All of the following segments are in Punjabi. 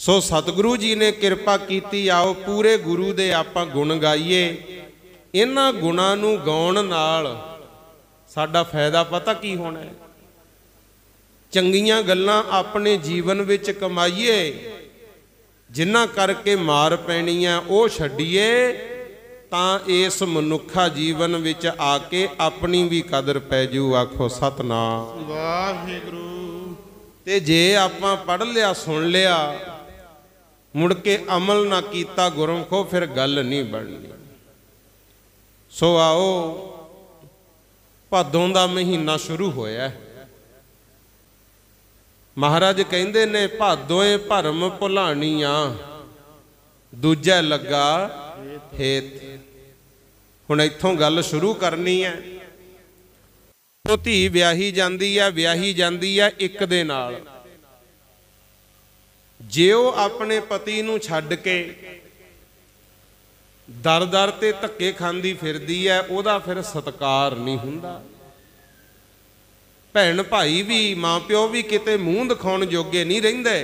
सो सतगुरु जी ने किरपा कीती। आओ पूरे गुरु दे आपां गुण गाइए। इन्हां गुणां नूं गाउण नाल साडा फायदा पता की होना है? चंगियां गल्लां अपने जीवन विच कमाइए, जिन्हां करके मार पैनी है वो छड्डीए, तां इस मनुखा जीवन विच आके अपनी भी कदर पै जू। आखो सतनाम वाहिगुरू। ते जे आपां पढ़ लिया सुन लिया मुड़ के अमल ना कीता गुरमुखो, फिर गल नहीं बननी। सो आओ भादों दा महीना शुरू होया। महाराज कहंदे ने भादोए भरम भुलाणियां, दूजा लगा हेत। हुण इत्थों गल शुरू करनी है। तो धी ब्याही जांदी है एक दे नाल। जे वो अपने पति नूं छड्ड के दर दर ते धक्के खांदी फिरदी है, उहदा फिर सत्कार नहीं हुंदा। भैन भाई भी मां प्यो भी किते मूंह दिखाउण जोगे नहीं रहिंदे।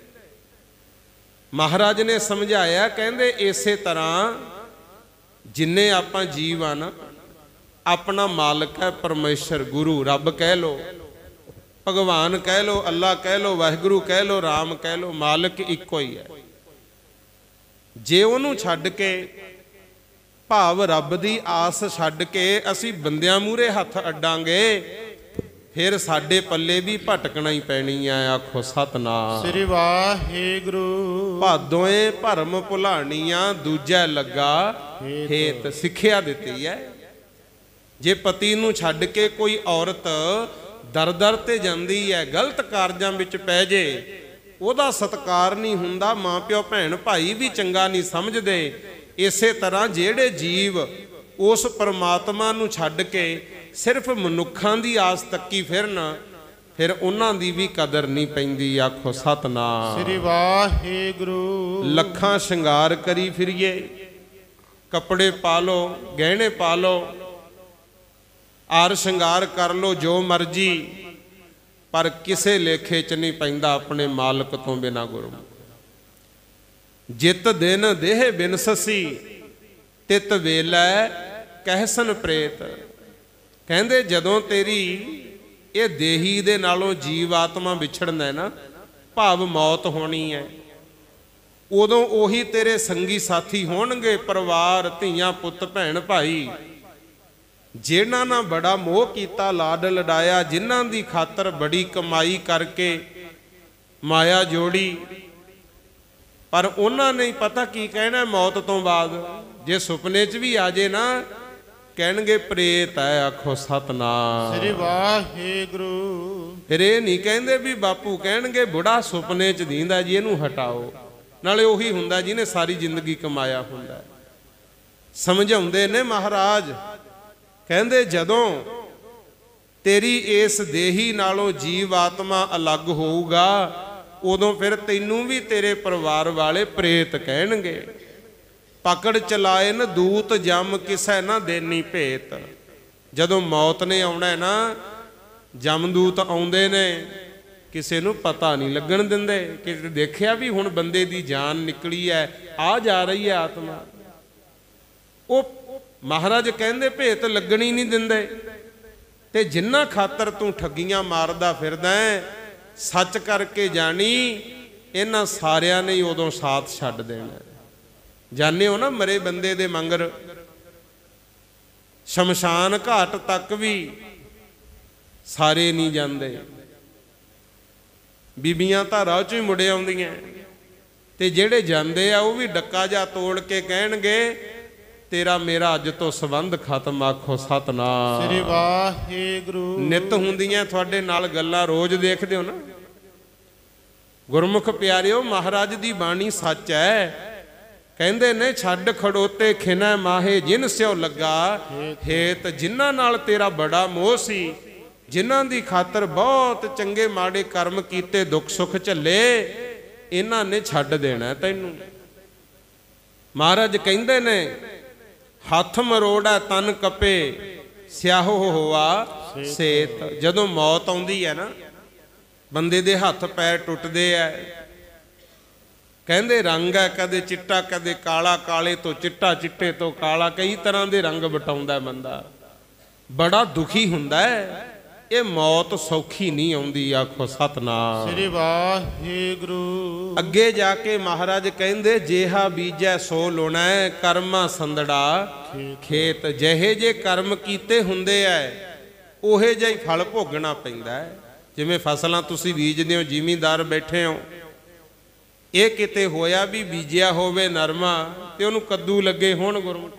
महाराज ने समझाया, कहंदे इसे तरह जिन्ने आपां जीव आ ना, अपना मालक है परमेश्वर, गुरु रब कह लो, भगवान कह लो, अल्लाह कह लो, वाहिगुरू कह लो, राम कह लो, मालिक इक्को ही है। जे उहनूं छड्ड के भाव रब दी आस छड्ड के असी बंदियां मूहरे हथ अड्डांगे, फिर साडे पल्ले भी भटकना ही पैनी है। आखो सतनाम श्री वाहिगुरू। भादोए भरम भुलाणियां, दूजा लगा हेत। सिक्ख्या दित्ती है। जे पति नूं छड्ड के कोई औरत दर दर ते जांदी है, गलत कारजां विच पै जे, ਉਹਦਾ सत्कार नहीं हुंदा, मां प्यो भैन भाई भी चंगा नहीं समझदे। इसे तरह जेड़े जीव उस परमात्मा नूं छड्ड के सिर्फ मनुखां दी आस तक्की फिरन, फिर उन्हां दी भी कदर नहीं पैंदी। आखो सतनाम श्री वाहिगुरू। लखां शंगार करी फिरिए, कपड़े पा लो, गहने पा लो, आर शंगार कर लो जो मर्जी, पर किसे लेखे च नहीं पैंदा अपने मालक तो बिना। गुरु जित दिन देह बिन ससी, तित वेलै कहसन प्रेत। कहंदे जदों तेरी ये देही दे नालों जीव आत्मा विछड़ना है ना, भाव मौत होनी है, उदों ओही तेरे संगी साथी होणगे, परिवार धीआं पुत भैन भाई, जिन्हां नाल बड़ा मोह कीता, लाड लडाया, जिन्हां दी खातर बड़ी कमाई करके माया जोड़ी, पर उन्हां ने पता की कहना मौत तो बाद। जे सुपने च भी आ जाए ना, कहणगे प्रेत है। आखो सतनाम श्री वाहिगुरू। फिर ये नहीं कहंदे भी बापू, कहणगे बुढ़ा सुपने च दींदा जी, इहनूं हटाओ। नाले ओही हुंदा जिहने सारी जिंदगी कमाया हुंदा। समझाउंदे ने महाराज, कहंदे जदों तेरी इस देही नालों जीव आत्मा अलग होऊगा, उदों फिर तैनूं भी तेरे परिवार वाले प्रेत कहणगे। पकड़ चलाए न दूत जम किसै ना देनी भेत। जदों मौत ने आउणा है ना, जमदूत आउंदे ने, किसे नूं पता नहीं लगण दिंदे कि देखिया भी हुण बंदे दी जान निकली है, आ जा रही है आत्मा। वो महाराज कहंदे भेत लगणी नहीं दिंदे। ते जिन्ना खातर तू ठगियां मारदा फिरदा है, सच करके जानी इन्हां सारियां ने उदों साथ छड्ड देना। जाने हो ना, मरे बंदे दे मंगर शमशान घाट तक भी सारे नहीं जाते। बीबियां धारा चों ही मुड़े आउंदियां, ते जेड़े जांदे आ वो भी डक्का जा तोड़ के कहणगे तेरा मेरा अज तो संबंध खत्म। आखो सतनाम श्री वाहिगुरू। नित हुंदियां तुहाडे नाल गल्लां रोज देखदे हो ना। गुरमुख प्यारिओ, महाराज दी बाणी सच है। कहंदे ने छड्ड खड़ोते खिनै माहे जिन स्यो लगा हेत। जिन्हां नाल तेरा बड़ा मोह सी, जिन्हां दी खातर बहुत चंगे माड़े कर्म कीते, दुख सुख झल्ले, इन्हां ने छड्ड देना तैनूं। महाराज कहंदे ने हथ मरोड़ा तन कपे, स्याहो होआ सेत। जदों मौत आउंदी है ना, बंदे दे हथ पैर टुटदे है, ਕਹਿੰਦੇ ਰੰਗ ਹੈ ਕਦੇ ਚਿੱਟਾ ਕਦੇ ਕਾਲਾ, ਕਾਲੇ ਤੋਂ ਚਿੱਟਾ, ਚਿੱਟੇ ਤੋਂ ਕਾਲਾ, ਕਈ ਤਰ੍ਹਾਂ ਦੇ ਰੰਗ ਵਟਾਉਂਦਾ ਬੰਦਾ, ਬੜਾ ਦੁਖੀ ਹੁੰਦਾ ਹੈ। ਇਹ ਮੌਤ ਸੌਖੀ ਨਹੀਂ ਆਉਂਦੀ, ਆਖੋ ਸਤਨਾਮ ਸ੍ਰੀ ਵਾਹਿਗੁਰੂ। ਅੱਗੇ ਜਾ ਕੇ ਮਹਾਰਾਜ ਕਹਿੰਦੇ ਜੇਹਾ ਬੀਜੈ ਸੋ ਲੁਣੈ, ਕਰਮਾ ਸੰਦੜਾ ਖੇਤ। ਜਿਹੇ ਜੇ ਕਰਮ ਕੀਤੇ ਹੁੰਦੇ ਐ ਉਹੇ ਜਿਹਾ ਹੀ ਫਲ ਭੋਗਣਾ ਪੈਂਦਾ ਹੈ। ਜਿਵੇਂ ਫਸਲਾਂ ਤੁਸੀਂ ਬੀਜਦੇ ਹੋ, ਜ਼ਿਮੀਂਦਾਰ ਬੈਠੇ ਹੋ, ਇਹ ਕਿਤੇ ਹੋਇਆ ਵੀ ਬੀਜਿਆ ਹੋਵੇ ਨਰਮਾ ਤੇ ਉਹਨੂੰ ਕੱਦੂ ਲੱਗੇ ਹੋਣ ਗੁਰਮੁਖ,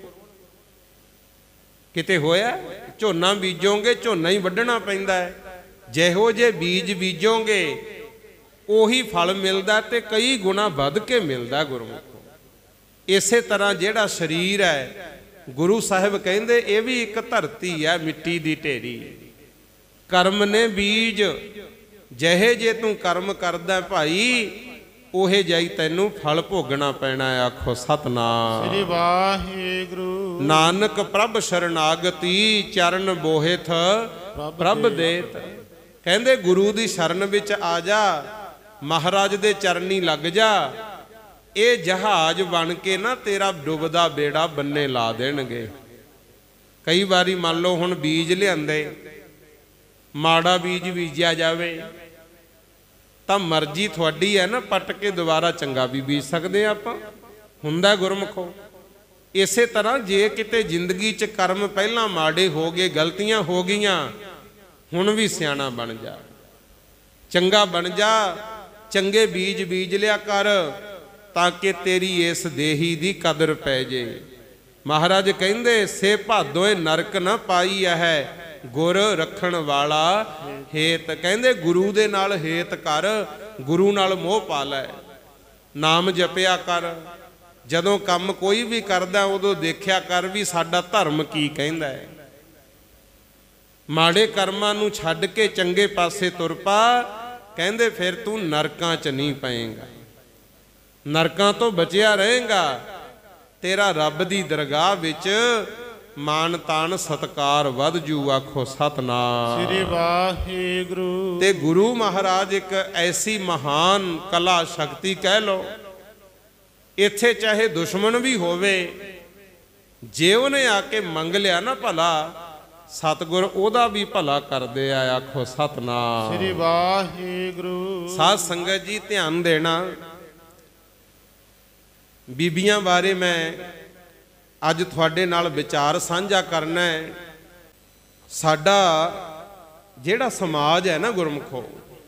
ਕਿਤੇ ਹੋਇਆ? ਝੋਨਾ ਬੀਜੋਗੇ ਝੋਨਾ ਹੀ ਵੱਢਣਾ ਪੈਂਦਾ ਹੈ। ਜਿਹੋ ਜੇ ਬੀਜ ਬੀਜੋਗੇ ਉਹੀ ਫਲ ਮਿਲਦਾ ਤੇ ਕਈ ਗੁਣਾ ਵੱਧ ਕੇ ਮਿਲਦਾ ਗੁਰਮੁਖੋ। ਇਸੇ ਤਰ੍ਹਾਂ ਜਿਹੜਾ ਸਰੀਰ ਹੈ, ਗੁਰੂ ਸਾਹਿਬ ਕਹਿੰਦੇ ਇਹ ਵੀ ਇੱਕ ਧਰਤੀ ਹੈ, ਮਿੱਟੀ ਦੀ ਢੇਰੀ। ਕਰਮ ਨੇ ਬੀਜ, ਜਿਹੇ ਜੇ ਤੂੰ ਕਰਮ ਕਰਦਾ ਭਾਈ ਉਹੇ ਜਾਈ ਤੈਨੂੰ ਫਲ ਭੋਗਣਾ ਪੈਣਾ। ਆਖੋ ਸਤਨਾਮ ਸ੍ਰੀ ਵਾਹਿਗੁਰੂ। ਨਾਨਕ ਪ੍ਰਭ ਸ਼ਰਨਾਗਤੀ, ਚਰਨ ਬੋਹਿਥ ਪ੍ਰਭ ਦੇਤ। ਕਹਿੰਦੇ ਗੁਰੂ ਦੀ ਸ਼ਰਨ ਵਿੱਚ ਆ ਜਾ, ਮਹਾਰਾਜ ਦੇ ਚਰਨੀ ਲੱਗ ਜਾ, ਇਹ ਜਹਾਜ਼ ਬਣ ਕੇ ਨਾ ਤੇਰਾ ਡੁੱਬਦਾ ਬੇੜਾ ਬੰਨੇ ਲਾ ਦੇਣਗੇ। ਕਈ ਵਾਰੀ ਮੰਨ ਲਓ ਹੁਣ ਬੀਜ ਲਿਆਂਦੇ, ਮਾੜਾ ਬੀਜ ਬੀਜਿਆ ਜਾਵੇ ਤਾਂ ਮਰਜ਼ੀ ਤੁਹਾਡੀ ਹੈ ਨਾ, ਪੱਟ ਕੇ ਦੁਬਾਰਾ ਚੰਗਾ ਵੀ ਬੀਜ ਸਕਦੇ ਆ ਆਪਾਂ, ਹੁੰਦਾ ਗੁਰਮੁਖੋ। ਇਸੇ ਤਰ੍ਹਾਂ ਜੇ ਕਿਤੇ ਜ਼ਿੰਦਗੀ 'ਚ ਕਰਮ ਪਹਿਲਾਂ ਮਾੜੇ ਹੋ ਗਏ, ਗਲਤੀਆਂ ਹੋ ਗਈਆਂ, ਹੁਣ ਵੀ ਸਿਆਣਾ ਬਣ ਜਾ, ਚੰਗਾ ਬਣ ਜਾ, ਚੰਗੇ ਬੀਜ ਬੀਜ ਲਿਆ ਕਰ ਤਾਂ ਕਿ ਤੇਰੀ ਇਸ ਦੇਹੀ ਦੀ ਕਦਰ ਪੈ ਜੇ। ਮਹਾਰਾਜ ਕਹਿੰਦੇ ਸੇ ਭਾਦੋਏ ਨਰਕ ਨਾ ਪਾਈ ਹੈ, ਗੁਰ ਰੱਖਣ ਵਾਲਾ ਹੇਤ। ਕਹਿੰਦੇ ਗੁਰੂ ਦੇ ਨਾਲ ਹੇਤ ਕਰ, ਗੁਰੂ ਨਾਲ ਮੋਹ ਪਾ ਲੈ, ਨਾਮ ਜਪਿਆ ਕਰ। ਜਦੋਂ ਕੰਮ ਕੋਈ ਵੀ ਕਰਦਾ ਉਦੋਂ ਦੇਖਿਆ ਕਰ ਵੀ ਸਾਡਾ ਧਰਮ ਕੀ ਕਹਿੰਦਾ ਹੈ। ਮਾੜੇ ਕਰਮਾਂ ਨੂੰ ਛੱਡ ਕੇ ਚੰਗੇ ਪਾਸੇ ਤੁਰ ਪਾ। ਕਹਿੰਦੇ ਫਿਰ ਤੂੰ ਨਰਕਾਂ 'ਚ ਨਹੀਂ ਪਏਗਾ, ਨਰਕਾਂ ਤੋਂ ਬਚਿਆ ਰਹੇਗਾ। ਤੇਰਾ ਰੱਬ ਦੀ ਦਰਗਾਹ ਵਿੱਚ ਮਾਨ ਤਾਨ ਸਤਕਾਰ ਵੱਧ ਜੂ। ਆਖੋ ਸਤਨਾਮ ਸ੍ਰੀ ਵਾਹਿਗੁਰੂ। ਤੇ ਗੁਰੂ ਮਹਾਰਾਜ ਇੱਕ ਐਸੀ ਮਹਾਨ ਕਲਾ ਸ਼ਕਤੀ ਕਹਿ ਲੋ, ਇੱਥੇ ਚਾਹੇ ਦੁਸ਼ਮਣ ਵੀ ਹੋਵੇ, ਜੇ ਉਹਨੇ ਆ ਕੇ ਮੰਗ ਲਿਆ ਨਾ ਭਲਾ, ਸਤਿਗੁਰ ਉਹਦਾ ਵੀ ਭਲਾ ਕਰਦੇ ਆ। ਆਖੋ ਸਤਨਾਮ ਸ੍ਰੀ ਵਾਹਿਗੁਰੂ। ਸਾਧ ਸੰਗਤ ਜੀ ਧਿਆਨ ਦੇਣਾ, ਬੀਬੀਆਂ ਬਾਰੇ ਮੈਂ ਅੱਜ ਤੁਹਾਡੇ ਨਾਲ ਵਿਚਾਰ ਸਾਂਝਾ ਕਰਨਾ ਹੈ। ਸਾਡਾ ਜਿਹੜਾ ਸਮਾਜ ਹੈ ਨਾ ਗੁਰਮੁਖੋ,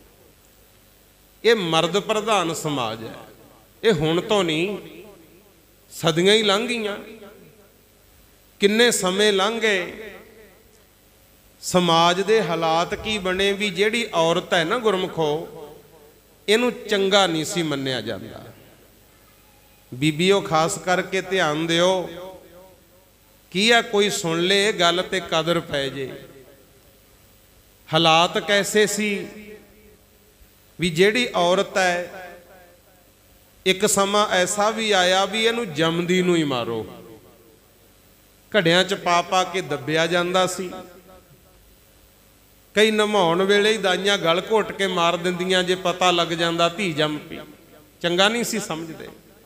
ਇਹ ਮਰਦ ਪ੍ਰਧਾਨ ਸਮਾਜ ਹੈ। ਇਹ ਹੁਣ ਤੋਂ ਨਹੀਂ, ਸਦੀਆਂ ਹੀ ਲੰਘ ਗਈਆਂ, ਕਿੰਨੇ ਸਮੇਂ ਲੰਘ ਗਏ। ਸਮਾਜ ਦੇ ਹਾਲਾਤ ਕੀ ਬਣੇ ਵੀ ਜਿਹੜੀ ਔਰਤ ਹੈ ਨਾ ਗੁਰਮੁਖੋ, ਇਹਨੂੰ ਚੰਗਾ ਨਹੀਂ ਸੀ ਮੰਨਿਆ ਜਾਂਦਾ। ਬੀਬੀਓ ਖਾਸ ਕਰਕੇ ਧਿਆਨ ਦਿਓ, ਕੀ ਆ ਕੋਈ ਸੁਣ ਲੇ ਇਹ ਗੱਲ ਤੇ ਕਦਰ ਪੈ ਜੇ। ਹਾਲਾਤ ਕੈਸੇ ਸੀ ਵੀ ਜਿਹੜੀ ਔਰਤ ਹੈ, ਇੱਕ ਸਮਾਂ ਐਸਾ ਵੀ ਆਇਆ ਵੀ ਇਹਨੂੰ ਜੰਮਦੀ ਨੂੰ ਹੀ ਮਾਰੋ, ਘੜਿਆਂ 'ਚ ਪਾ ਪਾ ਕੇ ਦੱਬਿਆ ਜਾਂਦਾ ਸੀ। ਕਈ ਨਮਾਉਣ ਵੇਲੇ ਹੀ ਦਾਈਆਂ ਗਲ ਘੋਟ ਕੇ ਮਾਰ ਦਿੰਦੀਆਂ ਜੇ ਪਤਾ ਲੱਗ ਜਾਂਦਾ ਧੀ ਜੰਮ ਪਈ, ਚੰਗਾ ਨਹੀਂ ਸੀ ਸਮਝਦੇ।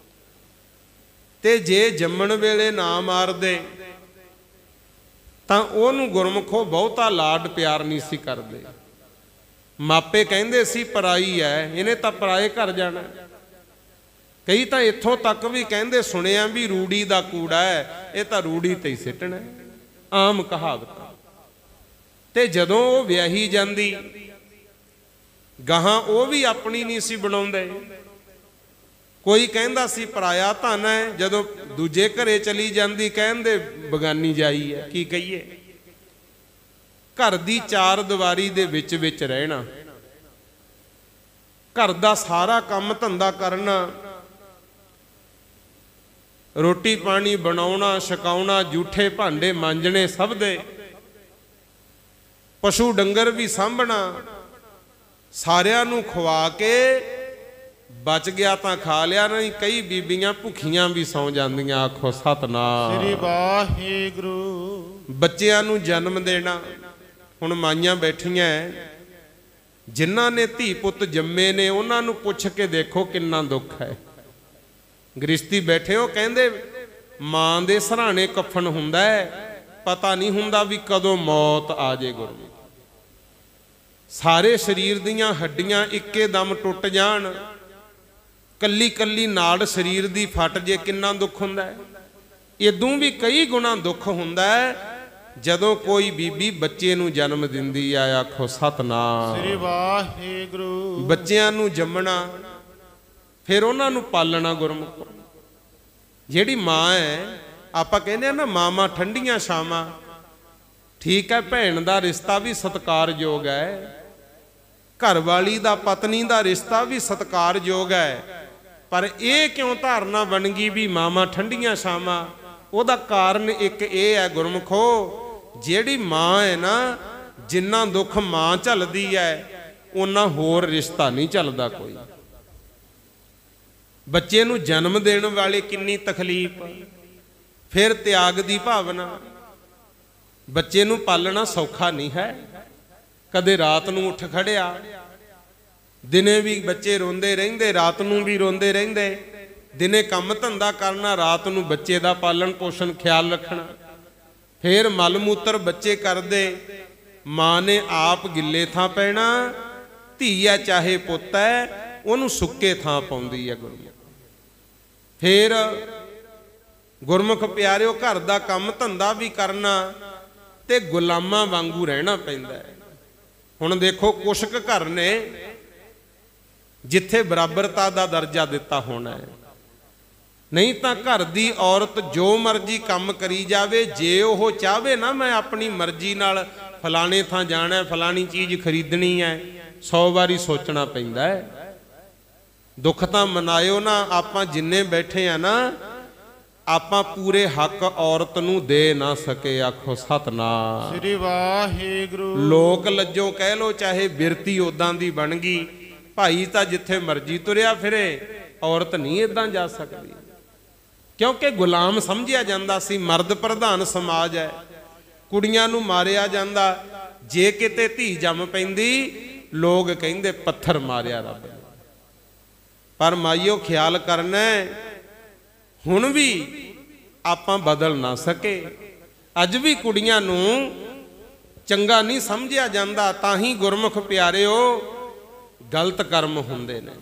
ਤੇ ਜੇ ਜੰਮਣ ਵੇਲੇ ਨਾ ਮਾਰਦੇ ਤਾਂ ਉਹਨੂੰ ਗੁਰਮੁਖੋ ਬਹੁਤਾ ਲਾਡ ਪਿਆਰ ਨਹੀਂ ਸੀ ਕਰਦੇ। ਮਾਪੇ ਕਹਿੰਦੇ ਸੀ ਪਰਾਈ ਹੈ, ਇਹਨੇ ਤਾਂ ਪਰਾਏ ਘਰ ਜਾਣਾ। ਕਈ ਤਾਂ ਇੱਥੋਂ ਤੱਕ ਵੀ ਕਹਿੰਦੇ ਸੁਣਿਆ ਵੀ ਰੂੜੀ ਦਾ ਕੂੜਾ ਹੈ, ਇਹ ਤਾਂ ਰੂੜੀ ਤੇ ਹੀ ਸਿੱਟਣਾ, ਆਮ ਕਹਾਵਤ। ਤੇ ਜਦੋਂ ਉਹ ਵਿਆਹੀ ਜਾਂਦੀ, ਗਾਹਾਂ ਉਹ ਵੀ ਆਪਣੀ ਨਹੀਂ ਸੀ ਬਣਾਉਂਦੇ। ਕੋਈ ਕਹਿੰਦਾ ਸੀ ਪਰਾਇਆ ਧਨ ਹੈ, ਜਦੋਂ ਦੂਜੇ ਘਰੇ ਚਲੀ ਜਾਂਦੀ ਕਹਿੰਦੇ ਬਗਾਨੀ ਜਾਈ ਹੈ। ਕੀ ਕਹੀਏ, ਘਰ ਦੀ ਚਾਰ ਦੀਵਾਰੀ ਦੇ ਵਿੱਚ ਵਿੱਚ ਰਹਿਣਾ, ਘਰ ਦਾ ਸਾਰਾ ਕੰਮ ਧੰਦਾ ਕਰਨਾ, ਰੋਟੀ ਪਾਣੀ ਬਣਾਉਣਾ, ਛਕਾਉਣਾ, ਜੂਠੇ ਭਾਂਡੇ ਮਾਂਜਣੇ ਸਭ ਦੇ, ਪਸ਼ੂ ਡੰਗਰ ਵੀ ਸਾਂਭਣਾ, ਸਾਰਿਆਂ ਨੂੰ ਖਵਾ ਕੇ ਬਚ ਗਿਆ ਤਾਂ ਖਾ ਲਿਆ, ਨਹੀਂ ਕਈ ਬੀਬੀਆਂ ਭੁੱਖੀਆਂ ਵੀ ਸੌਂ ਜਾਂਦੀਆਂ। ਆਖੋ ਸਤਨਾਮ ਸ੍ਰੀ ਵਾਹਿਗੁਰੂ। ਬੱਚਿਆਂ ਨੂੰ ਜਨਮ ਦੇਣਾ, ਹੁਣ ਮਾਈਆਂ ਬੈਠੀਆਂ ਜਿਨ੍ਹਾਂ ਨੇ ਧੀ ਪੁੱਤ ਜੰਮੇ ਨੇ, ਉਹਨਾਂ ਨੂੰ ਪੁੱਛ ਕੇ ਦੇਖੋ ਕਿੰਨਾ ਦੁੱਖ ਹੈ। ਗ੍ਰਿਸ਼ਤੀ ਬੈਠੇ ਹੋ, ਕਹਿੰਦੇ ਮਾਂ ਦੇ ਸਰਾਣੇ ਕਫਨ ਹੁੰਦਾ ਹੈ, ਪਤਾ ਨਹੀਂ ਹੁੰਦਾ ਵੀ ਕਦੋਂ ਮੌਤ ਆ ਜੇ। ਗੁਰੂ ਸਾਰੇ ਸਰੀਰ ਦੀਆਂ ਹੱਡੀਆਂ ਇੱਕੇ ਦਮ ਟੁੱਟ ਜਾਣ, ਕੱਲੀ ਕੱਲੀ ਨਾੜ ਸਰੀਰ ਦੀ ਫਟ ਜੇ, ਕਿੰਨਾ ਦੁੱਖ ਹੁੰਦਾ ਹੈ। ਇਦੋਂ ਵੀ ਕਈ ਗੁਣਾ ਦੁੱਖ ਹੁੰਦਾ ਹੈ ਜਦੋਂ ਕੋਈ ਬੀਬੀ ਬੱਚੇ ਨੂੰ ਜਨਮ ਦਿੰਦੀ ਆ। ਆਖੋ ਸਤਨਾਮ ਸ੍ਰੀ ਵਾਹਿਗੁਰੂ। ਬੱਚਿਆਂ ਨੂੰ ਜੰਮਣਾ, ਫਿਰ ਉਹਨਾਂ ਨੂੰ ਪਾਲਣਾ। ਗੁਰਮੁਖ ਜਿਹੜੀ ਮਾਂ ਹੈ, ਆਪਾਂ ਕਹਿੰਦੇ ਆ ਨਾ ਮਾਵਾਂ ਠੰਡੀਆਂ ਛਾਵਾਂ, ਠੀਕ ਹੈ। ਭੈਣ ਦਾ ਰਿਸ਼ਤਾ ਵੀ ਸਤਿਕਾਰਯੋਗ ਹੈ, ਘਰ ਵਾਲੀ ਦਾ ਪਤਨੀ ਦਾ ਰਿਸ਼ਤਾ ਵੀ ਸਤਿਕਾਰਯੋਗ ਹੈ। ਪਰ ਇਹ ਕਿਉਂ ਧਾਰਨਾ ਬਣ ਗਈ ਵੀ ਮਾਵਾਂ ਠੰਡੀਆਂ ਛਾਵਾਂ? ਉਹਦਾ ਕਾਰਨ ਇੱਕ ਇਹ ਹੈ ਗੁਰਮੁਖੋ, ਜਿਹੜੀ ਮਾਂ ਹੈ ਨਾ, ਜਿੰਨਾ ਦੁੱਖ ਮਾਂ ਝੱਲਦੀ ਹੈ ਉਹਨਾਂ ਹੋਰ ਰਿਸ਼ਤਾ ਨਹੀਂ ਝੱਲਦਾ ਕੋਈ। ਬੱਚੇ ਨੂੰ ਜਨਮ ਦੇਣ ਵਾਲੇ ਕਿੰਨੀ ਤਕਲੀਫ, ਫਿਰ ਤਿਆਗ ਦੀ ਭਾਵਨਾ। ਬੱਚੇ ਨੂੰ ਪਾਲਣਾ ਸੌਖਾ ਨਹੀਂ ਹੈ। ਕਦੇ ਰਾਤ ਨੂੰ ਉੱਠ ਖੜਿਆ, ਦਿਨੇ ਵੀ ਬੱਚੇ ਰੋਂਦੇ ਰਹਿੰਦੇ, ਰਾਤ ਨੂੰ ਵੀ ਰੋਂਦੇ ਰਹਿੰਦੇ। ਦਿਨੇ ਕੰਮ ਧੰਦਾ ਕਰਨਾ, ਰਾਤ ਨੂੰ ਬੱਚੇ ਦਾ ਪਾਲਣ ਪੋਸ਼ਣ ਖਿਆਲ ਰੱਖਣਾ। ਫਿਰ ਮਲ ਮੂਤਰ ਬੱਚੇ ਕਰਦੇ, ਮਾਂ ਨੇ ਆਪ ਗਿੱਲੇ ਥਾਂ ਪੈਣਾ। ਧੀ ਹੈ ਚਾਹੇ ਪੁੱਤ ਹੈ, ਉਹਨੂੰ ਸੁੱਕੇ ਥਾਂ ਪਾਉਂਦੀ ਹੈ ਗੁਰਮੁਖ। ਫਿਰ ਗੁਰਮੁਖ ਪਿਆਰਿਓ, ਘਰ ਦਾ ਕੰਮ ਧੰਦਾ ਵੀ ਕਰਨਾ ਤੇ ਗੁਲਾਮਾਂ ਵਾਂਗੂ ਰਹਿਣਾ ਪੈਂਦਾ ਹੈ। ਹੁਣ ਦੇਖੋ, ਕੁਛ ਕੁ ਘਰ ਨੇ ਜਿੱਥੇ ਬਰਾਬਰਤਾ ਦਾ ਦਰਜਾ ਦਿੱਤਾ ਹੋਣਾ ਹੈ, ਨਹੀਂ ਤਾਂ ਘਰ ਦੀ ਔਰਤ ਜੋ ਮਰਜ਼ੀ ਕੰਮ ਕਰੀ ਜਾਵੇ। ਜੇ ਉਹ ਚਾਹਵੇ ਨਾ ਮੈਂ ਆਪਣੀ ਮਰਜ਼ੀ ਨਾਲ ਫਲਾਣੇ ਥਾਂ ਜਾਣਾ, ਫਲਾਣੀ ਚੀਜ਼ ਖਰੀਦਣੀ ਹੈ, 100 ਵਾਰੀ ਸੋਚਣਾ ਪੈਂਦਾ ਹੈ। ਦੁੱਖ ਤਾਂ ਮਨਾਇਓ ਨਾ, ਆਪਾਂ ਜਿੰਨੇ ਬੈਠੇ ਆ ਨਾ, ਆਪਾਂ ਪੂਰੇ ਹੱਕ ਔਰਤ ਨੂੰ ਦੇ ਨਾ ਸਕੇ। ਆਖੋ ਸਤਨਾਮ ਸ੍ਰੀ ਵਾਹਿਗੁਰੂ। ਲੋਕ ਲੱਜੋਂ ਕਹਿ ਲੋ, ਚਾਹੇ ਬਿਰਤੀ ਉਦਾਂ ਦੀ ਬਣ ਗਈ, ਭਾਈ ਤਾਂ ਜਿੱਥੇ ਮਰਜ਼ੀ ਤੁਰਿਆ ਫਿਰੇ, ਔਰਤ ਨਹੀਂ ਇਦਾਂ ਜਾ ਸਕਦੀ। ਕਿਉਂਕਿ ਗੁਲਾਮ ਸਮਝਿਆ ਜਾਂਦਾ ਸੀ। ਮਰਦ ਪ੍ਰਧਾਨ ਸਮਾਜ ਹੈ, ਕੁੜੀਆਂ ਨੂੰ ਮਾਰਿਆ ਜਾਂਦਾ। ਜੇ ਕਿਤੇ ਧੀ ਜੰਮ ਪੈਂਦੀ, ਲੋਕ ਕਹਿੰਦੇ ਪੱਥਰ ਮਾਰਿਆ ਰੱਬ ਨੇ। ਪਰ ਮਾਈਓ ਖਿਆਲ ਕਰਨਾ, ਹੁਣ ਵੀ ਆਪਾਂ ਬਦਲ ਨਾ ਸਕੇ। ਅੱਜ ਵੀ ਕੁੜੀਆਂ ਨੂੰ ਚੰਗਾ ਨਹੀਂ ਸਮਝਿਆ ਜਾਂਦਾ। ਤਾਂ ਹੀ ਗੁਰਮੁਖ ਪਿਆਰਿਓ ਗਲਤ ਕਰਮ ਹੁੰਦੇ ਨੇ।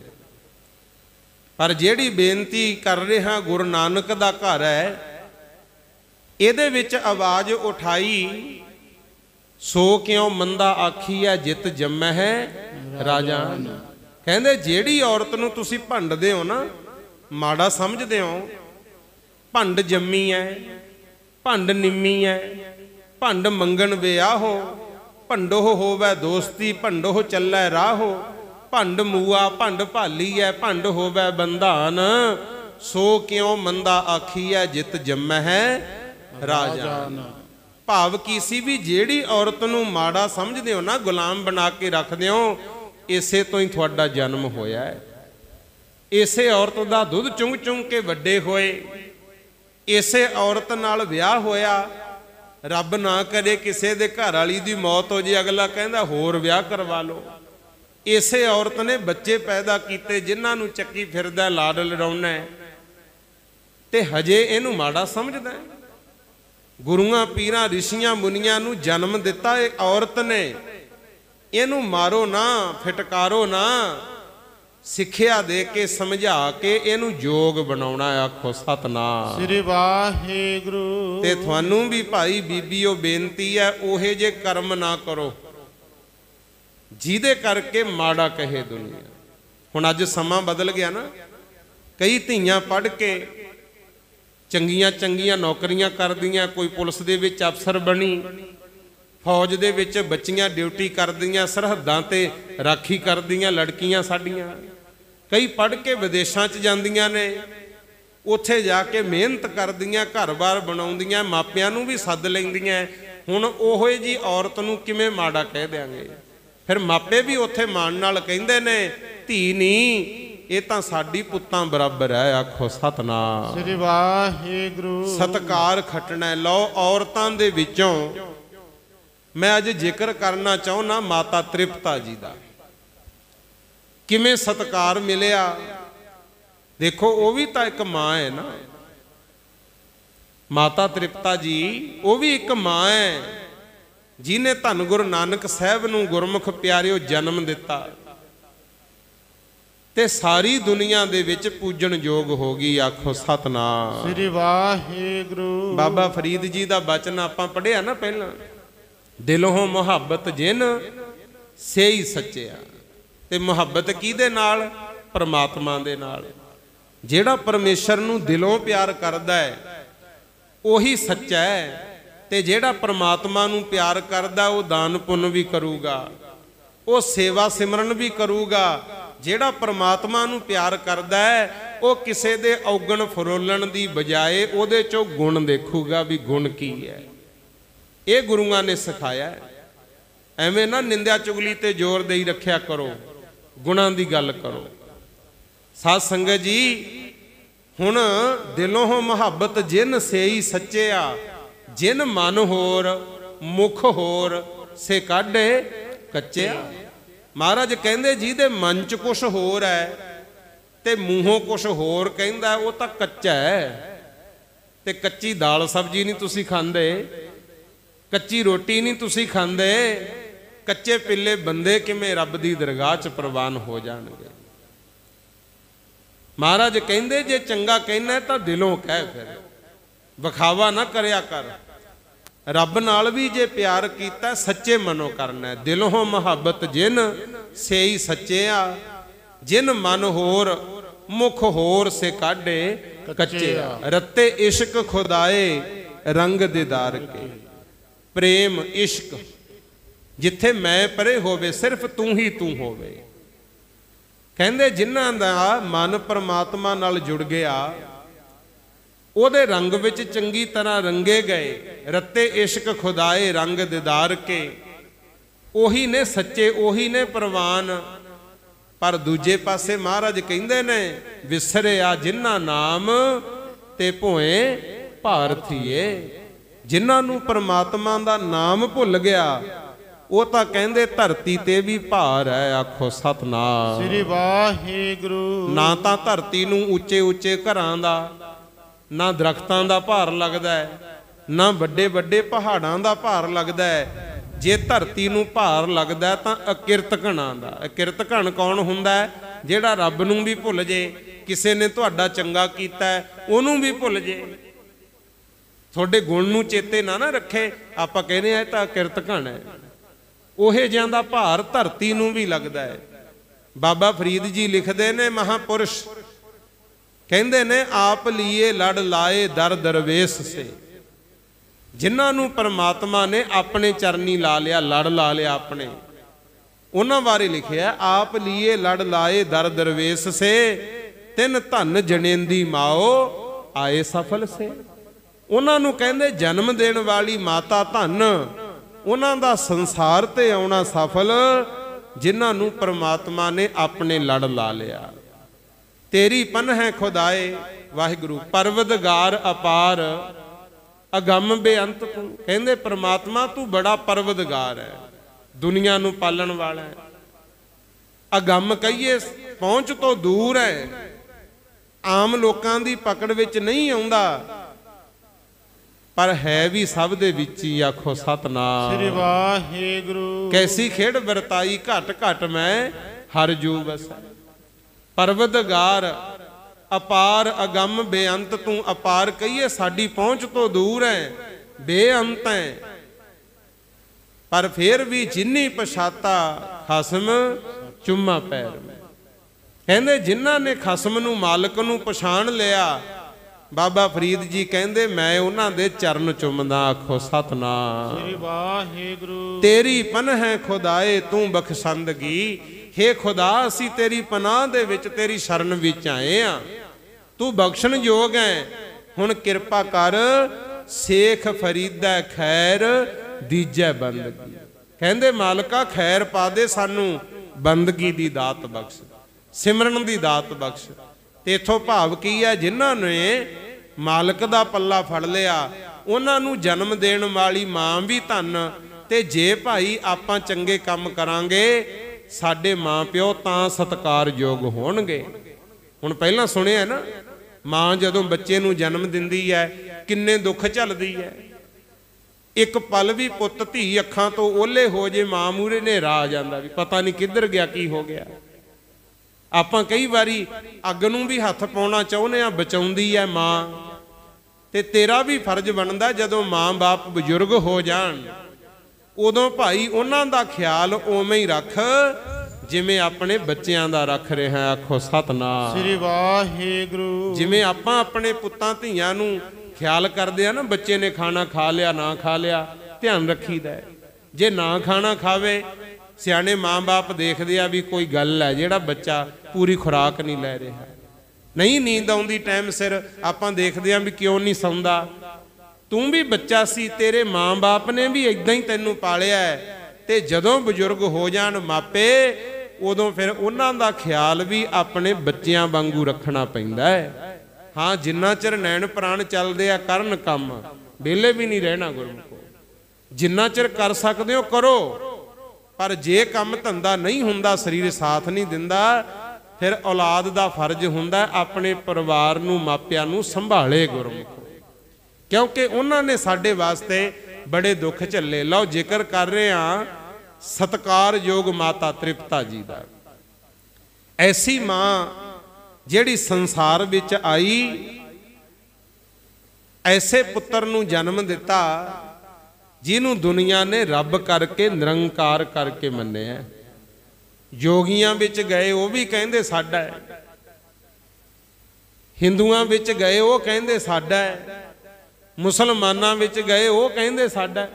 ਪਰ ਜਿਹੜੀ ਬੇਨਤੀ ਕਰ ਰਿਹਾ, ਗੁਰੂ ਨਾਨਕ ਦਾ ਘਰ ਹੈ, ਇਹਦੇ ਵਿੱਚ ਆਵਾਜ਼ ਉਠਾਈ, ਸੋ ਕਿਉਂ ਮੰਦਾ ਆਖੀਐ ਜਿਤ ਜੰਮੈ ਹੈ ਰਾਜਾ। ਕਹਿੰਦੇ ਜਿਹੜੀ ਔਰਤ ਨੂੰ ਤੁਸੀਂ ਭੰਡਦੇ ਹੋ ਨਾ, ਮਾੜਾ ਸਮਝਦੇ ਹੋ, ਭੰਡ ਜੰਮੀ ਹੈ, ਭੰਡ ਨਿੰਮੀ ਹੈ, ਭੰਡ ਮੰਗਣ ਵਿਆਹੋ, ਭੰਡੋ ਹੋਵੇ ਦੋਸਤੀ, ਭੰਡੋ ਚੱਲੈ ਰਾਹੋ, ਭੰਡ ਮੂਆ ਭੰਡ ਭਾਲੀ ਹੈ, ਭੰਡ ਹੋਵੇ ਬੰਧਾਨ, ਸੋ ਕਿਉਂ ਮੰਦਾ ਆਖੀਐ ਜਿਤ ਜੰਮੈ ਹੈ ਰਾਜਾਨ। ਭਾਵ ਕੀ ਸੀ ਵੀ ਜਿਹੜੀ ਔਰਤ ਨੂੰ ਮਾੜਾ ਸਮਝਦੇ ਹੋ ਨਾ, ਗੁਲਾਮ ਬਣਾ ਕੇ ਰੱਖਦੇ ਹੋ, ਇਸੇ ਤੋਂ ਹੀ ਤੁਹਾਡਾ ਜਨਮ ਹੋਇਆ ਹੈ। ਇਸੇ ਔਰਤ ਦਾ ਦੁੱਧ ਚੁੰਗ ਚੁੰਗ ਕੇ ਵੱਡੇ ਹੋਏ, ਇਸੇ ਔਰਤ ਨਾਲ ਵਿਆਹ ਹੋਇਆ। ਰੱਬ ਨਾ ਕਰੇ ਕਿਸੇ ਦੇ ਘਰ ਵਾਲੀ ਦੀ ਮੌਤ ਹੋ ਜੇ, ਅਗਲਾ ਕਹਿੰਦਾ ਹੋਰ ਵਿਆਹ ਕਰਵਾ ਲਓ। ਇਸੇ ਔਰਤ ਨੇ ਬੱਚੇ ਪੈਦਾ ਕੀਤੇ, ਜਿਨ੍ਹਾਂ ਨੂੰ ਚੱਕੀ ਫਿਰਦਾ, ਲਾਡ ਲਡਾਉਣਾ, ਤੇ ਹਜੇ ਇਹਨੂੰ ਮਾੜਾ ਸਮਝਦਾ। ਗੁਰੂਆਂ ਪੀਰਾਂ ਰਿਸ਼ੀਆਂ ਮੁਨੀਆਂ ਨੂੰ ਜਨਮ ਦਿੱਤਾ ਇਹ ਔਰਤ ਨੇ। ਇਹਨੂੰ ਮਾਰੋ ਨਾ, ਫਟਕਾਰੋ ਨਾ, ਸਿੱਖਿਆ ਦੇ ਕੇ ਸਮਝਾ ਕੇ ਇਹਨੂੰ ਯੋਗ ਬਣਾਉਣਾ। ਆਖੋ ਸਤਨਾਮ ਸ੍ਰੀ ਵਾਹਿਗੁਰੂ। ਤੇ ਤੁਹਾਨੂੰ ਵੀ ਭਾਈ ਬੀਬੀਓ ਬੇਨਤੀ ਹੈ, ਉਹੇ ਜੇ ਕਰਮ ਨਾ ਕਰੋ ਜਿਹਦੇ ਕਰਕੇ ਮਾੜਾ ਕਹੇ ਦੁਨੀਆ। ਹੁਣ ਅੱਜ ਸਮਾਂ ਬਦਲ ਗਿਆ ਨਾ, ਕਈ ਧੀਆਂ ਪੜ੍ਹ ਕੇ ਚੰਗੀਆਂ ਚੰਗੀਆਂ ਨੌਕਰੀਆਂ ਕਰਦੀਆਂ, ਕੋਈ ਪੁਲਿਸ ਦੇ ਵਿੱਚ ਅਫਸਰ ਬਣੀ, ਫੌਜ ਦੇ ਵਿੱਚ ਬੱਚੀਆਂ ਡਿਊਟੀ ਕਰਦੀਆਂ, ਸਰਹੱਦਾਂ ਤੇ ਰਾਖੀ ਕਰਦੀਆਂ ਲੜਕੀਆਂ ਸਾਡੀਆਂ। ਕਈ ਪੜ੍ਹ ਕੇ ਵਿਦੇਸ਼ਾਂ 'ਚ ਜਾਂਦੀਆਂ ਨੇ, ਉੱਥੇ ਜਾ ਕੇ ਮਿਹਨਤ ਕਰਦੀਆਂ, ਘਰ-ਬਾਰ ਬਣਾਉਂਦੀਆਂ, ਮਾਪਿਆਂ ਨੂੰ ਵੀ ਸੱਦ ਲੈਂਦੀਆਂ। ਹੁਣ ਉਹੋ ਜਿਹੀ ਔਰਤ ਨੂੰ ਕਿਵੇਂ ਮਾੜਾ ਕਹਿ ਦਿਆਂਗੇ? ਫਿਰ ਮਾਪੇ ਵੀ ਉੱਥੇ ਮਾਣ ਨਾਲ ਕਹਿੰਦੇ ਨੇ, ਧੀ ਨਹੀਂ, ਇਹ ਤਾਂ ਸਾਡੀ ਪੁੱਤਾਂ ਬਰਾਬਰ ਹੈ। ਆਖੋ ਸਤਨਾਮ ਸ੍ਰੀ ਵਾਹਿਗੁਰੂ। ਸਤਕਾਰ ਖੱਟਣਾ। ਲਓ, ਔਰਤਾਂ ਦੇ ਵਿੱਚੋਂ ਮੈਂ ਅੱਜ ਜ਼ਿਕਰ ਕਰਨਾ ਚਾਹੁੰਦਾ ਮਾਤਾ ਤ੍ਰਿਪਤਾ ਜੀ ਦਾ। ਕਿਵੇਂ ਸਤਕਾਰ ਮਿਲਿਆ, ਦੇਖੋ ਉਹ ਵੀ ਤਾਂ ਇੱਕ ਮਾਂ ਹੈ ਨਾ, ਮਾਤਾ ਤ੍ਰਿਪਤਾ ਜੀ ਉਹ ਵੀ ਇੱਕ ਮਾਂ ਹੈ ਜਿਹਨੇ ਧੰਨ ਗੁਰੂ ਨਾਨਕ ਸਾਹਿਬ ਨੂੰ ਗੁਰਮੁਖ ਪਿਆਰਿਓ ਜਨਮ ਦਿੱਤਾ ਤੇ ਸਾਰੀ ਦੁਨੀਆ ਦੇ ਵਿੱਚ ਪੂਜਣ ਯੋਗ ਹੋ ਗਈ। ਆਖੋ ਸਤਨਾਮ ਸ੍ਰੀ ਵਾਹਿਗੁਰੂ। ਬਾਬਾ ਫਰੀਦ ਜੀ ਦਾ ਬਚਨ ਆਪਾਂ ਪੜ੍ਹਿਆ ਨਾ ਪਹਿਲਾਂ, ਦਿਲੋਂ ਮੁਹੱਬਤ ਜਿਨ ਸੇਈ ਸੱਚਿਆ। ਤੇ ਮੁਹੱਬਤ ਕਿਹਦੇ ਨਾਲ? ਪਰਮਾਤਮਾ ਦੇ ਨਾਲ। ਜਿਹੜਾ ਪਰਮੇਸ਼ਰ ਨੂੰ ਦਿਲੋਂ ਪਿਆਰ ਕਰਦਾ ਹੈ ਉਹੀ ਸੱਚਾ ਹੈ, ਤੇ ਜਿਹੜਾ ਪਰਮਾਤਮਾ ਨੂੰ ਪਿਆਰ ਕਰਦਾ ਉਹ ਦਾਨ ਪੁੰਨ ਵੀ ਕਰੂਗਾ, ਉਹ ਸੇਵਾ ਸਿਮਰਨ ਵੀ ਕਰੂਗਾ। ਜਿਹੜਾ ਪਰਮਾਤਮਾ ਨੂੰ ਪਿਆਰ ਕਰਦਾ ਹੈ ਉਹ ਕਿਸੇ ਦੇ ਔਗਣ ਫਰੋਲਣ ਦੀ ਬਜਾਏ ਉਹਦੇ ਚੋਂ ਗੁਣ ਦੇਖੂਗਾ ਵੀ ਗੁਣ ਕੀ ਹੈ। ਇਹ ਗੁਰੂਆਂ ਨੇ ਸਿਖਾਇਆ। ਐਵੇਂ ਨਾ ਨਿੰਦਿਆ ਚੁਗਲੀ ਤੇ ਜ਼ੋਰ ਦੇਈ ਰੱਖਿਆ ਕਰੋ, ਗੁਣਾਂ ਦੀ ਗੱਲ ਕਰੋ। ਸਾਧ ਸੰਗਤ ਜੀ, ਹੁਣ ਦਿਲੋਂ ਮੁਹੱਬਤ ਜਿਨ ਸੇਈ ਸੱਚਿਆ, ਜਿਨ ਮਨ ਹੋਰ ਮੁਖ ਹੋਰ ਸੇ ਕਾਢੇ ਕੱਚਿਆ। ਮਹਾਰਾਜ ਕਹਿੰਦੇ ਜਿਹਦੇ ਮਨ ਚ ਕੁਛ ਹੋਰ ਹੈ ਤੇ ਮੂੰਹੋਂ ਕੁਛ ਹੋਰ ਕਹਿੰਦਾ ਉਹ ਤਾਂ ਕੱਚਾ ਹੈ। ਤੇ ਕੱਚੀ ਦਾਲ ਸਬਜ਼ੀ ਨਹੀਂ ਤੁਸੀਂ ਖਾਂਦੇ, ਕੱਚੀ ਰੋਟੀ ਨਹੀਂ ਤੁਸੀਂ ਖਾਂਦੇ, ਕੱਚੇ ਪਿੱਲੇ ਬੰਦੇ ਕਿਵੇਂ ਰੱਬ ਦੀ ਦਰਗਾਹ ਚ ਪ੍ਰਵਾਨ ਹੋ ਜਾਣਗੇ। ਮਹਾਰਾਜ ਕਹਿੰਦੇ ਜੇ ਚੰਗਾ ਕਹਿਣਾ ਤਾਂ ਦਿਲੋਂ ਕਹਿ, ਫਿਰ ਵਿਖਾਵਾ ਨਾ ਕਰਿਆ ਕਰ। ਰੱਬ ਨਾਲ ਵੀ ਜੇ ਪਿਆਰ ਕੀਤਾ ਸੱਚੇ ਮਨੋਂ ਕਰਨਾ ਹੈ। ਦਿਲੋਂ ਮੁਹੱਬਤ ਜਿਨ ਸੇਈ ਸੱਚਿਆ, ਜਿਨ ਮਨ ਹੋਰ ਮੁਖ ਹੋਰ ਸੇ ਕਾਢੇ ਕੱਚਿਆ। ਰੱਤੇ ਇਸ਼ਕ ਖੁਦਾਏ ਰੰਗ ਦੀਦਾਰ ਕੇ। ਪ੍ਰੇਮ ਇਸ਼ਕ ਜਿੱਥੇ ਮੈਂ ਪਰੇ ਹੋਵੇ ਸਿਰਫ ਤੂੰ ਹੀ ਤੂੰ ਹੋਵੇ। ਕਹਿੰਦੇ ਜਿਨ੍ਹਾਂ ਦਾ ਮਨ ਪਰਮਾਤਮਾ ਨਾਲ ਜੁੜ ਗਿਆ ਉਹਦੇ ਰੰਗ ਵਿੱਚ ਚੰਗੀ ਤਰ੍ਹਾਂ ਰੰਗੇ ਗਏ। ਰੱਤੇ ਇਸ਼ਕ ਖੁਦਾਏ ਰੰਗ ਦੀਦਾਰ ਕੇ। ਉਹੀ ਨੇ ਸੱਚੇ, ਉਹੀ ਨੇ ਪ੍ਰਵਾਨ। ਪਰ ਦੂਜੇ ਪਾਸੇ ਮਹਾਰਾਜ ਕਹਿੰਦੇ ਨੇ ਵਿਸਰਿਆ ਜਿਨ੍ਹਾਂ ਨਾਮ ਤੇ ਭੋਏ ਭਾਰਥੀਏ। ਜਿਨ੍ਹਾਂ ਨੂੰ ਪਰਮਾਤਮਾ ਦਾ ਨਾਮ ਭੁੱਲ ਗਿਆ ਉਹ ਤਾਂ ਕਹਿੰਦੇ ਧਰਤੀ ਤੇ ਵੀ ਭਾਰ ਹੈ। ਆਖੋ ਸਤਨਾਮ ਸ੍ਰੀ ਵਾਹਿਗੁਰੂ। ਨਾ ਤਾਂ ਧਰਤੀ ਨੂੰ ਉੱਚੇ ਉੱਚੇ ਘਰਾਂ ਦਾ, ਨਾ ਦਰਖਤਾਂ ਦਾ ਭਾਰ ਲੱਗਦਾ ਹੈ, ਨਾ ਵੱਡੇ ਵੱਡੇ ਪਹਾੜਾਂ ਦਾ ਭਾਰ ਲੱਗਦਾ ਹੈ। ਜੇ ਧਰਤੀ ਨੂੰ ਭਾਰ ਲੱਗਦਾ ਤਾਂ ਅਕਿਰਤ ਘਣਾਂ ਦਾ। ਅਕਿਰਤ ਘਣ ਕੌਣ ਹੁੰਦਾ ਹੈ? ਜਿਹੜਾ ਰੱਬ ਨੂੰ ਵੀ ਭੁੱਲ ਜੇ, ਕਿਸੇ ਨੇ ਤੁਹਾਡਾ ਚੰਗਾ ਕੀਤਾ ਉਹਨੂੰ ਵੀ ਭੁੱਲ ਜੇ, ਤੁਹਾਡੇ ਗੁਣ ਨੂੰ ਚੇਤੇ ਨਾ ਰੱਖੇ, ਆਪਾਂ ਕਹਿੰਦੇ ਆ ਇਹ ਤਾਂ ਅਕਿਰਤ ਘਣ ਹੈ। ਉਹੇ ਜਿਹਾਂ ਦਾ ਭਾਰ ਧਰਤੀ ਨੂੰ ਵੀ ਲੱਗਦਾ ਹੈ। ਬਾਬਾ ਫਰੀਦ ਜੀ ਲਿਖਦੇ ਨੇ, ਮਹਾਪੁਰਸ਼ ਕਹਿੰਦੇ ਨੇ ਆਪ ਲੀਏ ਲੜ ਲਾਏ ਦਰ ਦਰਵੇਸ਼ ਸੇ। ਜਿਨ੍ਹਾਂ ਨੂੰ ਪਰਮਾਤਮਾ ਨੇ ਆਪਣੇ ਚਰਨੀ ਲਾ ਲਿਆ, ਲੜ ਲਾ ਲਿਆ ਆਪਣੇ, ਉਹਨਾਂ ਬਾਰੇ ਲਿਖਿਆ ਆਪ ਲੀਏ ਲੜ ਲਾਏ ਦਰ ਦਰਵੇਸ਼ ਸੇ। ਤਿੰਨ ਧਨ ਜਣੇਂਦੀ ਮਾਓ ਆਏ ਸਫਲ ਸੇ। ਉਹਨਾਂ ਨੂੰ ਕਹਿੰਦੇ ਜਨਮ ਦੇਣ ਵਾਲੀ ਮਾਤਾ ਧਨ, ਉਹਨਾਂ ਦਾ ਸੰਸਾਰ ਤੇ ਆਉਣਾ ਸਫਲ, ਜਿਨ੍ਹਾਂ ਨੂੰ ਪਰਮਾਤਮਾ ਨੇ ਆਪਣੇ ਲੜ ਲਾ ਲਿਆ। ਤੇਰੀ ਪਨ ਹੈ ਖੁਦਾਏ ਵਾਹਿਗੁਰੂ ਪਰਵਦਗਾਰ ਅਪਾਰ ਅਗੰਮ ਬੇਅੰਤ ਤੂੰ। ਕਹਿੰਦੇ ਪਰਮਾਤਮਾ ਤੂੰ ਬੜਾ ਪਰਵਦਗਾਰ ਹੈ, ਦੁਨੀਆ ਨੂੰ ਪਾਲਣ ਵਾਲਾ ਹੈ। ਅਗੰਮ ਕਹੀਏ ਪਹੁੰਚ ਤੋਂ ਦੂਰ ਹੈ, ਆਮ ਲੋਕਾਂ ਦੀ ਪਕੜ ਵਿੱਚ ਨਹੀਂ ਆਉਂਦਾ, ਪਰ ਹੈ ਵੀ ਸਭ ਦੇ ਵਿੱਚ ਹੀ। ਆਖੋ ਸਤਨਾਮ ਸ੍ਰੀ ਵਾਹਿਗੁਰੂ। ਕੈਸੀ ਖੇਡ ਵਰਤਾਈ ਘਟ ਘਟ ਮੈਂ ਹਰ ਜੂ ਵਸੈ। ਪਰਵਦਗਾਰ ਅਪਾਰ ਅਗੰਮ ਬੇਅੰਤ ਤੂੰ। ਅਪਾਰ ਕਹੀਏ ਸਾਡੀ ਪਹੁੰਚ ਤੋਂ ਦੂਰ ਹੈ, ਬੇਅੰਤ ਹੈ, ਪਰ ਫਿਰ ਵੀ ਜਿੰਨੀ ਪਛਾਤਾ ਖਸਮ ਚੁੰਮਾ ਪੈਰ ਮੈਂ। ਕਹਿੰਦੇ ਜਿਨ੍ਹਾਂ ਨੇ ਖਸਮ ਨੂੰ, ਮਾਲਕ ਨੂੰ ਪਛਾਣ ਲਿਆ, ਬਾਬਾ ਫਰੀਦ ਜੀ ਕਹਿੰਦੇ ਮੈਂ ਉਹਨਾਂ ਦੇ ਚਰਨ ਚੁੰਮਦਾ। ਆਖੋ ਸਤਨਾਮ ਸ੍ਰੀ ਵਾਹਿਗੁਰੂ। ਤੇਰੀ ਪਨ ਹੈ ਖੁਦਾਏ ਤੂੰ ਬਖਸ਼ੰਦਗੀ। ਹੇ ਖੁਦਾ ਅਸੀਂ ਤੇਰੀ ਪਨਾਹ ਦੇ ਵਿੱਚ, ਤੇਰੀ ਸ਼ਰਨ ਵਿੱਚ ਆਏ ਆ, ਤੂੰ ਬਖਸ਼ਣ ਯੋਗ ਹੈ। ਹੁਣ ਕਿਰਪਾ ਕਰ ਸੇਖ ਫਰੀਦਾ ਖੈਰ ਦੀਜੈ ਬੰਦਗੀ। ਕਹਿੰਦੇ ਮਾਲਕਾ ਖੈਰ ਪਾ ਦੇ ਸਾਨੂੰ, ਬੰਦਗੀ ਦੀ ਦਾਤ ਬਖਸ਼, ਸਿਮਰਨ ਦੀ ਦਾਤ ਬਖਸ਼। ਤੇ ਇਥੋਂ ਭਾਵ ਕੀ ਹੈ? ਜਿਨ੍ਹਾਂ ਨੇ ਮਾਲਕ ਦਾ ਪੱਲਾ ਫੜ ਲਿਆ ਉਹਨਾਂ ਨੂੰ ਜਨਮ ਦੇਣ ਵਾਲੀ ਮਾਂ ਵੀ ਧੰਨ। ਤੇ ਜੇ ਭਾਈ ਆਪਾਂ ਚੰਗੇ ਕੰਮ ਕਰਾਂਗੇ ਸਾਡੇ ਮਾਂ ਪਿਓ ਤਾਂ ਸਤਿਕਾਰਯੋਗ ਹੋਣਗੇ। ਹੁਣ ਪਹਿਲਾਂ ਸੁਣਿਆ ਨਾ, ਮਾਂ ਜਦੋਂ ਬੱਚੇ ਨੂੰ ਜਨਮ ਦਿੰਦੀ ਹੈ ਕਿੰਨੇ ਦੁੱਖ ਝੱਲਦੀ ਹੈ। ਇੱਕ ਪਲ ਵੀ ਪੁੱਤ ਧੀ ਅੱਖਾਂ ਤੋਂ ਓਹਲੇ ਹੋ ਜੇ, ਮਾਂ ਮੂਹਰੇ ਹਨੇਰਾ ਆ ਜਾਂਦਾ ਵੀ ਪਤਾ ਨਹੀਂ ਕਿੱਧਰ ਗਿਆ, ਕੀ ਹੋ ਗਿਆ। ਆਪਾਂ ਕਈ ਵਾਰੀ ਅੱਗ ਨੂੰ ਵੀ ਹੱਥ ਪਾਉਣਾ ਚਾਹੁੰਦੇ ਆ, ਬਚਾਉਂਦੀ ਹੈ ਮਾਂ। ਤੇ ਤੇਰਾ ਵੀ ਫਰਜ਼ ਬਣਦਾ ਜਦੋਂ ਮਾਂ-ਬਾਪ ਬਜ਼ੁਰਗ ਹੋ ਜਾਣ, ਉਦੋਂ ਭਾਈ ਉਹਨਾਂ ਦਾ ਖਿਆਲ ਉਵੇਂ ਹੀ ਰੱਖ ਜਿਵੇਂ ਆਪਣੇ ਬੱਚਿਆਂ ਦਾ ਰੱਖ ਰਿਹਾ। ਆਖੋ ਸਤਿਨਾਮ ਸ੍ਰੀ ਵਾਹਿਗੁਰੂ। ਜਿਵੇਂ ਆਪਾਂ ਆਪਣੇ ਪੁੱਤਾਂ ਧੀਆਂ ਨੂੰ ਖਿਆਲ ਕਰਦੇ ਆ ਨਾ, ਬੱਚੇ ਨੇ ਖਾਣਾ ਖਾ ਲਿਆ ਨਾ ਖਾ ਲਿਆ, ਧਿਆਨ ਰੱਖੀਦਾ। ਜੇ ਨਾ ਖਾਣਾ ਖਾਵੇ, ਸਿਆਣੇ ਮਾਂ-ਬਾਪ ਦੇਖਦੇ ਆ ਵੀ ਕੋਈ ਗੱਲ ਹੈ, ਜਿਹੜਾ ਬੱਚਾ ਪੂਰੀ ਖੁਰਾਕ ਨਹੀਂ ਲੈ ਰਿਹਾ, ਨਹੀਂ ਨੀਂਦ ਆਉਂਦੀ ਟਾਈਮ ਸਿਰ, ਆਪਾਂ ਦੇਖਦੇ ਆ ਵੀ ਕਿਉਂ ਨਹੀਂ ਸੌਂਦਾ। ਤੂੰ ਵੀ ਬੱਚਾ ਸੀ, ਤੇਰੇ ਮਾਂ-ਬਾਪ ਨੇ ਵੀ ਇਦਾਂ ਹੀ ਤੈਨੂੰ ਪਾਲਿਆ ਹੈ। ਤੇ ਜਦੋਂ ਬਜ਼ੁਰਗ ਹੋ ਜਾਣ ਮਾਪੇ, ਉਦੋਂ ਫਿਰ ਉਹਨਾਂ ਦਾ ਖਿਆਲ ਵੀ ਆਪਣੇ ਬੱਚਿਆਂ ਵਾਂਗੂ ਰੱਖਣਾ ਪੈਂਦਾ ਹੈ। ਹਾਂ, ਜਿੰਨਾ ਚਿਰ ਨੈਣ ਪ੍ਰਾਣ ਚੱਲਦੇ ਆ ਕਰਨ ਕੰਮ, ਵਿਹਲੇ ਵੀ ਨਹੀਂ ਰਹਿਣਾ ਗੁਰਮੁਖੋ। ਜਿੰਨਾ ਚਿਰ ਕਰ ਸਕਦੇ ਹੋ ਕਰੋ, ਪਰ ਜੇ ਕੰਮ ਧੰਦਾ ਨਹੀਂ ਹੁੰਦਾ, ਸਰੀਰ ਸਾਥ ਨਹੀਂ ਦਿੰਦਾ, ਫਿਰ ਔਲਾਦ ਦਾ ਫਰਜ਼ ਹੁੰਦਾ ਆਪਣੇ ਪਰਿਵਾਰ ਨੂੰ, ਮਾਪਿਆਂ ਨੂੰ ਸੰਭਾਲੇ ਗੁਰਮੁਖੋ, ਕਿਉਂਕਿ ਉਹਨਾਂ ਨੇ ਸਾਡੇ ਵਾਸਤੇ ਬੜੇ ਦੁੱਖ ਝੱਲੇ। ਲਓ ਜ਼ਿਕਰ ਕਰ ਰਹੇ ਹਾਂ ਸਤਿਕਾਰਯੋਗ ਮਾਤਾ ਤ੍ਰਿਪਤਾ ਜੀ ਦਾ। ਐਸੀ ਮਾਂ ਜਿਹੜੀ ਸੰਸਾਰ ਵਿੱਚ ਆਈ, ਐਸੇ ਪੁੱਤਰ ਨੂੰ ਜਨਮ ਦਿੱਤਾ ਜਿਹਨੂੰ ਦੁਨੀਆ ਨੇ ਰੱਬ ਕਰਕੇ, ਨਿਰੰਕਾਰ ਕਰਕੇ ਮੰਨਿਆ। ਯੋਗੀਆਂ ਵਿੱਚ ਗਏ ਉਹ ਵੀ ਕਹਿੰਦੇ ਸਾਡਾ ਹੈ, ਹਿੰਦੂਆਂ ਵਿੱਚ ਗਏ ਉਹ ਕਹਿੰਦੇ ਸਾਡਾ ਹੈ, ਮੁਸਲਮਾਨਾਂ ਵਿੱਚ ਗਏ ਉਹ ਕਹਿੰਦੇ ਸਾਡਾ।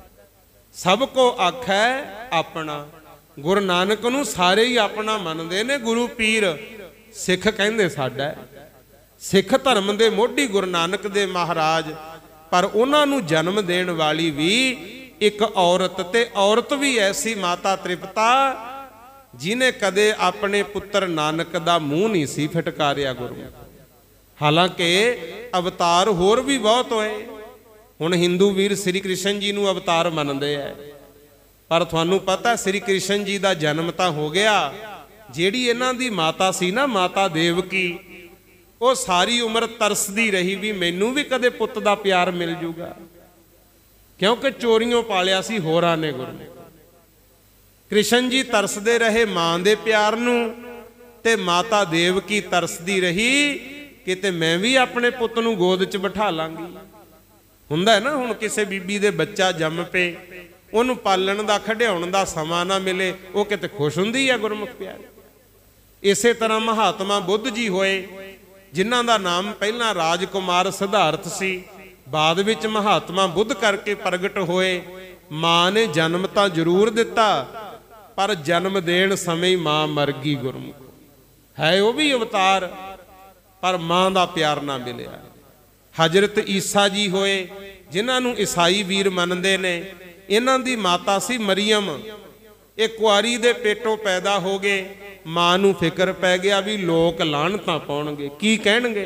ਸਭ ਕੋ ਆਖੈ ਆਪਣਾ। ਗੁਰੂ ਨਾਨਕ ਨੂੰ ਸਾਰੇ ਹੀ ਆਪਣਾ ਮੰਨਦੇ ਨੇ, ਗੁਰੂ ਪੀਰ ਸਿੱਖ ਕਹਿੰਦੇ ਸਾਡਾ। ਸਿੱਖ ਧਰਮ ਦੇ ਮੋਢੀ ਗੁਰੂ ਨਾਨਕ ਦੇ ਮਹਾਰਾਜ, ਪਰ ਉਹਨਾਂ ਨੂੰ ਜਨਮ ਦੇਣ ਵਾਲੀ ਵੀ ਇੱਕ ਔਰਤ, ਤੇ ਔਰਤ ਵੀ ਐਸੀ ਮਾਤਾ ਤ੍ਰਿਪਤਾ ਜਿਹਨੇ ਕਦੇ ਆਪਣੇ ਪੁੱਤਰ ਨਾਨਕ ਦਾ ਮੂੰਹ ਨਹੀਂ ਸੀ ਫਟਕਾਰਿਆ ਗੁਰਮੁਖ। ਹਾਲਾਂਕਿ ਅਵਤਾਰ ਹੋਰ ਵੀ ਬਹੁਤ ਹੋਏ। ਹੁਣ ਹਿੰਦੂ ਵੀਰ ਸ੍ਰੀ ਕ੍ਰਿਸ਼ਨ ਜੀ ਨੂੰ ਅਵਤਾਰ ਮੰਨਦੇ ਆ, ਪਰ ਤੁਹਾਨੂੰ ਪਤਾ ਸ੍ਰੀ ਕ੍ਰਿਸ਼ਨ ਜੀ ਦਾ ਜਨਮ ਤਾਂ ਹੋ ਗਿਆ, ਜਿਹੜੀ ਇਹਨਾਂ ਦੀ ਮਾਤਾ ਸੀ ਨਾ, ਮਾਤਾ ਦੇਵਕੀ, ਉਹ ਸਾਰੀ ਉਮਰ ਤਰਸਦੀ ਰਹੀ ਵੀ ਮੈਨੂੰ ਵੀ ਕਦੇ ਪੁੱਤ ਦਾ ਪਿਆਰ ਮਿਲ ਜੂਗਾ, ਕਿਉਂਕਿ ਚੋਰੀਆਂ ਪਾਲਿਆ ਸੀ ਹੋਰਾਂ ਨੇ ਗੁਰੂ। ਕ੍ਰਿਸ਼ਨ ਜੀ ਤਰਸਦੇ ਰਹੇ ਮਾਂ ਦੇ ਪਿਆਰ ਨੂੰ, ਤੇ ਮਾਤਾ ਦੇਵਕੀ ਤਰਸਦੀ ਰਹੀ ਕਿਤੇ ਮੈਂ ਵੀ ਆਪਣੇ ਪੁੱਤ ਨੂੰ ਗੋਦ 'ਚ ਬਿਠਾ ਲਾਂਗੀ। ਹੁੰਦਾ ਹੈ ਨਾ, ਹੁਣ ਕਿਸੇ ਬੀਬੀ ਦੇ ਬੱਚਾ ਜੰਮ ਪਏ, ਉਹਨੂੰ ਪਾਲਣ ਦਾ, ਖਿਡਾਉਣ ਦਾ ਸਮਾਂ ਨਾ ਮਿਲੇ, ਉਹ ਕਿਤੇ ਖੁਸ਼ ਹੁੰਦੀ ਹੈ ਗੁਰਮੁਖ ਪਿਆਰੇ। ਇਸੇ ਤਰ੍ਹਾਂ ਮਹਾਤਮਾ ਬੁੱਧ ਜੀ ਹੋਏ, ਜਿਨ੍ਹਾਂ ਦਾ ਨਾਮ ਪਹਿਲਾਂ ਰਾਜਕੁਮਾਰ ਸਿਧਾਰਥ ਸੀ, ਬਾਅਦ ਵਿੱਚ ਮਹਾਤਮਾ ਬੁੱਧ ਕਰਕੇ ਪ੍ਰਗਟ ਹੋਏ। ਮਾਂ ਨੇ ਜਨਮ ਤਾਂ ਜ਼ਰੂਰ ਦਿੱਤਾ, ਪਰ ਜਨਮ ਦੇਣ ਸਮੇਂ ਹੀ ਮਾਂ ਮਰ ਗਈ ਗੁਰਮੁਖ। ਹੈ ਉਹ ਵੀ ਅਵਤਾਰ, ਪਰ ਮਾਂ ਦਾ ਪਿਆਰ ਨਾ ਮਿਲਿਆ। ਹਜ਼ਰਤ ਈਸਾ ਜੀ ਹੋਏ, ਜਿਨ੍ਹਾਂ ਨੂੰ ਈਸਾਈ ਵੀਰ ਮੰਨਦੇ ਨੇ, ਇਹਨਾਂ ਦੀ ਮਾਤਾ ਸੀ ਮਰੀਅਮ। ਇਹ ਕੁਆਰੀ ਦੇ ਪੇਟੋਂ ਪੈਦਾ ਹੋ ਗਏ। ਮਾਂ ਨੂੰ ਫਿਕਰ ਪੈ ਗਿਆ ਵੀ ਲੋਕ ਲਾਹਨਤਾਂ ਪਾਉਣਗੇ, ਕੀ ਕਹਿਣਗੇ।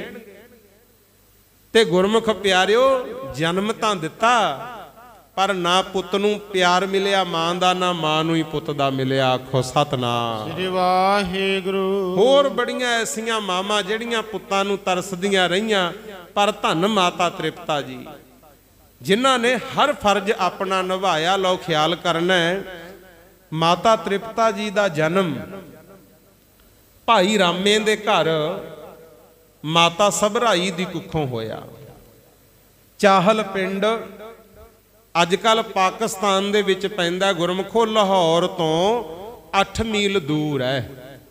ਤੇ ਗੁਰਮੁਖ ਪਿਆਰਿਓ, ਜਨਮ ਤਾਂ ਦਿੱਤਾ, ਪਰ ਨਾ ਪੁੱਤ ਨੂੰ ਪਿਆਰ ਮਿਲਿਆ ਮਾਂ ਦਾ, ਨਾ ਮਾਂ ਨੂੰ ਹੀ ਪੁੱਤ ਦਾ ਮਿਲਿਆ। ਆਖੋ ਸਤਿਨਾਮ ਸ੍ਰੀ ਵਾਹਿਗੁਰੂ। ਹੋਰ ਬੜੀਆਂ ਐਸੀਆਂ ਮਾਵਾਂ ਜਿਹੜੀਆਂ ਪੁੱਤਾਂ ਨੂੰ ਤਰਸਦੀਆਂ ਰਹੀਆਂ, ਪਰ ਧੰਨ ਮਾਤਾ ਤ੍ਰਿਪਤਾ ਜੀ, ਜਿਨ੍ਹਾਂ ਨੇ ਹਰ ਫਰਜ਼ ਆਪਣਾ ਨਿਭਾਇਆ। ਲਓ ਖਿਆਲ ਕਰਨਾ ਹੈ, ਮਾਤਾ ਤ੍ਰਿਪਤਾ ਜੀ ਦਾ ਜਨਮ ਭਾਈ ਰਾਮੇ ਦੇ ਘਰ ਮਾਤਾ ਸਭਰਾਈ ਦੀ ਕੁੱਖੋਂ ਹੋਇਆ। ਚਾਹਲ ਪਿੰਡ ਅੱਜ ਕੱਲ ਪਾਕਿਸਤਾਨ ਦੇ ਵਿੱਚ ਪੈਂਦਾ ਗੁਰਮਖੋ, ਲਾਹੌਰ ਤੋਂ 8 ਮੀਲ ਦੂਰ ਹੈ।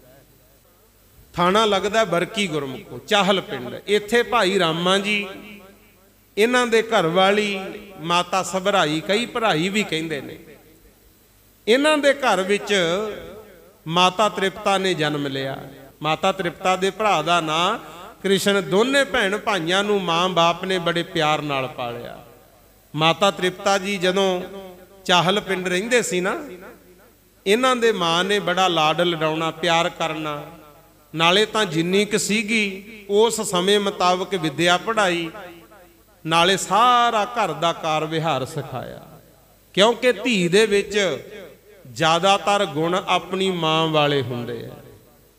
ਥਾਣਾ ਲੱਗਦਾ ਬਰਕੀ ਗੁਰਮਖੋ, ਚਾਹਲ ਪਿੰਡ। ਇੱਥੇ ਭਾਈ ਰਾਮਾ ਜੀ, ਇਹਨਾਂ ਦੇ ਘਰ ਵਾਲੀ ਮਾਤਾ ਸਭਰਾਈ, ਕਈ ਭਰਾਈ ਵੀ ਕਹਿੰਦੇ ਨੇ, ਇਹਨਾਂ ਦੇ ਘਰ ਵਿੱਚ ਮਾਤਾ ਤ੍ਰਿਪਤਾ ਨੇ ਜਨਮ ਲਿਆ। ਮਾਤਾ ਤ੍ਰਿਪਤਾ ਦੇ ਭਰਾ ਦਾ ਨਾਂ ਕ੍ਰਿਸ਼ਨ। ਦੋਨੇ ਭੈਣ ਭਾਈਆਂ ਨੂੰ ਮਾਂ-ਬਾਪ ਨੇ ਬੜੇ ਪਿਆਰ ਨਾਲ ਪਾਲਿਆ। ਮਾਤਾ ਤ੍ਰਿਪਤਾ ਜੀ ਜਦੋਂ ਚਾਹਲ ਪਿੰਡ ਰਹਿੰਦੇ ਸੀ ਨਾ, ਇਹਨਾਂ ਦੇ ਮਾਂ ਨੇ ਬੜਾ ਲਾਡ ਲਡਾਉਣਾ, ਪਿਆਰ ਕਰਨਾ। ਨਾਲੇ ਤਾਂ ਜਿੰਨੀ ਕੁ ਸੀਗੀ ਉਸ ਸਮੇਂ ਮੁਤਾਬਕ ਵਿੱਦਿਆ ਪੜ੍ਹਾਈ, ਨਾਲੇ ਸਾਰਾ ਘਰ ਦਾ ਕਾਰ ਵਿਹਾਰ ਸਿਖਾਇਆ। ਕਿਉਂਕਿ ਧੀ ਦੇ ਵਿੱਚ ਜ਼ਿਆਦਾਤਰ ਗੁਣ ਆਪਣੀ ਮਾਂ ਵਾਲੇ ਹੁੰਦੇ ਆ।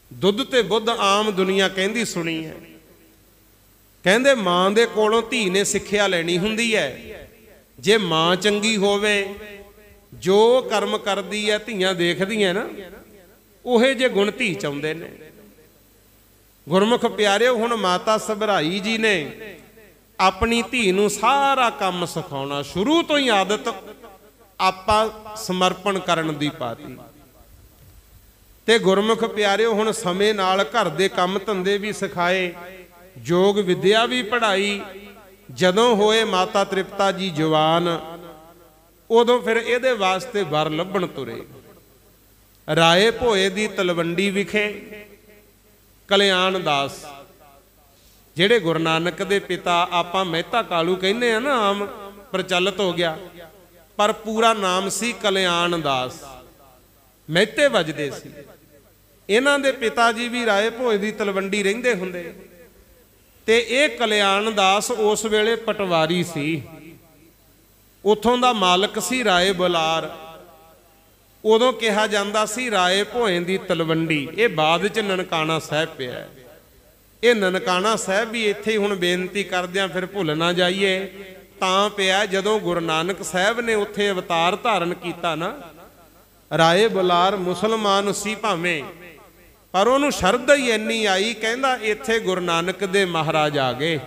ਦੁੱਧ ਤੇ ਬੁੱਧ ਆਮ ਦੁਨੀਆ ਕਹਿੰਦੀ ਸੁਣੀ ਹੈ। ਕਹਿੰਦੇ ਮਾਂ ਦੇ ਕੋਲੋਂ ਧੀ ਨੇ ਸਿੱਖਿਆ ਲੈਣੀ ਹੁੰਦੀ ਹੈ। ਜੇ ਮਾਂ ਚੰਗੀ ਹੋਵੇ, ਜੋ ਕਰਮ ਕਰਦੀ ਹੈ ਧੀਆਂ ਦੇਖਦੀਆਂ ਨਾ, ਉਹੇ ਜੇ ਗੁਣ ਧੀ ਚਾਹੁੰਦੇ ਨੇ। ਗੁਰਮੁਖ ਪਿਆਰਿਓ, ਹੁਣ ਮਾਤਾ ਸਭਰਾਈ ਜੀ ਨੇ ਆਪਣੀ ਧੀ ਨੂੰ ਸਾਰਾ ਕੰਮ ਸਿਖਾਉਣਾ, ਸ਼ੁਰੂ ਤੋਂ ਹੀ ਆਦਤ ਆਪਾਂ ਸਮਰਪਣ ਕਰਨ ਦੀ ਪਾਤੀ। ਤੇ ਗੁਰਮੁਖ ਪਿਆਰਿਓ, ਹੁਣ ਸਮੇਂ ਨਾਲ ਘਰ ਦੇ ਕੰਮ ਧੰਦੇ ਵੀ ਸਿਖਾਏ, ਯੋਗ ਵਿਦਿਆ ਵੀ ਪੜ੍ਹਾਈ। ਜਦੋਂ ਹੋਏ ਮਾਤਾ ਤ੍ਰਿਪਤਾ ਜੀ ਜਵਾਨ, ਉਦੋਂ ਫਿਰ ਇਹਦੇ ਵਾਸਤੇ ਵਰ ਲੱਭਣ ਤੁਰੇ। ਰਾਏ ਭੋਏ ਦੀ ਤਲਵੰਡੀ ਵਿਖੇ ਕਲਿਆਣ ਦਾਸ, ਜਿਹੜੇ ਗੁਰੂ ਨਾਨਕ ਦੇ ਪਿਤਾ, ਆਪਾਂ ਮਹਿਤਾ ਕਾਲੂ ਕਹਿੰਦੇ ਆ ਨਾ, ਆਮ ਪ੍ਰਚਲਿਤ ਹੋ ਗਿਆ, ਪਰ ਪੂਰਾ ਨਾਮ ਸੀ ਕਲਿਆਣ ਦਾਸ। ਮਹਿਤੇ ਵੱਜਦੇ ਸੀ। ਇਹਨਾਂ ਦੇ ਪਿਤਾ ਜੀ ਵੀ ਰਾਏ ਭੋਏ ਦੀ ਤਲਵੰਡੀ ਰਹਿੰਦੇ ਹੁੰਦੇ, ਤੇ ਇਹ ਕਲਿਆਣ ਦਾਸ ਉਸ ਵੇਲੇ ਪਟਵਾਰੀ ਸੀ, ਉਥੋਂ ਦਾ ਮਾਲਕ ਸੀ ਰਾਏ ਬੁਲਾਰ। ਉਦੋਂ ਕਿਹਾ ਜਾਂਦਾ ਸੀ ਰਾਏ ਭੋਏ ਦੀ ਤਲਵੰਡੀ। ਇਹ ਬਾਅਦ ਚ ਨਨਕਾਣਾ ਸਾਹਿਬ ਪਿਆ। ਇਹ ਨਨਕਾਣਾ ਸਾਹਿਬ ਵੀ ਇੱਥੇ ਹੁਣ ਬੇਨਤੀ ਕਰਦਿਆਂ ਫਿਰ ਭੁੱਲ ਨਾ ਜਾਈਏ, ਤਾਂ ਪਿਆ ਜਦੋਂ ਗੁਰੂ ਨਾਨਕ ਸਾਹਿਬ ਨੇ ਉੱਥੇ ਅਵਤਾਰ ਧਾਰਨ ਕੀਤਾ ਨਾ। ਰਾਏ ਬੁਲਾਰ ਮੁਸਲਮਾਨ ਸੀ ਭਾਵੇਂ, ਪਰ ਉਹਨੂੰ ਸ਼ਰਧਾ ਹੀ ਇੰਨੀ ਆਈ, ਕਹਿੰਦਾ ਇੱਥੇ ਗੁਰੂ ਨਾਨਕ ਦੇ ਮਹਾਰਾਜ ਆ ਗਏ।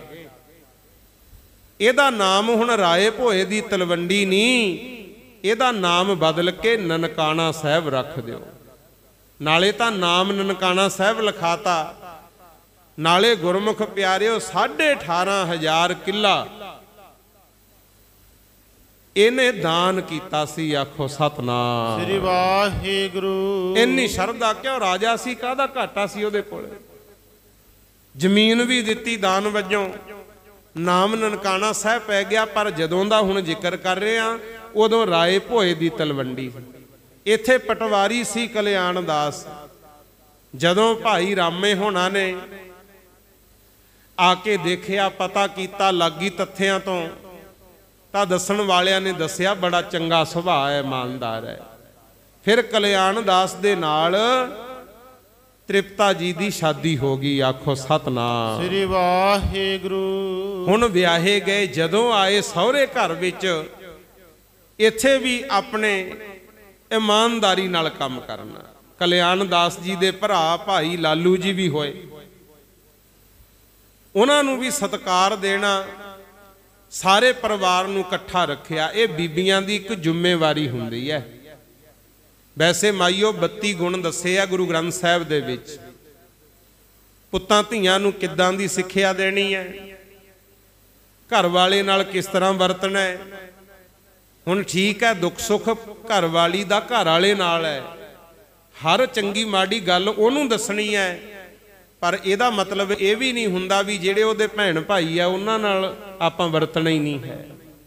ਇਹਦਾ ਨਾਮ ਹੁਣ ਰਾਏ ਭੋਏ ਦੀ ਤਲਵੰਡੀ ਨਹੀਂ, ਇਹਦਾ ਨਾਮ ਬਦਲ ਕੇ ਨਨਕਾਣਾ ਸਾਹਿਬ ਰੱਖ ਦਿਓ। ਨਾਲੇ ਤਾਂ ਨਾਮ ਨਨਕਾਣਾ ਸਾਹਿਬ ਲਿਖਾਤਾ, ਨਾਲੇ ਗੁਰਮੁਖ ਪਿਆਰਿਓ 18,500 ਕਿੱਲਾ ਇਹਨੇ ਦਾਨ ਕੀਤਾ ਸੀ। ਆਖੋ ਸਤਨਾਮ ਸ੍ਰੀ ਵਾਹਿਗੁਰੂ। ਇੰਨੀ ਸ਼ਰਧਾ, ਕਿਉਂ ਰਾਜਾ ਸੀ, ਕਾਹਦਾ ਘਾਟਾ ਸੀ ਉਹਦੇ ਕੋਲ। ਜ਼ਮੀਨ ਵੀ ਦਿੱਤੀ ਦਾਨ ਵਜੋਂ, ਨਾਮ ਨਨਕਾਣਾ ਸਾਹਿਬ ਪੈ ਗਿਆ। ਪਰ ਜਦੋਂ ਦਾ ਹੁਣ ਜ਼ਿਕਰ ਕਰ ਰਹੇ ਆ, ਉਦੋਂ ਰਾਏ ਭੋਏ ਦੀ ਤਲਵੰਡੀ। ਇੱਥੇ ਪਟਵਾਰੀ ਸੀ ਕਲਿਆਣ ਦਾਸ। ਜਦੋਂ ਭਾਈ ਰਾਮੇ ਹੋਣਾ ਨੇ ਆ ਕੇ ਦੇਖਿਆ, ਪਤਾ ਕੀਤਾ ਲੱਗੀ ਤੱਥਿਆਂ ਤੋਂ, ਤਾਂ ਦੱਸਣ ਵਾਲਿਆਂ ਨੇ ਦੱਸਿਆ ਬੜਾ ਚੰਗਾ ਸੁਭਾਅ ਹੈ, ਇਮਾਨਦਾਰ ਹੈ। ਫਿਰ ਕਲਿਆਣ ਦਾਸ ਦੇ ਨਾਲ ਤ੍ਰਿਪਤਾ ਜੀ ਦੀ ਸ਼ਾਦੀ ਹੋ ਗਈ। ਆਖੋ ਸਤਨਾਮ ਸ੍ਰੀ ਵਾਹਿਗੁਰੂ। ਹੁਣ ਵਿਆਹੇ ਗਏ, ਜਦੋਂ ਆਏ ਸਹੁਰੇ ਘਰ ਵਿੱਚ, ਇੱਥੇ ਵੀ ਆਪਣੇ ਇਮਾਨਦਾਰੀ ਨਾਲ ਕੰਮ ਕਰਨਾ। ਕਲਿਆਣ ਦਾਸ ਜੀ ਦੇ ਭਰਾ ਭਾਈ ਲਾਲੂ ਜੀ ਵੀ ਹੋਏ, ਉਹਨਾਂ ਨੂੰ ਵੀ ਸਤਿਕਾਰ ਦੇਣਾ, ਸਾਰੇ ਪਰਿਵਾਰ ਨੂੰ ਇਕੱਠਾ ਰੱਖਿਆ। ਇਹ ਬੀਬੀਆਂ ਦੀ ਇੱਕ ਜ਼ਿੰਮੇਵਾਰੀ ਹੁੰਦੀ ਹੈ। ਵੈਸੇ ਮਾਈਓ 32 ਗੁਣ ਦੱਸੇ ਆ ਗੁਰੂ ਗ੍ਰੰਥ ਸਾਹਿਬ ਦੇ ਵਿੱਚ। ਪੁੱਤਾਂ ਧੀਆਂ ਨੂੰ ਕਿੱਦਾਂ ਦੀ ਸਿੱਖਿਆ ਦੇਣੀ ਹੈ, ਘਰ ਵਾਲੇ ਨਾਲ ਕਿਸ ਤਰ੍ਹਾਂ ਵਰਤਣਾ ਹੈ। ਹੁਣ ਠੀਕ ਹੈ, ਦੁੱਖ ਸੁੱਖ ਘਰ ਵਾਲੀ ਦਾ ਘਰ ਵਾਲੇ ਨਾਲ ਹੈ, ਹਰ ਚੰਗੀ ਮਾੜੀ ਗੱਲ ਉਹਨੂੰ ਦੱਸਣੀ ਹੈ। ਪਰ ਇਹਦਾ ਮਤਲਬ ਇਹ ਵੀ ਨਹੀਂ ਹੁੰਦਾ ਵੀ ਜਿਹੜੇ ਉਹਦੇ ਭੈਣ ਭਾਈ ਆ ਉਹਨਾਂ ਨਾਲ ਆਪਾਂ ਵਰਤਣਾ ਹੀ ਨਹੀਂ ਹੈ।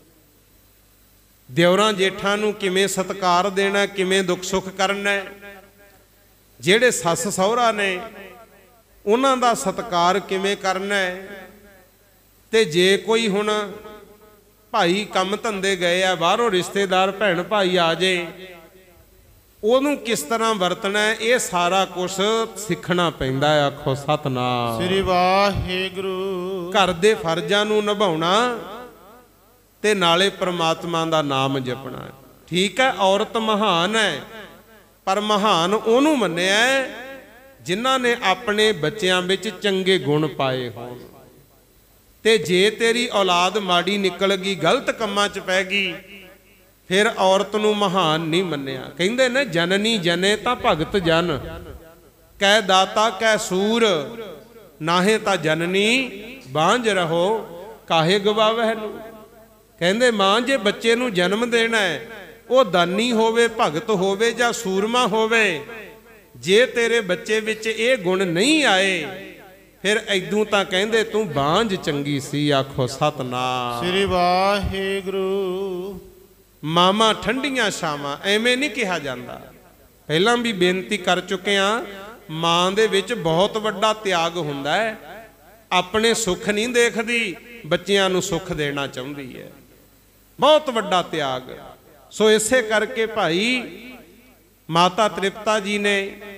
ਦਿਓਰਾਂ ਜੇਠਾਂ ਨੂੰ ਕਿਵੇਂ ਸਤਿਕਾਰ ਦੇਣਾ, ਕਿਵੇਂ ਦੁੱਖ ਸੁੱਖ ਕਰਨਾ। ਜਿਹੜੇ ਸੱਸ ਸਹੁਰਾ ਨੇ ਉਹਨਾਂ ਦਾ ਸਤਿਕਾਰ ਕਿਵੇਂ ਕਰਨਾ। ਤੇ ਜੇ ਕੋਈ ਹੁਣ ਭਾਈ ਕੰਮ ਧੰਦੇ ਗਏ ਆ, ਬਾਹਰੋਂ ਰਿਸ਼ਤੇਦਾਰ ਭੈਣ ਭਾਈ ਆ ਜੇ, ਉਹਨੂੰ ਕਿਸ ਤਰ੍ਹਾਂ ਵਰਤਣਾ, ਇਹ ਸਾਰਾ ਕੁਝ ਸਿੱਖਣਾ ਪੈਂਦਾ ਹੈ। ਆਖੋ ਸਤਨਾਮ ਸ੍ਰੀ ਵਾਹਿਗੁਰੂ। ਘਰ ਦੇ ਫਰਜ਼ਾਂ ਨੂੰ ਨਿਭਾਉਣਾ ਤੇ ਨਾਲੇ ਪ੍ਰਮਾਤਮਾ ਦਾ ਨਾਮ ਜਪਣਾ। ਠੀਕ ਹੈ, ਔਰਤ ਮਹਾਨ ਹੈ, ਪਰ ਮਹਾਨ ਉਹਨੂੰ ਮੰਨਿਆ ਜਿਨ੍ਹਾਂ ਨੇ ਆਪਣੇ ਬੱਚਿਆਂ ਵਿੱਚ ਚੰਗੇ ਗੁਣ ਪਾਏ ਹੋਣ। ਤੇ ਜੇ ਤੇਰੀ ਔਲਾਦ ਮਾੜੀ ਨਿਕਲ ਗਈ, ਗਲਤ ਕੰਮਾਂ 'ਚ ਪੈ ਗਈ, ਫਿਰ ਔਰਤ ਨੂੰ ਮਹਾਨ ਨਹੀਂ ਮੰਨਿਆ। ਕਹਿੰਦੇ ਨੇ ਜਨਨੀ ਜਨੇ ਤਾਂ ਭਗਤ ਜਨ, ਕਹਿ ਦਾਤਾ ਕਹਿ ਸੂਰ, ਨਾਹੇ ਤਾਂ ਜਨਨੀ ਬਾਂਝ ਰਹੋ ਕਾਹੇ ਗਵਾਵਹਿ ਨੂੰ। ਕਹਿੰਦੇ ਮਾਂ ਜੇ ਬੱਚੇ ਨੂੰ ਜਨਮ ਦੇਣਾ ਹੈ, ਉਹ ਦਾਨੀ ਹੋਵੇ, ਭਗਤ ਹੋਵੇ ਜਾਂ ਸੂਰਮਾ ਹੋਵੇ, ਜੇ ਤੇਰੇ ਬੱਚੇ ਵਿੱਚ ਇਹ ਗੁਣ ਨਹੀਂ ਆਏ, ਫਿਰ ਐਦੂ ਤਾਂ ਕਹਿੰਦੇ ਤੂੰ ਬਾਂਝ ਚੰਗੀ ਸੀ। ਆਖੋ ਸਤਨਾਮ ਸ੍ਰੀ ਵਾਹਿਗੁਰੂ। ਮਾਮਾ ਠੰਡੀਆਂ ਛਾਵਾਂ, ਐਵੇਂ ਨਹੀਂ ਕਿਹਾ ਜਾਂਦਾ। ਪਹਿਲਾਂ ਵੀ ਬੇਨਤੀ ਕਰ ਚੁੱਕੇ ਹਾਂ, ਮਾਂ ਦੇ ਵਿੱਚ ਬਹੁਤ ਵੱਡਾ ਤਿਆਗ ਹੁੰਦਾ ਹੈ। ਆਪਣੇ ਸੁੱਖ ਨਹੀਂ ਦੇਖਦੀ, ਬੱਚਿਆਂ ਨੂੰ ਸੁੱਖ ਦੇਣਾ ਚਾਹੁੰਦੀ ਹੈ। ਬਹੁਤ ਵੱਡਾ ਤਿਆਗ। ਸੋ ਇਸੇ ਕਰਕੇ ਭਾਈ ਮਾਤਾ ਤ੍ਰਿਪਤਾ ਜੀ ਨੇ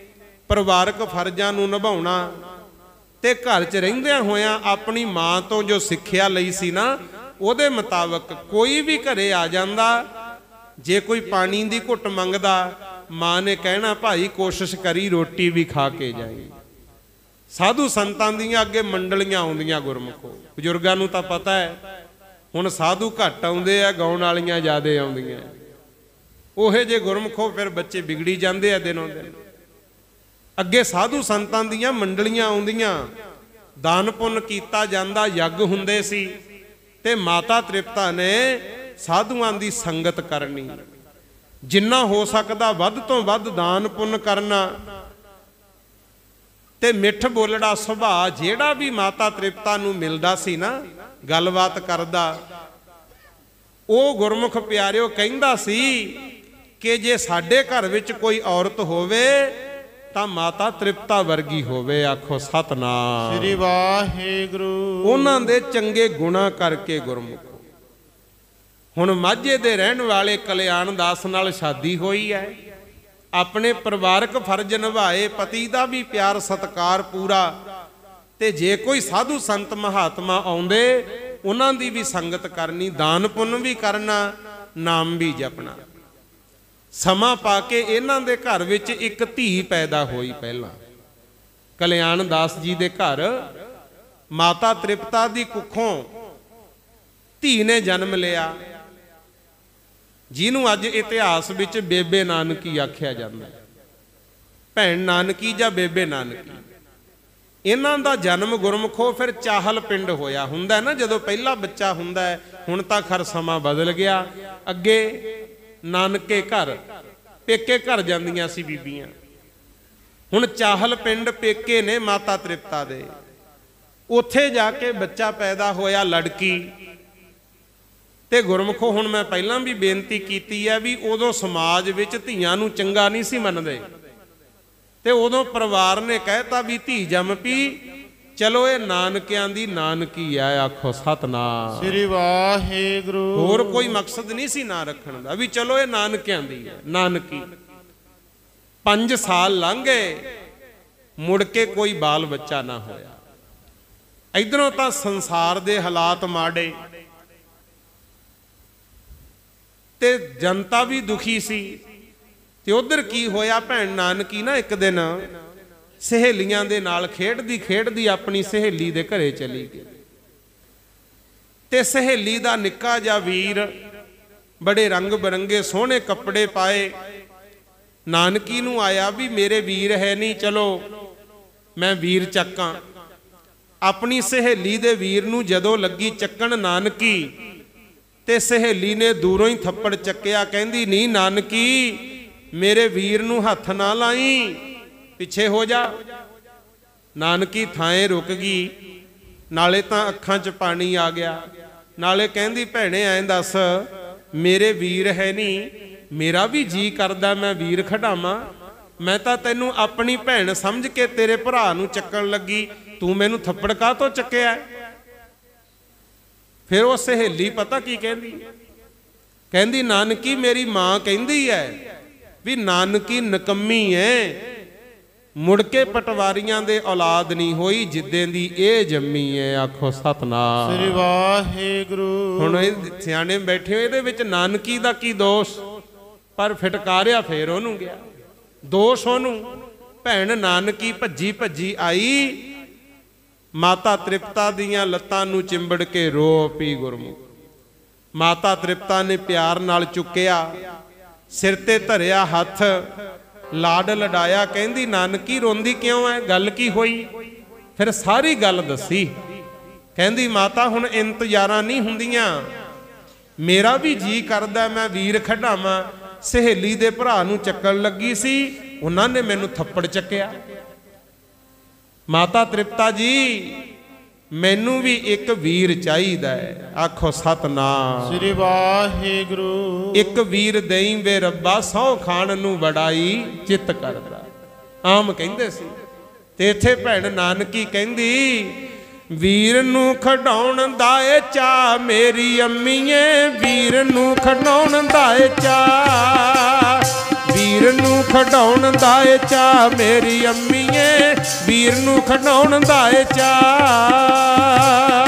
ਪਰਿਵਾਰਕ ਫਰਜ਼ਾਂ ਨੂੰ ਨਿਭਾਉਣਾ ਤੇ ਘਰ 'ਚ ਰਹਿੰਦਿਆਂ ਹੋਇਆਂ ਆਪਣੀ ਮਾਂ ਤੋਂ ਜੋ ਸਿੱਖਿਆ ਲਈ ਸੀ ਨਾ, ਉਹਦੇ ਮੁਤਾਬਕ ਕੋਈ ਵੀ ਘਰੇ ਆ ਜਾਂਦਾ, ਜੇ ਕੋਈ ਪਾਣੀ ਦੀ ਘੁੱਟ ਮੰਗਦਾ, ਮਾਂ ਨੇ ਕਹਿਣਾ ਭਾਈ ਕੋਸ਼ਿਸ਼ ਕਰੀ ਰੋਟੀ ਵੀ ਖਾ ਕੇ ਜਾਈ। ਸਾਧੂ ਸੰਤਾਂ ਦੀਆਂ ਅੱਗੇ ਮੰਡਲੀਆਂ ਆਉਂਦੀਆਂ ਗੁਰਮੁਖੋ। ਬਜ਼ੁਰਗਾਂ ਨੂੰ ਤਾਂ ਪਤਾ ਹੈ, ਹੁਣ ਸਾਧੂ ਘੱਟ ਆਉਂਦੇ ਆ, ਗਾਉਣ ਵਾਲੀਆਂ ਜ਼ਿਆਦੇ ਆਉਂਦੀਆਂ। ਉਹੇ ਜੇ ਗੁਰਮੁਖੋ ਫਿਰ ਬੱਚੇ ਵਿਗੜੀ ਜਾਂਦੇ ਆ ਦਿਨੋਂ ਦਿਨ। ਅੱਗੇ ਸਾਧੂ ਸੰਤਾਂ ਦੀਆਂ ਮੰਡਲੀਆਂ ਆਉਂਦੀਆਂ, ਦਾਨ ਪੁੰਨ ਕੀਤਾ ਜਾਂਦਾ, ਯੱਗ ਹੁੰਦੇ ਸੀ ਤੇ ਮਾਤਾ ਤ੍ਰਿਪਤਾ ਨੇ ਸਾਧੂਆਂ ਦੀ ਸੰਗਤ ਕਰਨੀ, ਜਿੰਨਾ ਹੋ ਸਕਦਾ ਵੱਧ ਤੋਂ ਵੱਧ ਦਾਨ ਪੁੰਨ ਕਰਨਾ ਤੇ ਮਿੱਠ ਬੋਲੜਾ ਸੁਭਾਅ। ਜਿਹੜਾ ਵੀ ਮਾਤਾ ਤ੍ਰਿਪਤਾ ਨੂੰ ਮਿਲਦਾ ਸੀ ਨਾ, ਗੱਲਬਾਤ ਕਰਦਾ, ਉਹ ਗੁਰਮੁਖ ਪਿਆਰਿਓ ਕਹਿੰਦਾ ਸੀ ਕਿ ਜੇ ਸਾਡੇ ਘਰ ਵਿੱਚ ਕੋਈ ਔਰਤ ਹੋਵੇ ਤਾਂ ਮਾਤਾ ਤ੍ਰਿਪਤਾ ਵਰਗੀ ਹੋਵੇ। ਆਖੋ ਸਤਨਾਮ ਸ੍ਰੀ ਵਾਹਿਗੁਰੂ। ਉਹਨਾਂ ਦੇ ਚੰਗੇ ਗੁਣਾ ਕਰਕੇ ਗੁਰਮੁਖ। ਹੁਣ ਮਾਝੇ ਦੇ ਰਹਿਣ ਵਾਲੇ ਕਲਿਆਣ ਦਾਸ ਨਾਲ ਸ਼ਾਦੀ ਹੋਈ ਹੈ, ਆਪਣੇ ਪਰਿਵਾਰਕ ਫਰਜ਼ ਨਿਭਾਏ, ਪਤੀ ਦਾ ਵੀ ਪਿਆਰ ਸਤਿਕਾਰ ਪੂਰਾ। ਤੇ ਜੇ ਕੋਈ ਸਾਧੂ ਸੰਤ ਮਹਾਤਮਾ ਆਉਂਦੇ, ਉਹਨਾਂ ਦੀ ਵੀ ਸੰਗਤ ਕਰਨੀ, ਦਾਨ ਪੁੰਨ ਵੀ ਕਰਨਾ, ਨਾਮ ਵੀ ਜਪਣਾ। ਸਮਾਂ ਪਾ ਕੇ ਇਹਨਾਂ ਦੇ ਘਰ ਵਿੱਚ ਇੱਕ ਧੀ ਪੈਦਾ ਹੋਈ। ਪਹਿਲਾਂ ਕਲਿਆਣ ਦਾਸ ਜੀ ਦੇ ਘਰ ਮਾਤਾ ਤ੍ਰਿਪਤਾ ਦੀ ਕੁੱਖੋਂ ਧੀ ਨੇ ਜਨਮ ਲਿਆ, ਜਿਹਨੂੰ ਅੱਜ ਇਤਿਹਾਸ ਵਿੱਚ ਬੇਬੇ ਨਾਨਕੀ ਆਖਿਆ ਜਾਂਦਾ ਹੈ। ਭੈਣ ਨਾਨਕੀ ਜਾਂ ਬੇਬੇ ਨਾਨਕੀ, ਇਹਨਾਂ ਦਾ ਜਨਮ ਗੁਰਮੁਖੋ ਫਿਰ ਚਾਹਲ ਪਿੰਡ ਹੋਇਆ। ਹੁੰਦਾ ਨਾ ਜਦੋਂ ਪਹਿਲਾ ਬੱਚਾ ਹੁੰਦਾ ਹੈ, ਹੁਣ ਤਾਂ ਖਰ ਸਮਾਂ ਬਦਲ ਗਿਆ। ਅੱਗੇ ਨਾਨਕੇ ਘਰ, ਪੇਕੇ ਘਰ ਜਾਂਦੀਆਂ ਸੀ ਬੀਬੀਆਂ। ਹੁਣ ਚਾਹਲ ਪਿੰਡ ਪੇਕੇ ਨੇ ਮਾਤਾ ਤ੍ਰਿਪਤਾ ਦੇ। ਉੱਥੇ ਜਾ ਕੇ ਬੱਚਾ ਪੈਦਾ ਹੋਇਆ, ਲੜਕੀ। ਤੇ ਗੁਰਮੁਖੋ ਹੁਣ ਮੈਂ ਪਹਿਲਾਂ ਵੀ ਬੇਨਤੀ ਕੀਤੀ ਹੈ ਵੀ ਉਦੋਂ ਸਮਾਜ ਵਿੱਚ ਧੀਆਂ ਨੂੰ ਚੰਗਾ ਨਹੀਂ ਸੀ ਮੰਨਦੇ, ਤੇ ਉਦੋਂ ਪਰਿਵਾਰ ਨੇ ਕਹਿਤਾ ਵੀ ਧੀ ਜੰਮ ਪਈ, ਚਲੋ ਇਹ ਨਾਨਕਿਆਂ ਦੀ ਨਾਨਕੀ ਆ। ਆਖੋ ਸਤਨਾਮ ਸ੍ਰੀ ਵਾਹਿਗੁਰੂ। ਹੋਰ ਕੋਈ ਮਕਸਦ ਨਹੀਂ ਸੀ ਨਾਂ ਰੱਖਣ ਦਾ, ਵੀ ਚਲੋ ਇਹ ਨਾਨਕਿਆਂ ਦੀ ਹੈ, ਨਾਨਕੀ। 5 ਸਾਲ ਲੰਘ ਗਏ, ਮੁੜ ਕੇ ਕੋਈ ਬਾਲ ਬੱਚਾ ਨਾ ਹੋਇਆ। ਇਧਰੋਂ ਤਾਂ ਸੰਸਾਰ ਦੇ ਹਾਲਾਤ ਮਾੜੇ ਤੇ ਜਨਤਾ ਵੀ ਦੁਖੀ ਸੀ, ਤੇ ਉਧਰ ਕੀ ਹੋਇਆ, ਭੈਣ ਨਾਨਕੀ ਨਾ ਇੱਕ ਦਿਨ ਸਹੇਲੀਆਂ ਦੇ ਨਾਲ ਖੇਡਦੀ ਖੇਡਦੀ ਆਪਣੀ ਸਹੇਲੀ ਦੇ ਘਰੇ ਚਲੀ ਗਈ। ਤੇ ਸਹੇਲੀ ਦਾ ਨਿੱਕਾ ਜਿਹਾ ਵੀਰ, ਬੜੇ ਰੰਗ ਬਰੰਗੇ ਸੋਹਣੇ ਕੱਪੜੇ ਪਾਏ, ਨਾਨਕੀ ਨੂੰ ਆਇਆ ਵੀ ਮੇਰੇ ਵੀਰ ਹੈ ਨਹੀਂ, ਚਲੋ ਮੈਂ ਵੀਰ ਚੱਕਾਂ। ਆਪਣੀ ਸਹੇਲੀ ਦੇ ਵੀਰ ਨੂੰ ਜਦੋਂ ਲੱਗੀ ਚੱਕਣ ਨਾਨਕੀ, ਤੇ ਸਹੇਲੀ ਨੇ ਦੂਰੋਂ ਹੀ ਥੱਪੜ ਚੱਕਿਆ, ਕਹਿੰਦੀ ਨਹੀਂ ਨਾਨਕੀ, ਮੇਰੇ ਵੀਰ ਨੂੰ ਹੱਥ ਨਾ ਲਾਈ, ਪਿੱਛੇ ਹੋ ਜਾ। ਨਾਨਕੀ ਥਾਂ ਰੁਕ ਗਈ, ਨਾਲੇ ਤਾਂ ਅੱਖਾਂ 'ਚ ਪਾਣੀ ਆ ਗਿਆ, ਨਾਲੇ ਕਹਿੰਦੀ ਭੈਣੇ ਐਂ ਦੱਸ, ਮੇਰੇ ਵੀਰ ਹੈ ਨਹੀਂ, ਮੇਰਾ ਵੀ ਜੀ ਕਰਦਾ ਮੈਂ ਵੀਰ ਖਿਡਾਵਾਂ। ਮੈਂ ਤਾਂ ਤੈਨੂੰ ਆਪਣੀ ਭੈਣ ਸਮਝ ਕੇ ਤੇਰੇ ਭਰਾ ਨੂੰ ਚੱਕਣ ਲੱਗੀ, ਤੂੰ ਮੈਨੂੰ ਥੱਪੜ ਕਾਹਤੋਂ ਚੱਕਿਆ? ਫਿਰ ਉਹ ਸਹੇਲੀ ਪਤਾ ਕੀ ਕਹਿੰਦੀ? ਕਹਿੰਦੀ ਨਾਨਕੀ ਮੇਰੀ ਮਾਂ ਕਹਿੰਦੀ ਹੈ ਵੀ ਨਾਨਕੀ ਨਕੰਮੀ ਹੈ, ਮੁੜ ਕੇ ਪਟਵਾਰੀਆਂ ਦੇ ਔਲਾਦ ਨਹੀਂ ਹੋਈ, ਜਿੱਦਾਂ ਦੀ ਇਹ ਜੰਮੀ ਹੈ। ਆਖੋ ਸਤਨਾਮ ਸ੍ਰੀ ਵਾਹਿਗੁਰੂ। ਹੁਣ ਇਹ ਸਿਆਣੇ ਬੈਠੇ ਹੋ, ਇਹਦੇ ਵਿੱਚ ਨਾਨਕੀ ਦਾ ਕੀ ਦੋਸ਼? ਪਰ ਫਟਕਾਰਿਆ ਫੇਰ ਉਹਨੂੰ ਗਿਆ, ਦੋਸ਼ ਉਹਨੂੰ। ਭੈਣ ਨਾਨਕੀ ਭੱਜੀ ਭੱਜੀ ਆਈ, ਮਾਤਾ ਤ੍ਰਿਪਤਾ ਦੀਆਂ ਲੱਤਾਂ ਨੂੰ ਚਿੰਬੜ ਕੇ ਰੋ ਪਈ ਗੁਰਮੁਖ। ਮਾਤਾ ਤ੍ਰਿਪਤਾ ਨੇ ਪਿਆਰ ਨਾਲ ਚੁੱਕਿਆ, ਸਿਰ ਤੇ ਧਰਿਆ ਹੱਥ, ਲਾਡ ਲਡਾਇਆ। ਕਹਿੰਦੀ ਨਾਨਕੀ ਰੋਂਦੀ ਕਿਉਂ ਹੈ, ਗੱਲ ਕੀ ਹੋਈ? ਫਿਰ ਸਾਰੀ ਗੱਲ ਦੱਸੀ। ਕਹਿੰਦੀ ਮਾਤਾ ਹੁਣ ਇੰਤਜ਼ਾਰਾਂ ਨਹੀਂ ਹੁੰਦੀਆਂ, ਮੇਰਾ ਵੀ ਜੀ ਕਰਦਾ ਮੈਂ ਵੀਰ ਖਿਡਾਵਾਂ। ਸਹੇਲੀ ਦੇ ਭਰਾ ਨੂੰ ਚੱਕਣ ਲੱਗੀ ਸੀ, ਉਹਨਾਂ ਨੇ ਮੈਨੂੰ ਥੱਪੜ ਚੱਕਿਆ। ਮਾਤਾ ਤ੍ਰਿਪਤਾ ਜੀ ਮੈਨੂੰ ਵੀ ਇੱਕ ਵੀਰ ਚਾਹੀਦਾ ਹੈ। ਆਖੋ ਸਤਨਾਮ ਸ੍ਰੀ ਵਾਹਿਗੁਰੂ। ਇੱਕ ਵੀਰ ਦੇਈਂ ਵੇ ਰੱਬਾ, ਸਹੁੰ ਖਾਣ ਨੂੰ ਵਡਾਈ ਚਿੱਤ ਕਰਦਾ, ਆਮ ਕਹਿੰਦੇ ਸੀ। ਤੇ ਇੱਥੇ ਭੈਣ ਨਾਨਕੀ ਕਹਿੰਦੀ ਵੀਰ ਨੂੰ ਖਡਾਉਣ ਦਾ ਏ ਚਾਅ ਮੇਰੀ ਅੰਮੀਏ, ਵੀਰ ਨੂੰ ਖਡਾਉਣ ਦਾ ਏ ਚਾਅ, ਵੀਰ ਨੂੰ ਖਡਾਉਣ ਦਾ ਏ ਚਾਅ ਮੇਰੀ ਅੰਮੀਏ, ਵੀਰ ਨੂੰ ਖਡਾਉਣ ਦਾ ਏ ਚਾਅ।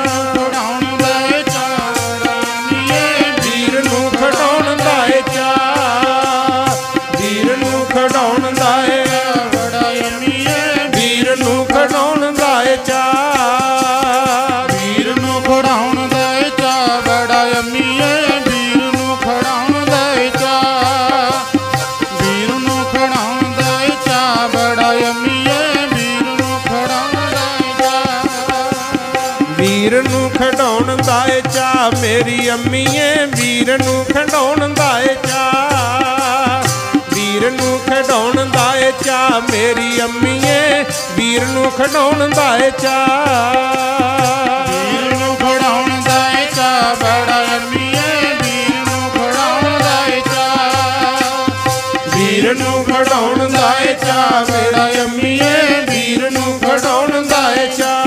ਵੀਰ ਨੂੰ ਖਡਾਉਣ ਦਾ ਏ ਚਾਅ ਮੇਰੀ ਅੰਮੀਏ, ਵੀਰ ਨੂੰ ਖਡਾਉਣ ਦਾ ਏ ਚਾਅ। ਵੀਰ ਨੂੰ ਖਡਾਉਣ ਦਾ ਏ ਚਾਅ ਮੇਰੀ ਅੰਮੀਏ, ਵੀਰ ਨੂੰ ਖਡਾਉਣ ਦਾ ਏ ਚਾਅ। ਵੀਰ ਨੂੰ ਖਡਾਉਣ ਦਾ ਏ ਚਾਅ ਬੜਾ ਅੰਮੀਏ, ਵੀਰ ਨੂੰ ਖਡਾਉਣ ਦਾ ਏ ਚਾਅ। ਵੀਰ ਨੂੰ ਖਡਾਉਣ ਦਾ ਏ ਚਾਅ ਮੇਰੀ ਅੰਮੀਏ, ਵੀਰ ਨੂੰ ਖਡਾਉਣ ਦਾ ਏ ਚਾਅ।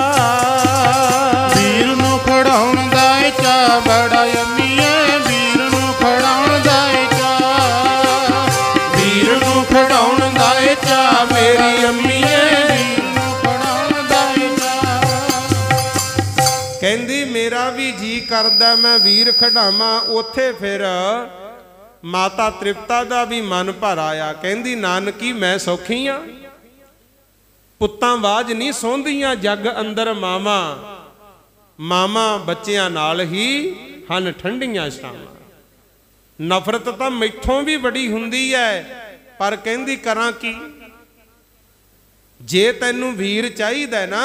ਖਡਾਉਣ ਦਾ ਏ ਚਾਅ ਬੜਾ ਅੰਮੀਏ, ਵੀਰ ਨੂੰ ਖਡਾਉਣ ਦਾ ਏ ਚਾਅ। ਵੀਰ ਨੂੰ ਖਡਾਉਣ ਦਾ ਏ ਚਾਅ ਮੇਰੀ ਅੰਮੀਏ, ਵੀਰ ਨੂੰ ਖਡਾਉਣ ਦਾ ਏ ਚਾਅ। ਕਹਿੰਦੀ ਮੇਰਾ ਵੀ ਜੀ ਕਰਦਾ ਮੈਂ ਵੀਰ ਖਡਾਵਾਂ। ਉੱਥੇ ਫਿਰ ਮਾਤਾ ਤ੍ਰਿਪਤਾ ਦਾ ਵੀ ਮਨ ਭਰ ਆਇਆ। ਕਹਿੰਦੀ ਨਾਨਕੀ ਮੈਂ ਸੌਖੀ ਆ, ਪੁੱਤਾਂ ਆਵਾਜ਼ ਨਹੀਂ ਸੌਂਦੀਆਂ ਜੱਗ ਅੰਦਰ ਮਾਵਾਂ। ਮਾਮਾ ਬੱਚਿਆਂ ਨਾਲ ਹੀ ਹਨ ਠੰਡੀਆਂ ਛਾਵਾਂ। ਨਫ਼ਰਤ ਤਾਂ ਮੈਥੋਂ ਵੀ ਬੜੀ ਹੁੰਦੀ ਹੈ, ਪਰ ਕਹਿੰਦੀ ਕਰਾਂ ਕੀ। ਜੇ ਤੈਨੂੰ ਵੀਰ ਚਾਹੀਦਾ ਨਾ,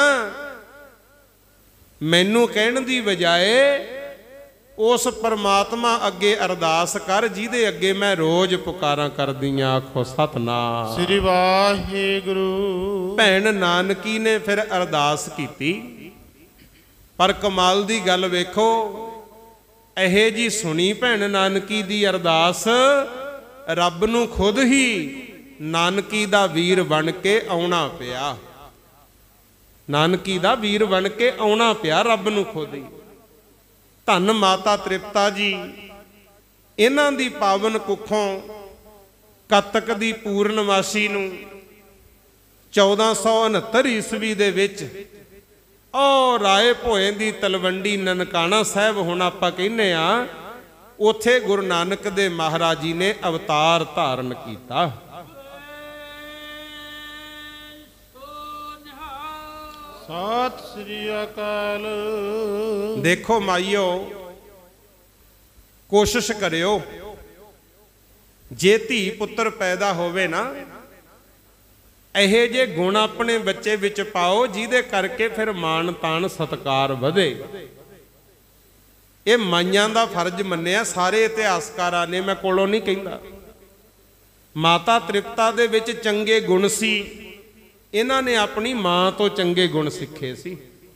ਮੈਨੂੰ ਕਹਿਣ ਦੀ ਬਜਾਏ ਉਸ ਪਰਮਾਤਮਾ ਅੱਗੇ ਅਰਦਾਸ ਕਰ ਜਿਹਦੇ ਅੱਗੇ ਮੈਂ ਰੋਜ਼ ਪੁਕਾਰਾਂ ਕਰਦੀਆਂ। ਆਖੋ ਸਤਨਾਮ ਸ੍ਰੀ ਵਾਹਿਗੁਰੂ। ਭੈਣ ਨਾਨਕੀ ਨੇ ਫਿਰ ਅਰਦਾਸ ਕੀਤੀ, ਪਰ ਕਮਾਲ ਦੀ ਗੱਲ ਵੇਖੋ, ਇਹੇ ਜੀ ਸੁਣੀ ਭੈਣ ਨਾਨਕੀ ਦੀ ਅਰਦਾਸ, ਰੱਬ ਨੂੰ ਖੁਦ ਹੀ ਨਾਨਕੀ ਦਾ ਵੀਰ ਬਣ ਕੇ ਆਉਣਾ ਪਿਆ। ਨਾਨਕੀ ਦਾ ਵੀਰ ਬਣ ਕੇ ਆਉਣਾ ਪਿਆ ਰੱਬ ਨੂੰ ਖੁਦ ਹੀ। ਧੰਨ ਮਾਤਾ ਤ੍ਰਿਪਤਾ ਜੀ, ਇਹਨਾਂ ਦੀ ਪਾਵਨ ਕੁੱਖੋਂ ਕੱਤਕ ਦੀ ਪੂਰਨਮਾਸੀ ਨੂੰ 1469 ਈਸਵੀ ਦੇ ਵਿੱਚ ਉਹ ਰਾਏ ਭੋਏ ਦੀ ਤਲਵੰਡੀ ਨਨਕਾਣਾ ਸਾਹਿਬ ਹੁਣ ਆਪਾਂ ਕਹਿੰਦੇ ਆ, ਉੱਥੇ ਗੁਰੂ ਨਾਨਕ ਦੇ ਮਹਾਰਾਜ ਜੀ ਨੇ ਅਵਤਾਰ ਧਾਰਨ ਕੀਤਾ। ਸਤਿ ਸ੍ਰੀ ਅਕਾਲ। ਦੇਖੋ ਮਾਈਓ, ਕੋਸ਼ਿਸ਼ ਕਰਿਓ, ਜੇ ਧੀ ਪੁੱਤਰ ਪੈਦਾ ਹੋਵੇ ਨਾ, ਇਹੇ ਜੇ ਗੁਣ ਆਪਣੇ ਬੱਚੇ ਵਿੱਚ ਪਾਓ ਜਿਹਦੇ ਕਰਕੇ ਫਿਰ ਮਾਣ ਤਾਣ ਸਤਿਕਾਰ ਵਧੇ। ਇਹ ਮਾਈਆਂ ਦਾ ਫਰਜ਼ ਮੰਨਿਆ ਸਾਰੇ ਇਤਿਹਾਸਕਾਰਾਂ ਨੇ, ਮੈਂ ਕੋਲੋਂ ਨਹੀਂ ਕਹਿੰਦਾ। ਮਾਤਾ ਤ੍ਰਿਪਤਾ ਦੇ ਵਿੱਚ ਚੰਗੇ ਗੁਣ ਸੀ, ਇਹਨਾਂ ਨੇ ਆਪਣੀ ਮਾਂ ਤੋਂ ਚੰਗੇ ਗੁਣ ਸਿੱਖੇ ਸੀ।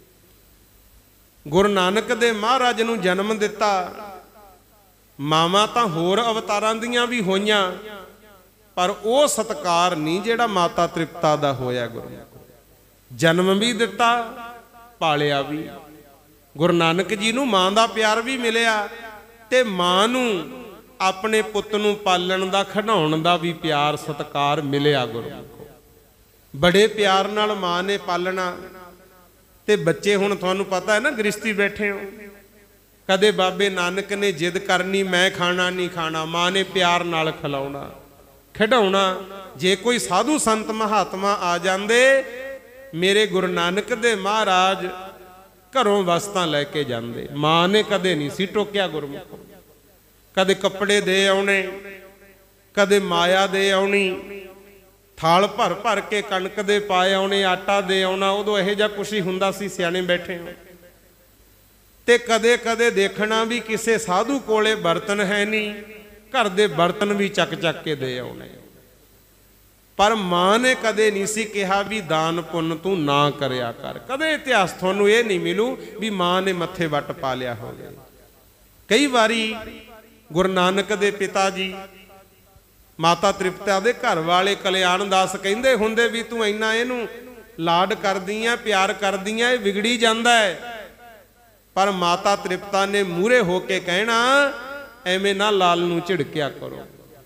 ਗੁਰੂ ਨਾਨਕ ਦੇ ਮਹਾਰਾਜ ਨੂੰ ਜਨਮ ਦਿੱਤਾ, ਮਾਵਾਂ ਤਾਂ ਹੋਰ ਅਵਤਾਰਾਂ ਦੀਆਂ ਵੀ ਹੋਈਆਂ, ਪਰ ਉਹ ਸਤਕਾਰ ਨਹੀਂ ਜਿਹੜਾ ਮਾਤਾ ਤ੍ਰਿਪਤਾ ਦਾ ਹੋਇਆ। ਗੁਰੂ ਜਨਮ ਵੀ ਦਿੱਤਾ, ਪਾਲਿਆ ਵੀ। ਗੁਰੂ ਨਾਨਕ ਜੀ ਨੂੰ ਮਾਂ ਦਾ ਪਿਆਰ ਵੀ ਮਿਲਿਆ, ਤੇ ਮਾਂ ਨੂੰ ਆਪਣੇ ਪੁੱਤ ਨੂੰ ਪਾਲਣ ਦਾ, ਖਿਡਾਉਣ ਦਾ ਵੀ ਪਿਆਰ ਸਤਕਾਰ ਮਿਲਿਆ। ਗੁਰੂ ਬੜੇ ਪਿਆਰ ਨਾਲ ਮਾਂ ਨੇ ਪਾਲਣਾ। ਤੇ ਬੱਚੇ ਹੁਣ ਤੁਹਾਨੂੰ ਪਤਾ ਹੈ ਨਾ, ਗ੍ਰਸਤੀ ਬੈਠੇ ਹੋ, ਕਦੇ ਬਾਬੇ ਨਾਨਕ ਨੇ ਜਿੱਦ ਕਰਨੀ ਮੈਂ ਖਾਣਾ ਨਹੀਂ ਖਾਣਾ, ਮਾਂ ਨੇ ਪਿਆਰ ਨਾਲ ਖਿਲਾਉਣਾ ਖਿਡਾਉਣਾ। ਜੇ ਕੋਈ ਸਾਧੂ ਸੰਤ ਮਹਾਤਮਾ ਆ ਜਾਂਦੇ, ਮੇਰੇ ਗੁਰੂ ਨਾਨਕ ਦੇ ਮਹਾਰਾਜ ਘਰੋਂ ਵਸਤਾਂ ਲੈ ਕੇ ਜਾਂਦੇ, ਮਾਂ ਨੇ ਕਦੇ ਨਹੀਂ ਸੀ ਟੋਕਿਆ ਗੁਰਮੁਖ। ਕਦੇ ਕੱਪੜੇ ਦੇ ਆਉਣੇ, ਕਦੇ ਮਾਇਆ ਦੇ ਆਉਣੀ, ਥਾਲ ਭਰ ਭਰ ਕੇ ਕਣਕ ਦੇ ਪਾਏ ਆਉਣੇ, ਆਟਾ ਦੇ ਆਉਣਾ। ਉਦੋਂ ਇਹੋ ਜਿਹਾ ਕੁਛ ਹੀ ਹੁੰਦਾ ਸੀ, ਸਿਆਣੇ ਬੈਠੇ ਹੋ। ਤੇ ਕਦੇ ਕਦੇ ਦੇਖਣਾ ਵੀ ਕਿਸੇ ਸਾਧੂ ਕੋਲੇ ਬਰਤਨ ਹੈ ਨਹੀਂ, ਘਰ ਦੇ ਬਰਤਨ ਵੀ ਚੱਕ ਚੱਕ ਕੇ ਦੇ ਆਉਣੇ। ਪਰ ਮਾਂ ਨੇ ਕਦੇ ਨਹੀਂ ਸੀ ਕਿਹਾ ਵੀ ਦਾਨ ਪੁੰਨ ਤੂੰ ਨਾ ਕਰਿਆ ਕਰ। ਕਦੇ ਇਤਿਹਾਸ ਤੁਹਾਨੂੰ ਇਹ ਨਹੀਂ ਮਿਲੂ ਵੀ ਮਾਂ ਨੇ ਮੱਥੇ ਵੱਟ ਪਾ ਲਿਆ ਹੋਵੇ। ਕਈ ਵਾਰੀ ਗੁਰੂ ਨਾਨਕ ਦੇ ਪਿਤਾ ਜੀ ਮਾਤਾ ਤ੍ਰਿਪਤਾ ਦੇ ਘਰ ਵਾਲੇ ਕਲਿਆਣ ਦਾਸ ਕਹਿੰਦੇ ਹੁੰਦੇ ਵੀ ਤੂੰ ਇੰਨਾ ਇਹਨੂੰ ਲਾਡ ਕਰਦੀ ਆ, ਪਿਆਰ ਕਰਦੀ ਆ, ਇਹ ਵਿਗੜੀ ਜਾਂਦਾ ਹੈ। ਪਰ ਮਾਤਾ ਤ੍ਰਿਪਤਾ ਨੇ ਮੂਹਰੇ ਹੋ ਕੇ ਕਹਿਣਾ, ਐਵੇਂ ਨਾ ਲਾਲ ਨੂੰ ਝਿੜਕਿਆ ਕਰੋ।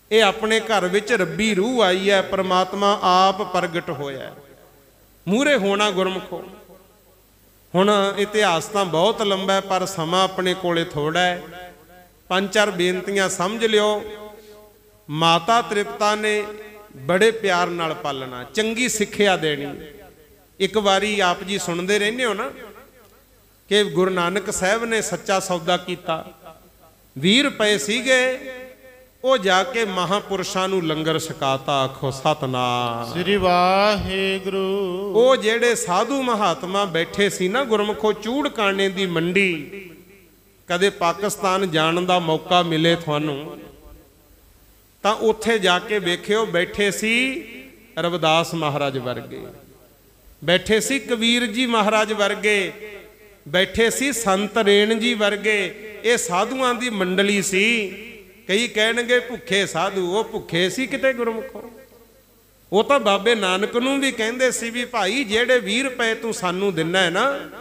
ਇਹ ਆਪਣੇ ਘਰ ਵਿੱਚ ਰੱਬੀ ਰੂਹ ਆਈ ਹੈ, ਪਰਮਾਤਮਾ ਆਪ ਪ੍ਰਗਟ ਹੋਇਆ। ਮੂਹਰੇ ਹੋਣਾ ਗੁਰਮੁਖੋ। ਹੁਣ ਇਤਿਹਾਸ ਤਾਂ ਬਹੁਤ ਲੰਬਾ ਹੈ, ਪਰ ਸਮਾਂ ਆਪਣੇ ਕੋਲੇ ਥੋੜਾ ਹੈ। 5-4 ਬੇਨਤੀਆਂ ਸਮਝ ਲਿਓ। ਮਾਤਾ ਤ੍ਰਿਪਤਾ ਨੇ ਬੜੇ ਪਿਆਰ ਨਾਲ ਪਾਲਣਾ, ਚੰਗੀ ਸਿੱਖਿਆ ਦੇਣੀ। ਇੱਕ ਵਾਰੀ ਆਪ ਜੀ ਸੁਣਦੇ ਰਹਿੰਦੇ ਹੋ ਨਾ ਕਿ ਗੁਰੂ ਨਾਨਕ ਸਾਹਿਬ ਨੇ ਸੱਚਾ ਸੌਦਾ ਕੀਤਾ। 20 ਰੁਪਏ ਸੀਗੇ, ਉਹ ਜਾ ਕੇ ਮਹਾਪੁਰਸ਼ਾਂ ਨੂੰ ਲੰਗਰ ਛਕਾਤਾ। ਆਖੋ ਸਤਨਾਮ ਸ੍ਰੀ ਵਾਹਿਗੁਰੂ। ਉਹ ਜਿਹੜੇ ਸਾਧੂ ਮਹਾਤਮਾ ਬੈਠੇ ਸੀ ਨਾ ਗੁਰਮੁਖੋ, ਚੂੜਕਾਣੇ ਦੀ ਮੰਡੀ, ਕਦੇ ਪਾਕਿਸਤਾਨ ਜਾਣ ਦਾ ਮੌਕਾ ਮਿਲੇ ਤੁਹਾਨੂੰ ਤਾਂ ਉੱਥੇ ਜਾ ਕੇ ਵੇਖਿਓ, ਬੈਠੇ ਸੀ ਰਵਿਦਾਸ ਮਹਾਰਾਜ ਵਰਗੇ, ਬੈਠੇ ਸੀ ਕਬੀਰ ਜੀ ਮਹਾਰਾਜ ਵਰਗੇ, ਬੈਠੇ ਸੀ ਸੰਤ ਰੇਣ ਜੀ ਵਰਗੇ। ਇਹ ਸਾਧੂਆਂ ਦੀ ਮੰਡਲੀ ਸੀ। ਕਈ ਕਹਿਣਗੇ ਭੁੱਖੇ ਸਾਧੂ, ਉਹ ਭੁੱਖੇ ਸੀ ਕਿਤੇ ਗੁਰਮੁਖੋ। ਉਹ ਤਾਂ ਬਾਬੇ ਨਾਨਕ ਨੂੰ ਵੀ ਕਹਿੰਦੇ ਸੀ ਵੀ ਭਾਈ ਜਿਹੜੇ 20 ਰੁਪਏ ਤੂੰ ਸਾਨੂੰ ਦਿੰਨਾ ਹੈ ਨਾ,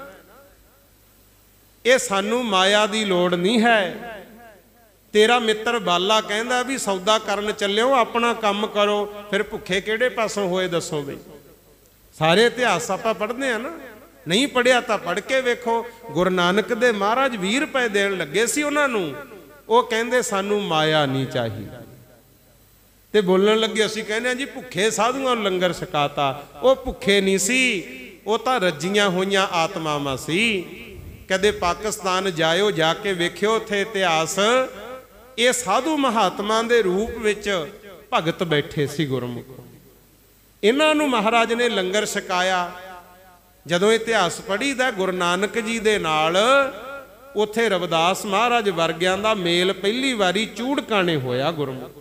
ਇਹ ਸਾਨੂੰ ਮਾਇਆ ਦੀ ਲੋੜ ਨਹੀਂ ਹੈ। ਤੇਰਾ ਮਿੱਤਰ ਬਾਲਾ ਕਹਿੰਦਾ ਵੀ ਸੌਦਾ ਕਰਨ ਚੱਲਿਓ, ਆਪਣਾ ਕੰਮ ਕਰੋ। ਫਿਰ ਭੁੱਖੇ ਕਿਹੜੇ ਪਾਸੋਂ ਹੋਏ ਦੱਸੋ ਬਈ। ਸਾਰੇ ਇਤਿਹਾਸ ਆਪਾਂ ਪੜ੍ਹਦੇ ਆ ਨਾ, ਨਹੀਂ ਪੜ੍ਹਿਆ ਤਾਂ ਪੜ੍ਹ ਕੇ ਵੇਖੋ। ਗੁਰੂ ਨਾਨਕ ਦੇ ਮਹਾਰਾਜ 20 ਰੁਪਏ ਦੇਣ ਲੱਗੇ ਸੀ ਉਹਨਾਂ ਨੂੰ। ਉਹ ਕਹਿੰਦੇ ਸਾਨੂੰ ਮਾਇਆ ਨਹੀਂ ਚਾਹੀਦੀ, ਤੇ ਬੋਲਣ ਲੱਗੇ ਅਸੀਂ ਕਹਿੰਦੇ ਆ ਜੀ ਭੁੱਖੇ ਸਾਧੂਆਂ ਨੂੰ ਲੰਗਰ ਛਕਾਤਾ। ਉਹ ਭੁੱਖੇ ਨਹੀਂ ਸੀ, ਉਹ ਤਾਂ ਰੱਜੀਆਂ ਹੋਈਆਂ ਆਤਮਾਵਾਂ ਸੀ। ਕਦੇ ਪਾਕਿਸਤਾਨ ਜਾਇਓ, ਜਾ ਕੇ ਵੇਖਿਓ ਉੱਥੇ ਇਤਿਹਾਸ। ਇਹ ਸਾਧੂ ਮਹਾਤਮਾ ਦੇ ਰੂਪ ਵਿੱਚ ਭਗਤ ਬੈਠੇ ਸੀ ਗੁਰਮੁਖ। ਇਹਨਾਂ ਨੂੰ ਮਹਾਰਾਜ ਨੇ ਲੰਗਰ ਛਕਾਇਆ। ਜਦੋਂ ਇਤਿਹਾਸ ਪੜ੍ਹੀਦਾ ਗੁਰੂ ਨਾਨਕ ਜੀ ਦੇ ਨਾਲ ਉੱਥੇ ਰਵਿਦਾਸ ਮਹਾਰਾਜ ਵਰਗਿਆਂ ਦਾ ਮੇਲ ਪਹਿਲੀ ਵਾਰੀ ਚੂੜਕਾਣੇ ਹੋਇਆ ਗੁਰਮੁਖ।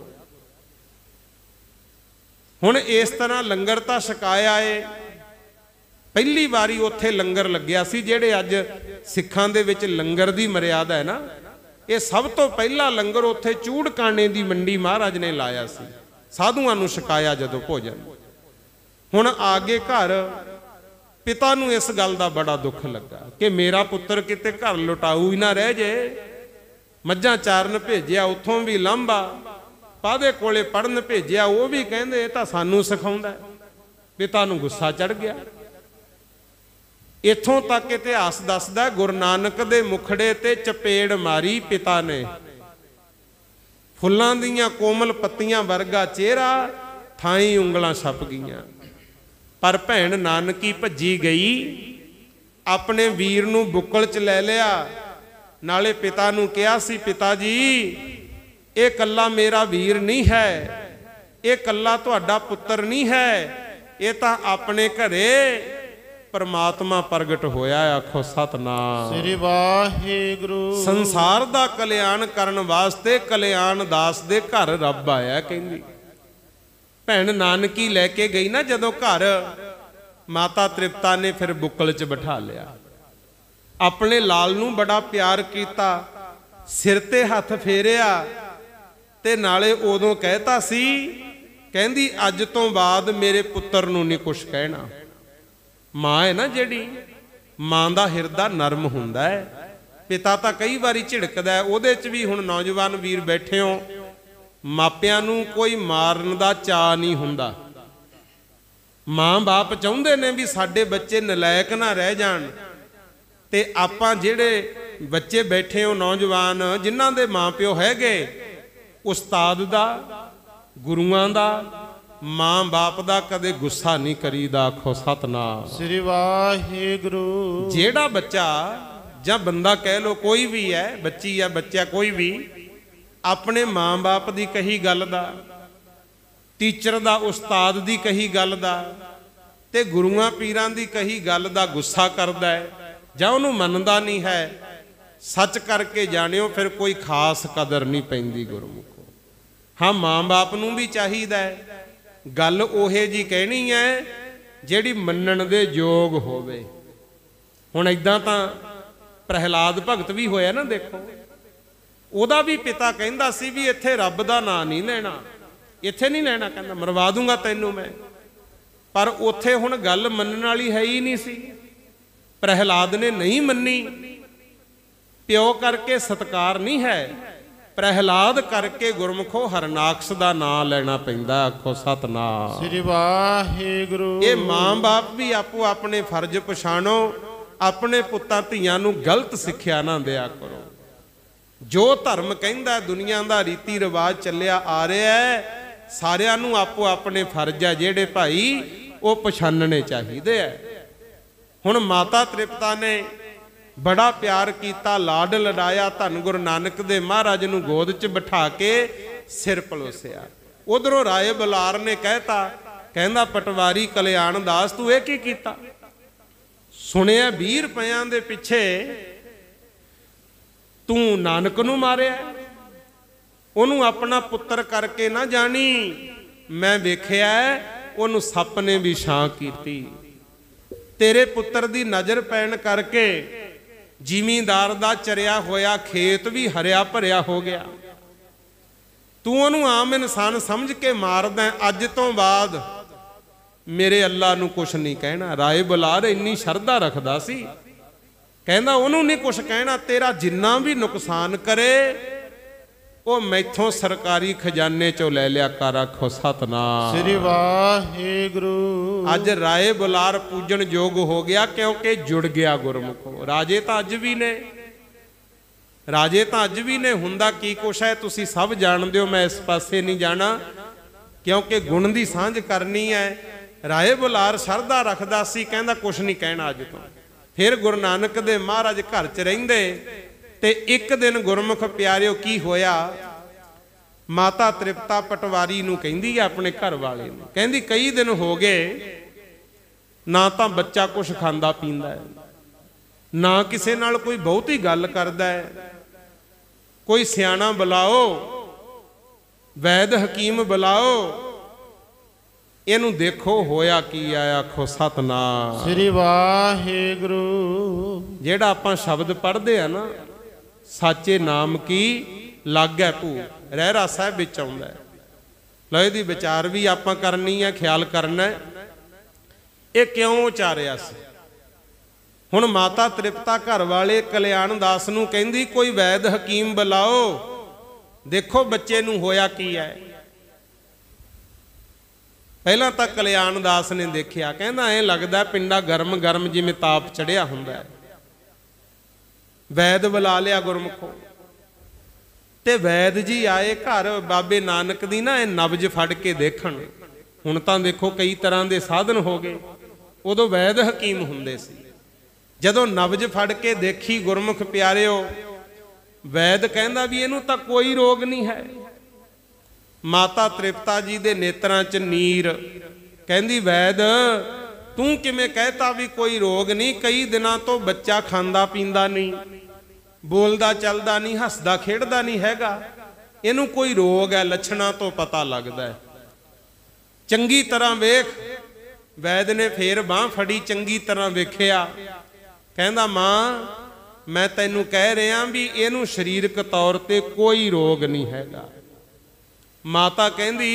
ਹੁਣ ਇਸ ਤਰ੍ਹਾਂ ਲੰਗਰ ਤਾਂ ਛਕਾਇਆ ਏ, ਪਹਿਲੀ ਵਾਰੀ ਉੱਥੇ ਲੰਗਰ ਲੱਗਿਆ ਸੀ। ਜਿਹੜੇ ਅੱਜ ਸਿੱਖਾਂ ਦੇ ਵਿੱਚ ਲੰਗਰ ਦੀ ਮਰਿਆਦਾ ਹੈ ਨਾ, ਇਹ ਸਭ ਤੋਂ ਪਹਿਲਾ ਲੰਗਰ ਉੱਥੇ ਚੂੜਕਾਣੇ ਦੀ ਮੰਡੀ ਮਹਾਰਾਜ ਨੇ ਲਾਇਆ ਸੀ। ਸਾਧੂਆਂ ਨੂੰ ਛਕਾਇਆ ਜਦੋਂ ਭੋਜਨ। ਹੁਣ ਆਗੇ ਘਰ ਪਿਤਾ ਨੂੰ ਇਸ ਗੱਲ ਦਾ ਬੜਾ ਦੁੱਖ ਲੱਗਾ ਕਿ ਮੇਰਾ ਪੁੱਤਰ ਕਿਤੇ ਘਰ ਲੁਟਾਊ ਹੀ ਨਾ ਰਹਿ ਜੇ। ਮੱਝਾਂ ਚਾਰਨ ਭੇਜਿਆ, ਉੱਥੋਂ ਵੀ ਲਾਂਭਾ। ਪਾਦੇ ਕੋਲੇ ਪੜਨ ਭੇਜਿਆ, ਉਹ ਵੀ ਕਹਿੰਦੇ ਇਹ ਤਾਂ ਸਾਨੂੰ ਸਿਖਾਉਂਦਾ। ਪਿਤਾ ਨੂੰ ਗੁੱਸਾ ਚੜ ਗਿਆ। ਇੱਥੋਂ ਤੱਕ ਇਤਿਹਾਸ ਦੱਸਦਾ ਗੁਰੂ ਨਾਨਕ ਦੇ ਮੁਖੜੇ ਤੇ ਚਪੇੜ ਮਾਰੀ ਪਿਤਾ ਨੇ। ਫੁੱਲਾਂ ਦੀਆਂ ਕੋਮਲ ਪੱਤੀਆਂ ਵਰਗਾ ਚਿਹਰਾ, ਥਾਈਂ ਉਂਗਲਾਂ ਛਪ ਗਈਆਂ। ਪਰ ਭੈਣ ਨਾਨਕੀ ਭੱਜੀ ਗਈ, ਆਪਣੇ ਵੀਰ ਨੂੰ ਬੁੱਕਲ 'ਚ ਲੈ ਲਿਆ। ਨਾਲੇ ਪਿਤਾ ਨੂੰ ਕਿਹਾ ਸੀ, ਪਿਤਾ ਜੀ ਇਹ ਕੱਲਾ ਮੇਰਾ ਵੀਰ ਨਹੀਂ ਹੈ, ਇਹ ਕੱਲਾ ਤੁਹਾਡਾ ਪੁੱਤਰ ਨਹੀਂ ਹੈ, ਇਹ ਤਾਂ ਆਪਣੇ ਘਰੇ ਪਰਮਾਤਮਾ ਪ੍ਰਗਟ ਹੋਇਆ। ਆਖੋ ਸਤਨਾਮ ਸ੍ਰੀ ਵਾਹਿਗੁਰੂ। ਸੰਸਾਰ ਦਾ ਕਲਿਆਣ ਕਰਨ ਵਾਸਤੇ ਕਲਿਆਣ ਦਾਸ ਦੇ ਘਰ ਰੱਬ ਆਇਆ ਕਹਿੰਦੀ। ਭੈਣ ਨਾਨਕੀ ਲੈ ਕੇ ਗਈ ਨਾ ਜਦੋਂ ਘਰ, ਮਾਤਾ ਤ੍ਰਿਪਤਾ ਨੇ ਫਿਰ ਬੁੱਕਲ 'ਚ ਬਿਠਾ ਲਿਆ। ਆਪਣੇ ਲਾਲ ਨੂੰ ਬੜਾ ਪਿਆਰ ਕੀਤਾ, ਸਿਰ ਤੇ ਹੱਥ ਫੇਰਿਆ, ਤੇ ਨਾਲੇ ਉਦੋਂ ਕਹਿਤਾ ਸੀ, ਕਹਿੰਦੀ ਅੱਜ ਤੋਂ ਬਾਅਦ ਮੇਰੇ ਪੁੱਤਰ ਨੂੰ ਨਹੀਂ ਕੁਛ ਕਹਿਣਾ। ਮਾਂ ਹੈ ਨਾ ਜਿਹੜੀ, ਮਾਂ ਦਾ ਹਿਰਦਾ ਨਰਮ ਹੁੰਦਾ ਹੈ। ਪਿਤਾ ਤਾਂ ਕਈ ਵਾਰੀ ਝਿੜਕਦਾ, ਉਹਦੇ 'ਚ ਵੀ ਹੁਣ ਨੌਜਵਾਨ ਵੀਰ ਬੈਠੇ ਹੋ, ਮਾਪਿਆਂ ਨੂੰ ਕੋਈ ਮਾਰਨ ਦਾ ਚਾਅ ਨਹੀਂ ਹੁੰਦਾ। ਮਾਂ ਬਾਪ ਚਾਹੁੰਦੇ ਨੇ ਵੀ ਸਾਡੇ ਬੱਚੇ ਨਲਾਇਕ ਨਾ ਰਹਿ ਜਾਣ। ਤੇ ਆਪਾਂ ਜਿਹੜੇ ਬੱਚੇ ਬੈਠੇ ਹੋ ਨੌਜਵਾਨ, ਜਿਨ੍ਹਾਂ ਦੇ ਮਾਂ ਪਿਓ ਹੈਗੇ, ਉਸਤਾਦ ਦਾ, ਗੁਰੂਆਂ ਦਾ, ਮਾਂ ਬਾਪ ਦਾ ਕਦੇ ਗੁੱਸਾ ਨਹੀਂ ਕਰੀਦਾ। ਆਖੋ ਸਤਨਾਮ ਸ੍ਰੀ ਵਾਹਿਗੁਰੂ। ਜਿਹੜਾ ਬੱਚਾ ਜਾਂ ਬੰਦਾ ਕਹਿ ਲੋ, ਕੋਈ ਵੀ ਹੈ, ਬੱਚੀ ਹੈ, ਬੱਚਾ ਕੋਈ ਵੀ, ਆਪਣੇ ਮਾਂ ਬਾਪ ਦੀ ਕਹੀ ਗੱਲ ਦਾ, ਟੀਚਰ ਦਾ, ਉਸਤਾਦ ਦੀ ਕਹੀ ਗੱਲ ਦਾ, ਤੇ ਗੁਰੂਆਂ ਪੀਰਾਂ ਦੀ ਕਹੀ ਗੱਲ ਦਾ ਗੁੱਸਾ ਕਰਦਾ ਹੈ ਜਾਂ ਉਹਨੂੰ ਮੰਨਦਾ ਨਹੀਂ ਹੈ, ਸੱਚ ਕਰਕੇ ਜਾਣਿਓ ਫਿਰ ਕੋਈ ਖਾਸ ਕਦਰ ਨਹੀਂ ਪੈਂਦੀ ਗੁਰਮੁਖੋ। ਹਾਂ, ਮਾਂ ਬਾਪ ਨੂੰ ਵੀ ਚਾਹੀਦਾ ਹੈ ਗੱਲ ਉਹੇ ਜੀ ਕਹਿਣੀ ਹੈ ਜਿਹੜੀ ਮੰਨਣ ਦੇ ਯੋਗ ਹੋਵੇ। ਹੁਣ ਇਦਾਂ ਤਾਂ ਪ੍ਰਹਿਲਾਦ ਭਗਤ ਵੀ ਹੋਇਆ ਨਾ, ਦੇਖੋ ਉਹਦਾ ਵੀ ਪਿਤਾ ਕਹਿੰਦਾ ਸੀ ਵੀ ਇੱਥੇ ਰੱਬ ਦਾ ਨਾਂ ਨਹੀਂ ਲੈਣਾ, ਇੱਥੇ ਨਹੀਂ ਲੈਣਾ, ਕਹਿੰਦਾ ਮਰਵਾ ਦੂੰਗਾ ਤੈਨੂੰ ਮੈਂ। ਪਰ ਉੱਥੇ ਹੁਣ ਗੱਲ ਮੰਨਣ ਵਾਲੀ ਹੈ ਹੀ ਨਹੀਂ ਸੀ। ਪ੍ਰਹਿਲਾਦ ਨੇ ਨਹੀਂ ਮੰਨੀ, ਪਿਓ ਕਰਕੇ ਸਤਕਾਰ ਨਹੀਂ ਹੈ, ਪ੍ਰਹਿਲਾਦ ਕਰਕੇ ਗੁਰਮੁਖੋ ਹਰਨਾਕਸ਼ ਦਾ ਨਾਮ ਲੈਣਾ ਪੈਂਦਾ। ਆਖੋ ਸਤਨਾਮ ਸ੍ਰੀ ਵਾਹਿਗੁਰੂ। ਇਹ ਮਾਂ-ਬਾਪ ਵੀ ਆਪੋ ਆਪਣੇ ਫਰਜ਼ ਪਛਾਣੋ, ਆਪਣੇ ਪੁੱਤਾਂ ਧੀਆਂ ਨੂੰ ਗਲਤ ਸਿੱਖਿਆ ਨਾ ਦਿਆ ਕਰੋ। ਜੋ ਧਰਮ ਕਹਿੰਦਾ ਦੁਨੀਆ ਦਾ ਰੀਤੀ ਰਿਵਾਜ ਚੱਲਿਆ ਆ ਰਿਹਾ ਹੈ, ਸਾਰਿਆਂ ਨੂੰ ਆਪੋ ਆਪਣੇ ਫਰਜ਼ ਆ ਜਿਹੜੇ ਭਾਈ ਉਹ ਪਛਾਣਨੇ ਚਾਹੀਦੇ ਆ। ਹੁਣ ਮਾਤਾ ਤ੍ਰਿਪਤਾ ਨੇ ਬੜਾ ਪਿਆਰ ਕੀਤਾ, ਲਾਡ ਲਡਾਇਆ, ਧੰਨ ਗੁਰੂ ਨਾਨਕ ਦੇ ਮਹਾਰਾਜ ਨੂੰ ਗੋਦ 'ਚ ਬਿਠਾ ਕੇ ਸਿਰ ਪਲੋਸਿਆ। ਉਧਰੋਂ ਰਾਏ ਬੁਲਾਰ ਨੇ ਕਹਿਤਾ, ਕਹਿੰਦਾ ਪਟਵਾਰੀ ਕਲਿਆਣ ਦਾਸ ਤੂੰ ਇਹ ਕੀ ਕੀਤਾ? ਸੁਣਿਆ 20 ਰੁਪਇਆਂ ਦੇ ਪਿੱਛੇ ਤੂੰ ਨਾਨਕ ਨੂੰ ਮਾਰਿਆ, ਉਹਨੂੰ ਆਪਣਾ ਪੁੱਤਰ ਕਰਕੇ ਨਾ ਜਾਣੀ। ਮੈਂ ਵੇਖਿਆ ਉਹਨੂੰ ਸੱਪ ਨੇ ਵੀ ਛਾਂ ਕੀਤੀ। ਤੇਰੇ ਪੁੱਤਰ ਦੀ ਨਜ਼ਰ ਪੈਣ ਕਰਕੇ ਜ਼ਿਮੀਂਦਾਰ ਦਾ ਚਰਿਆ ਹੋਇਆ ਖੇਤ ਵੀ ਹਰਿਆ ਭਰਿਆ ਹੋ ਗਿਆ। ਤੂੰ ਉਹਨੂੰ ਆਮ ਇਨਸਾਨ ਸਮਝ ਕੇ ਮਾਰਦਾ। ਅੱਜ ਤੋਂ ਬਾਅਦ ਮੇਰੇ ਅੱਲਾ ਨੂੰ ਕੁਛ ਨਹੀਂ ਕਹਿਣਾ। ਰਾਏ ਬੁਲਾਰ ਇੰਨੀ ਸ਼ਰਧਾ ਰੱਖਦਾ ਸੀ, ਕਹਿੰਦਾ ਉਹਨੂੰ ਨਹੀਂ ਕੁਛ ਕਹਿਣਾ, ਤੇਰਾ ਜਿੰਨਾ ਵੀ ਨੁਕਸਾਨ ਕਰੇ ਉਹ ਮੈਥੋਂ ਸਰਕਾਰੀ ਖਜ਼ਾਨੇ ਚੋਂ ਲੈ ਲਿਆ ਕਰ। ਆਖੋ ਸਤਨਾਮ ਸ੍ਰੀ ਵਾਹਿਗੁਰੂ। ਅੱਜ ਰਾਏ ਬੁਲਾਰ ਪੂਜਣ ਯੋਗ ਹੋ ਗਿਆ ਕਿਉਂਕਿ ਜੁੜ ਗਿਆ ਗੁਰਮੁਖੋ। ਰਾਜੇ ਤਾਂ ਅੱਜ ਵੀ ਨੇ, ਰਾਜੇ ਤਾਂ ਅੱਜ ਵੀ ਨੇ। ਹੁੰਦਾ ਕੀ ਕੁਛ ਹੈ ਤੁਸੀਂ ਸਭ ਜਾਣਦੇ ਹੋ, ਮੈਂ ਇਸ ਪਾਸੇ ਨਹੀਂ ਜਾਣਾ ਕਿਉਂਕਿ ਗੁਣ ਦੀ ਸਾਂਝ ਕਰਨੀ ਹੈ। ਰਾਏ ਬੁਲਾਰ ਸ਼ਰਧਾ ਰੱਖਦਾ ਸੀ, ਕਹਿੰਦਾ ਕੁਛ ਨਹੀਂ ਕਹਿਣਾ ਅੱਜ ਤੋਂ। ਫਿਰ ਗੁਰੂ ਨਾਨਕ ਦੇ ਮਹਾਰਾਜ ਘਰ 'ਚ ਰਹਿੰਦੇ ਤੇ ਇੱਕ ਦਿਨ ਗੁਰਮੁਖ ਪਿਆਰਿਓ ਕੀ ਹੋਇਆ, ਮਾਤਾ ਤ੍ਰਿਪਤਾ ਪਟਵਾਰੀ ਨੂੰ ਕਹਿੰਦੀ ਹੈ ਆਪਣੇ ਘਰ ਵਾਲੇ ਨੂੰ, ਕਹਿੰਦੀ ਕਈ ਦਿਨ ਹੋ ਗਏ ਨਾ ਤਾਂ ਬੱਚਾ ਕੁਛ ਖਾਂਦਾ ਪੀਂਦਾ ਹੈ, ਨਾ ਕਿਸੇ ਨਾਲ ਕੋਈ ਬਹੁਤੀ ਗੱਲ ਕਰਦਾ ਹੈ। ਕੋਈ ਸਿਆਣਾ ਬੁਲਾਓ, ਵੈਦ ਹਕੀਮ ਬੁਲਾਓ, ਇਹਨੂੰ ਦੇਖੋ ਹੋਇਆ ਕੀ ਆ। ਆਖੋ ਸਤਨਾਮ ਸ੍ਰੀ ਵਾਹਿਗੁਰੂ। ਜਿਹੜਾ ਆਪਾਂ ਸ਼ਬਦ ਪੜ੍ਹਦੇ ਆ ਨਾ, ਸਾਚੇ ਨਾਮ ਕੀ ਲਾਗੈ ਭੂ, ਰਹਿਰਾ ਸਾਹਿਬ ਵਿੱਚ ਆਉਂਦਾ। ਲਓ ਇਹਦੀ ਵਿਚਾਰ ਵੀ ਆਪਾਂ ਕਰਨੀ ਹੈ, ਖਿਆਲ ਕਰਨਾ ਇਹ ਕਿਉਂ ਉਚਾਰਿਆ ਸੀ। ਹੁਣ ਮਾਤਾ ਤ੍ਰਿਪਤਾ ਘਰ ਵਾਲੇ ਕਲਿਆਣ ਦਾਸ ਨੂੰ ਕਹਿੰਦੀ ਕੋਈ ਵੈਦ ਹਕੀਮ ਬੁਲਾਓ, ਦੇਖੋ ਬੱਚੇ ਨੂੰ ਹੋਇਆ ਕੀ ਹੈ। ਪਹਿਲਾਂ ਤਾਂ ਕਲਿਆਣ ਦਾਸ ਨੇ ਦੇਖਿਆ, ਕਹਿੰਦਾ ਐਂ ਲੱਗਦਾ ਪਿੰਡਾ ਗਰਮ ਗਰਮ ਜਿਵੇਂ ਤਾਪ ਚੜਿਆ ਹੁੰਦਾ। ਵੈਦ ਬੁਲਾ ਲਿਆ ਗੁਰਮੁਖੋ ਤੇ ਵੈਦ ਜੀ ਆਏ ਘਰ ਬਾਬੇ ਨਾਨਕ ਦੀ ਨਾ ਇਹ ਨਬਜ ਫੜ ਕੇ ਦੇਖਣ। ਹੁਣ ਤਾਂ ਦੇਖੋ ਕਈ ਤਰ੍ਹਾਂ ਦੇ ਸਾਧਨ ਹੋ ਗਏ, ਉਦੋਂ ਵੈਦ ਹਕੀਮ ਹੁੰਦੇ ਸੀ। ਜਦੋਂ ਨਬਜ ਫੜ ਕੇ ਦੇਖੀ ਗੁਰਮੁਖ ਪਿਆਰਿਓ, ਵੈਦ ਕਹਿੰਦਾ ਵੀ ਇਹਨੂੰ ਤਾਂ ਕੋਈ ਰੋਗ ਨਹੀਂ ਹੈ। ਮਾਤਾ ਤ੍ਰਿਪਤਾ ਜੀ ਦੇ ਨੇਤਰਾਂ 'ਚ ਨੀਰ, ਕਹਿੰਦੀ ਵੈਦ ਤੂੰ ਕਿਵੇਂ ਕਹਿਤਾ ਵੀ ਕੋਈ ਰੋਗ ਨਹੀਂ? ਕਈ ਦਿਨਾਂ ਤੋਂ ਬੱਚਾ ਖਾਂਦਾ ਪੀਂਦਾ ਨਹੀਂ, ਬੋਲਦਾ ਚੱਲਦਾ ਨਹੀਂ, ਹੱਸਦਾ ਖੇਡਦਾ ਨਹੀਂ ਹੈਗਾ, ਇਹਨੂੰ ਕੋਈ ਰੋਗ ਹੈ, ਲੱਛਣਾਂ ਤੋਂ ਪਤਾ ਲੱਗਦਾ। ਚੰਗੀ ਤਰ੍ਹਾਂ ਵੇਖ। ਵੈਦ ਨੇ ਫੇਰ ਬਾਂਹ ਫੜੀ, ਚੰਗੀ ਤਰ੍ਹਾਂ ਵੇਖਿਆ, ਕਹਿੰਦਾ ਮਾਂ ਮੈਂ ਤੈਨੂੰ ਕਹਿ ਰਿਹਾ ਵੀ ਇਹਨੂੰ ਸਰੀਰਕ ਤੌਰ ਤੇ ਕੋਈ ਰੋਗ ਨਹੀਂ ਹੈਗਾ। ਮਾਤਾ ਕਹਿੰਦੀ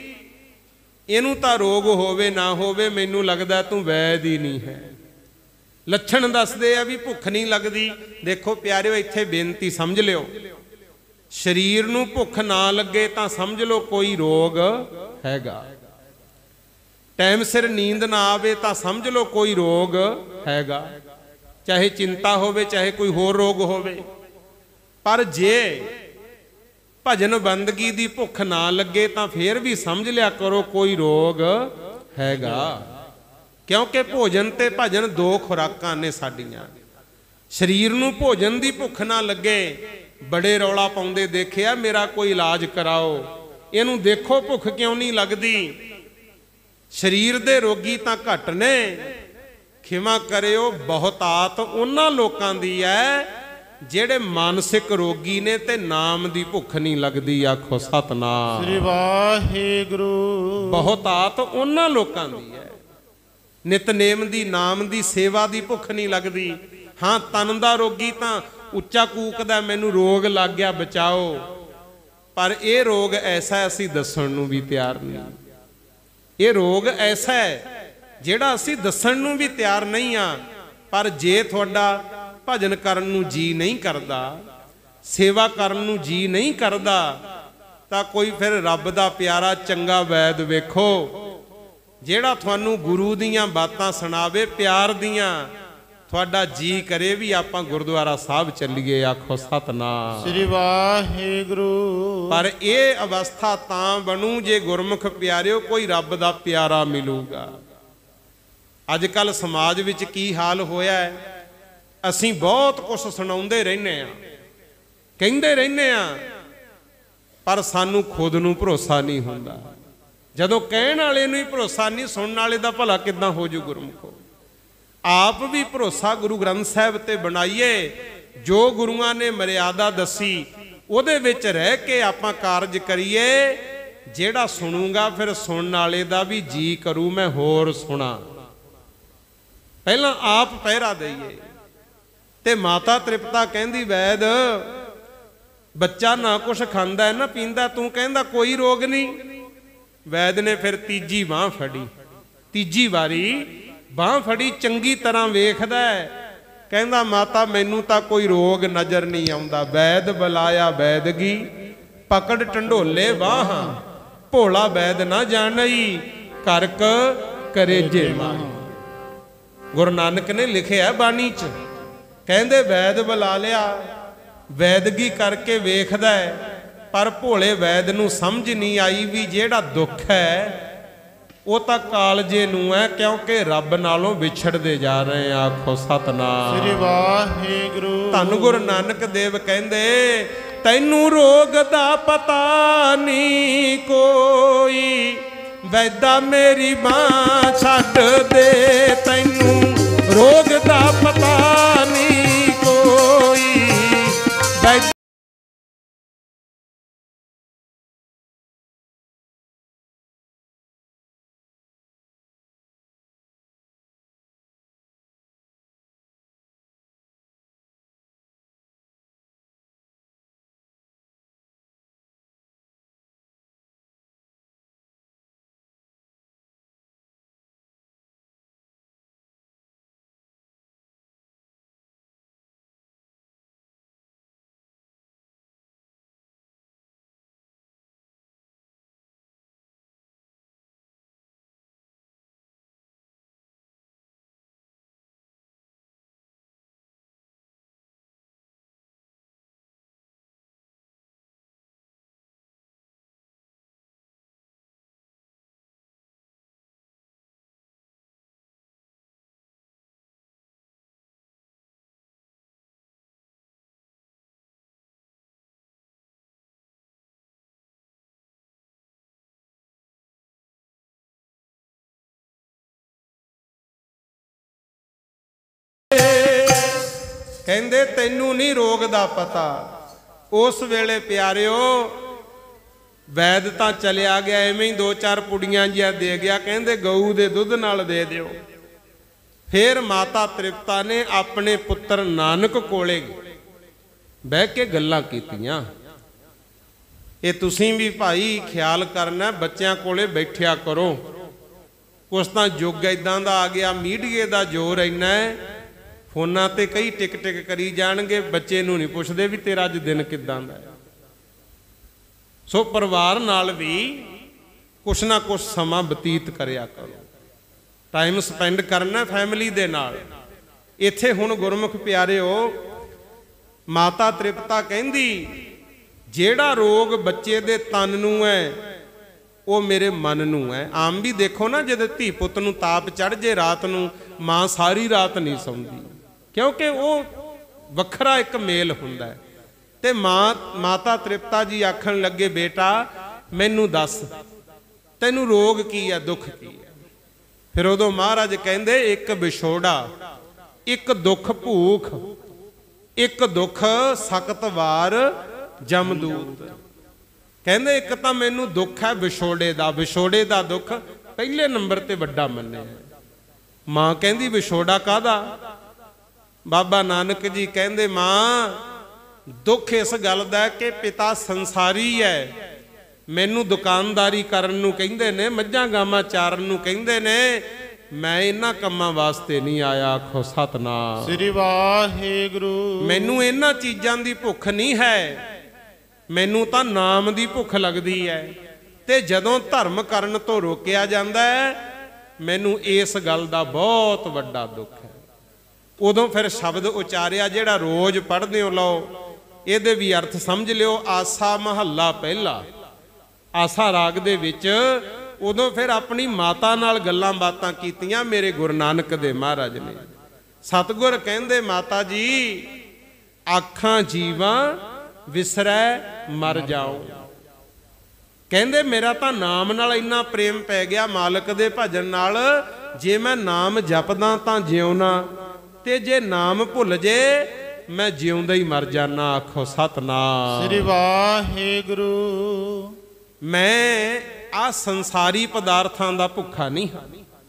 ਇਹਨੂੰ ਤਾਂ ਰੋਗ ਹੋਵੇ ਨਾ ਹੋਵੇ, ਮੈਨੂੰ ਲੱਗਦਾ ਤੂੰ ਵੈਦ ਹੀ ਨਹੀਂ ਹੈ। ਲੱਛਣ ਦੱਸਦੇ ਆ ਵੀ ਭੁੱਖ ਨਹੀਂ ਲੱਗਦੀ। ਦੇਖੋ ਪਿਆਰਿਓ ਇੱਥੇ ਬੇਨਤੀ ਸਮਝ ਲਿਓ, ਸਰੀਰ ਨੂੰ ਭੁੱਖ ਨਾ ਲੱਗੇ ਤਾਂ ਸਮਝ ਲਓ ਕੋਈ ਰੋਗ ਹੈਗਾ। ਟਾਈਮ ਸਿਰ ਨੀਂਦ ਨਾ ਆਵੇ ਤਾਂ ਸਮਝ ਲਓ ਕੋਈ ਰੋਗ ਹੈਗਾ, ਚਾਹੇ ਚਿੰਤਾ ਹੋਵੇ ਚਾਹੇ ਕੋਈ ਹੋਰ ਰੋਗ ਹੋਵੇ। ਪਰ ਜੇ ਭਜਨ ਬੰਦਗੀ ਦੀ ਭੁੱਖ ਨਾ ਲੱਗੇ ਤਾਂ ਫੇਰ ਵੀ ਸਮਝ ਲਿਆ ਕਰੋ ਕੋਈ ਰੋਗ ਹੈਗਾ। ਕਿਉਂਕਿ ਭੋਜਨ ਤੇ ਭਜਨ ਦੋ ਖੁਰਾਕਾਂ ਨੇ ਸਾਡੀਆਂ। ਸਰੀਰ ਨੂੰ ਭੋਜਨ ਦੀ ਭੁੱਖ ਨਾ ਲੱਗੇ, ਬੜੇ ਰੌਲਾ ਪਾਉਂਦੇ ਦੇਖਿਆ ਮੇਰਾ ਕੋਈ ਇਲਾਜ ਕਰਾਓ, ਇਹਨੂੰ ਦੇਖੋ ਭੁੱਖ ਕਿਉਂ ਨਹੀਂ ਲੱਗਦੀ। ਸਰੀਰ ਦੇ ਰੋਗੀ ਤਾਂ ਘੱਟ ਨੇ, ਖਿਮਾ ਕਰਿਓ ਬਹੁਤਾਤ ਉਹਨਾਂ ਲੋਕਾਂ ਦੀ ਹੈ ਜਿਹੜੇ ਮਾਨਸਿਕ ਰੋਗੀ ਨੇ ਤੇ ਨਾਮ ਦੀ ਭੁੱਖ ਨਹੀਂ ਲੱਗਦੀ। ਆਖੋ ਸਤਨਾਮ ਸ੍ਰੀ ਵਾਹਿਗੁਰੂ। ਬਹੁਤਾਤ ਉਹਨਾਂ ਲੋਕਾਂ ਦੀ ਹੈ, ਨਿਤਨੇਮ ਦੀ ਨਾਮ ਦੀ ਸੇਵਾ ਦੀ ਭੁੱਖ ਨਹੀਂ ਲੱਗਦੀ। ਹਾਂ ਤਨ ਦਾ ਰੋਗੀ ਤਾਂ ਉੱਚਾ ਕੂਕਦਾ ਮੈਨੂੰ ਰੋਗ ਲੱਗ ਗਿਆ ਬਚਾਓ, ਪਰ ਇਹ ਰੋਗ ਐਸਾ ਅਸੀਂ ਦੱਸਣ ਨੂੰ ਵੀ ਤਿਆਰ ਨਹੀਂ। ਇਹ ਰੋਗ ਐਸਾ ਹੈ ਜਿਹੜਾ ਅਸੀਂ ਦੱਸਣ ਨੂੰ ਵੀ ਤਿਆਰ ਨਹੀਂ ਆ। ਪਰ ਜੇ ਤੁਹਾਡਾ ਭਜਨ ਕਰਨ ਨੂੰ ਜੀ ਨਹੀਂ ਕਰਦਾ, सेवा करन नूं जी नहीं करदा तां कोई फिर रब दा प्यारा चंगा वैद वेखो जिहड़ा तुहानूं गुरु दीयां बातां सुणावे प्यार दीयां तुहाडा जी करे भी आपां गुरुद्वारा साहब चलीए। आखो सतनाम श्री वाहिगुरु। पर यह अवस्था तां बनू जे गुरमुख प्यारिओ कोई रब दा प्यारा मिलूगा। अजकल समाज विच की हाल होया है, असीं बहुत कुछ सुणाउंदे रहने आ, कहिंदे रहने आ, पर सानू खुद नूं भरोसा नहीं हुंदा। जदों कहण वाले नूं ही भरोसा नहीं, सुणन वाले दा भला किदां हो जू गुरमुखो। आप भी भरोसा गुरु ग्रंथ साहिब ते बनाइए, जो गुरुआं ने मर्यादा दसी उहदे विच रह के आपां कारज करिए। जिहड़ा सुणूगा फिर सुणन वाले दा भी जी करू मैं होर सुणा। पहला आप पहरा दईए। ते माता तृप्ता कहंदी वैद बच्चा ना कुछ खांदा है ना पींदा, तू कहंदा कोई रोग नहीं। वैद ने फिर तीजी बांह फड़ी, तीजी वारी बांह फड़ी, चंगी तरह वेखदा है, कहंदा माता मैनू तां कोई रोग नजर नहीं आउंदा। वैद बुलाया वैदगी पकड़ ढंडोले बाह, भोला वैद ना जानई करक करेजे माही। गुरु नानक ने लिखिया बाणी च, कहंदे वैद बुला लिया, वैदगी करके वेखदा है, पर भोले वैद नूं समझ नहीं आई भी जिहड़ा दुख है वो तां कालजे नूं है, क्योंकि रब नालों विछड़दे जा रहे हैं। आखो सतनाम श्री वाहिगुरु। धन गुरु नानक देव कहंदे तैनू रोग दा पता नहीं कोई, वैदा मेरी बांह छड्ड दे। तैनू रोग दा पता नहीं कोई, वैदा कहंदे तैनू नहीं रोग दा पता। उस वेले प्यारिओ वैद तां चलिया गया, एवें ही दो चार पुड़ियां जिहा दे गया, कहंदे गऊ दे दुध नाल दे दिओ। फिर माता तृप्ता ने अपने पुत्र नानक कोले बह के गल्लां कीतियां। ये तुसीं भी भाई ख्याल करना, बच्चों कोले बैठिया करो। कुछ तां युग इदां दा आ गया, मीडिया दा जोर इन्ना है, फोनां ते कई टिक टिक करी जाणगे, बच्चे नूं नहीं पुछदे भी तेरा अज दिन किदां दा है। सो परिवार नाल भी कुछ ना कुछ समा बतीत करिया करो, टाइम स्पेंड करना फैमिली दे नाल। इत्थे हुण गुरमुख प्यारिओ माता तृप्ता कहंदी जेड़ा रोग बच्चे दे तन नूं है वो मेरे मन नूं है। आम भी देखो ना, जद धी पुत नूं ताप चढ़ जे रात नूं, मां सारी रात नहीं सौंदी, क्योंकि वो वखरा एक मेल हुंदा है। ते माता तृप्ता जी आखण लगे बेटा मैनू दस तैनू रोग की है, दुख की है। फिर उदों महाराज कहंदे एक विछोड़ा, एक दुख भूख, एक दुख सख्त वार जमदूत। कहंदे एक तां मैनू दुख है विछोड़े दा, विछोड़े दा दुख पहले नंबर ते वड्डा मन्निया। मां कहंदी विछोड़ा काहदा? बाबा नानक जी कहंदे मां दुख इस गल दा कि पिता संसारी है, मैनू दुकानदारी करन नूं कहिंदे ने, मੱਝਾਂ ਗਾਵਾਂ ਚਾਰਨ नूं कहिंदे ने, ਮੈਂ ਇਹਨਾਂ ਕੰਮਾਂ ਵਾਸਤੇ ਨਹੀਂ ਆਇਆ। ਆਖੋ ਸਤਨਾਮ ਸ੍ਰੀ ਵਾਹਿਗੁਰੂ। ਮੈਨੂੰ ਇਹਨਾਂ ਚੀਜ਼ਾਂ ਦੀ ਭੁੱਖ ਨਹੀਂ ਹੈ, ਮੈਨੂੰ ਤਾਂ ਨਾਮ ਦੀ ਭੁੱਖ ਲੱਗਦੀ ਹੈ। ਤੇ ਜਦੋਂ ਧਰਮ ਕਰਨ ਤੋਂ ਰੋਕਿਆ ਜਾਂਦਾ ਹੈ, ਮੈਨੂੰ ਇਸ ਗੱਲ ਦਾ ਬਹੁਤ ਵੱਡਾ ਦੁੱਖ ਹੈ। ਉਦੋਂ ਫਿਰ ਸ਼ਬਦ ਉਚਾਰਿਆ ਜਿਹੜਾ ਰੋਜ਼ ਪੜ੍ਹਦੇ ਹੋ, ਲਓ ਇਹਦੇ ਵੀ ਅਰਥ ਸਮਝ ਲਿਓ। ਆਸਾ ਮਹੱਲਾ ਪਹਿਲਾ, ਆਸਾ ਰਾਗ ਦੇ ਵਿੱਚ ਉਦੋਂ ਫਿਰ ਆਪਣੀ ਮਾਤਾ ਨਾਲ ਗੱਲਾਂ ਬਾਤਾਂ ਕੀਤੀਆਂ ਮੇਰੇ ਗੁਰੂ ਨਾਨਕ ਦੇ ਮਹਾਰਾਜ ਨੇ। ਸਤਿਗੁਰ ਕਹਿੰਦੇ, ਮਾਤਾ ਜੀ ਆਖਾਂ ਜੀਵਾਂ ਵਿਸਰੈ ਮਰ ਜਾਓ। ਕਹਿੰਦੇ ਮੇਰਾ ਤਾਂ ਨਾਮ ਨਾਲ ਇੰਨਾ ਪ੍ਰੇਮ ਪੈ ਗਿਆ, ਮਾਲਕ ਦੇ ਭਜਨ ਨਾਲ, ਜੇ ਮੈਂ ਨਾਮ ਜਪਦਾ ਤਾਂ ਜਿਉਣਾ, ਤੇ ਜੇ ਨਾਮ ਭੁੱਲ ਜੇ ਮੈਂ ਜਿਉਂਦਾ ਹੀ ਮਰ ਜਾਣਾ। ਆਖੋ ਸਤਨਾਮ ਸ੍ਰੀ ਵਾਹਿਗੁਰੂ। ਮੈਂ ਆ ਸੰਸਾਰੀ ਪਦਾਰਥਾਂ ਦਾ ਭੁੱਖਾ ਨਹੀਂ ਹਾਂ।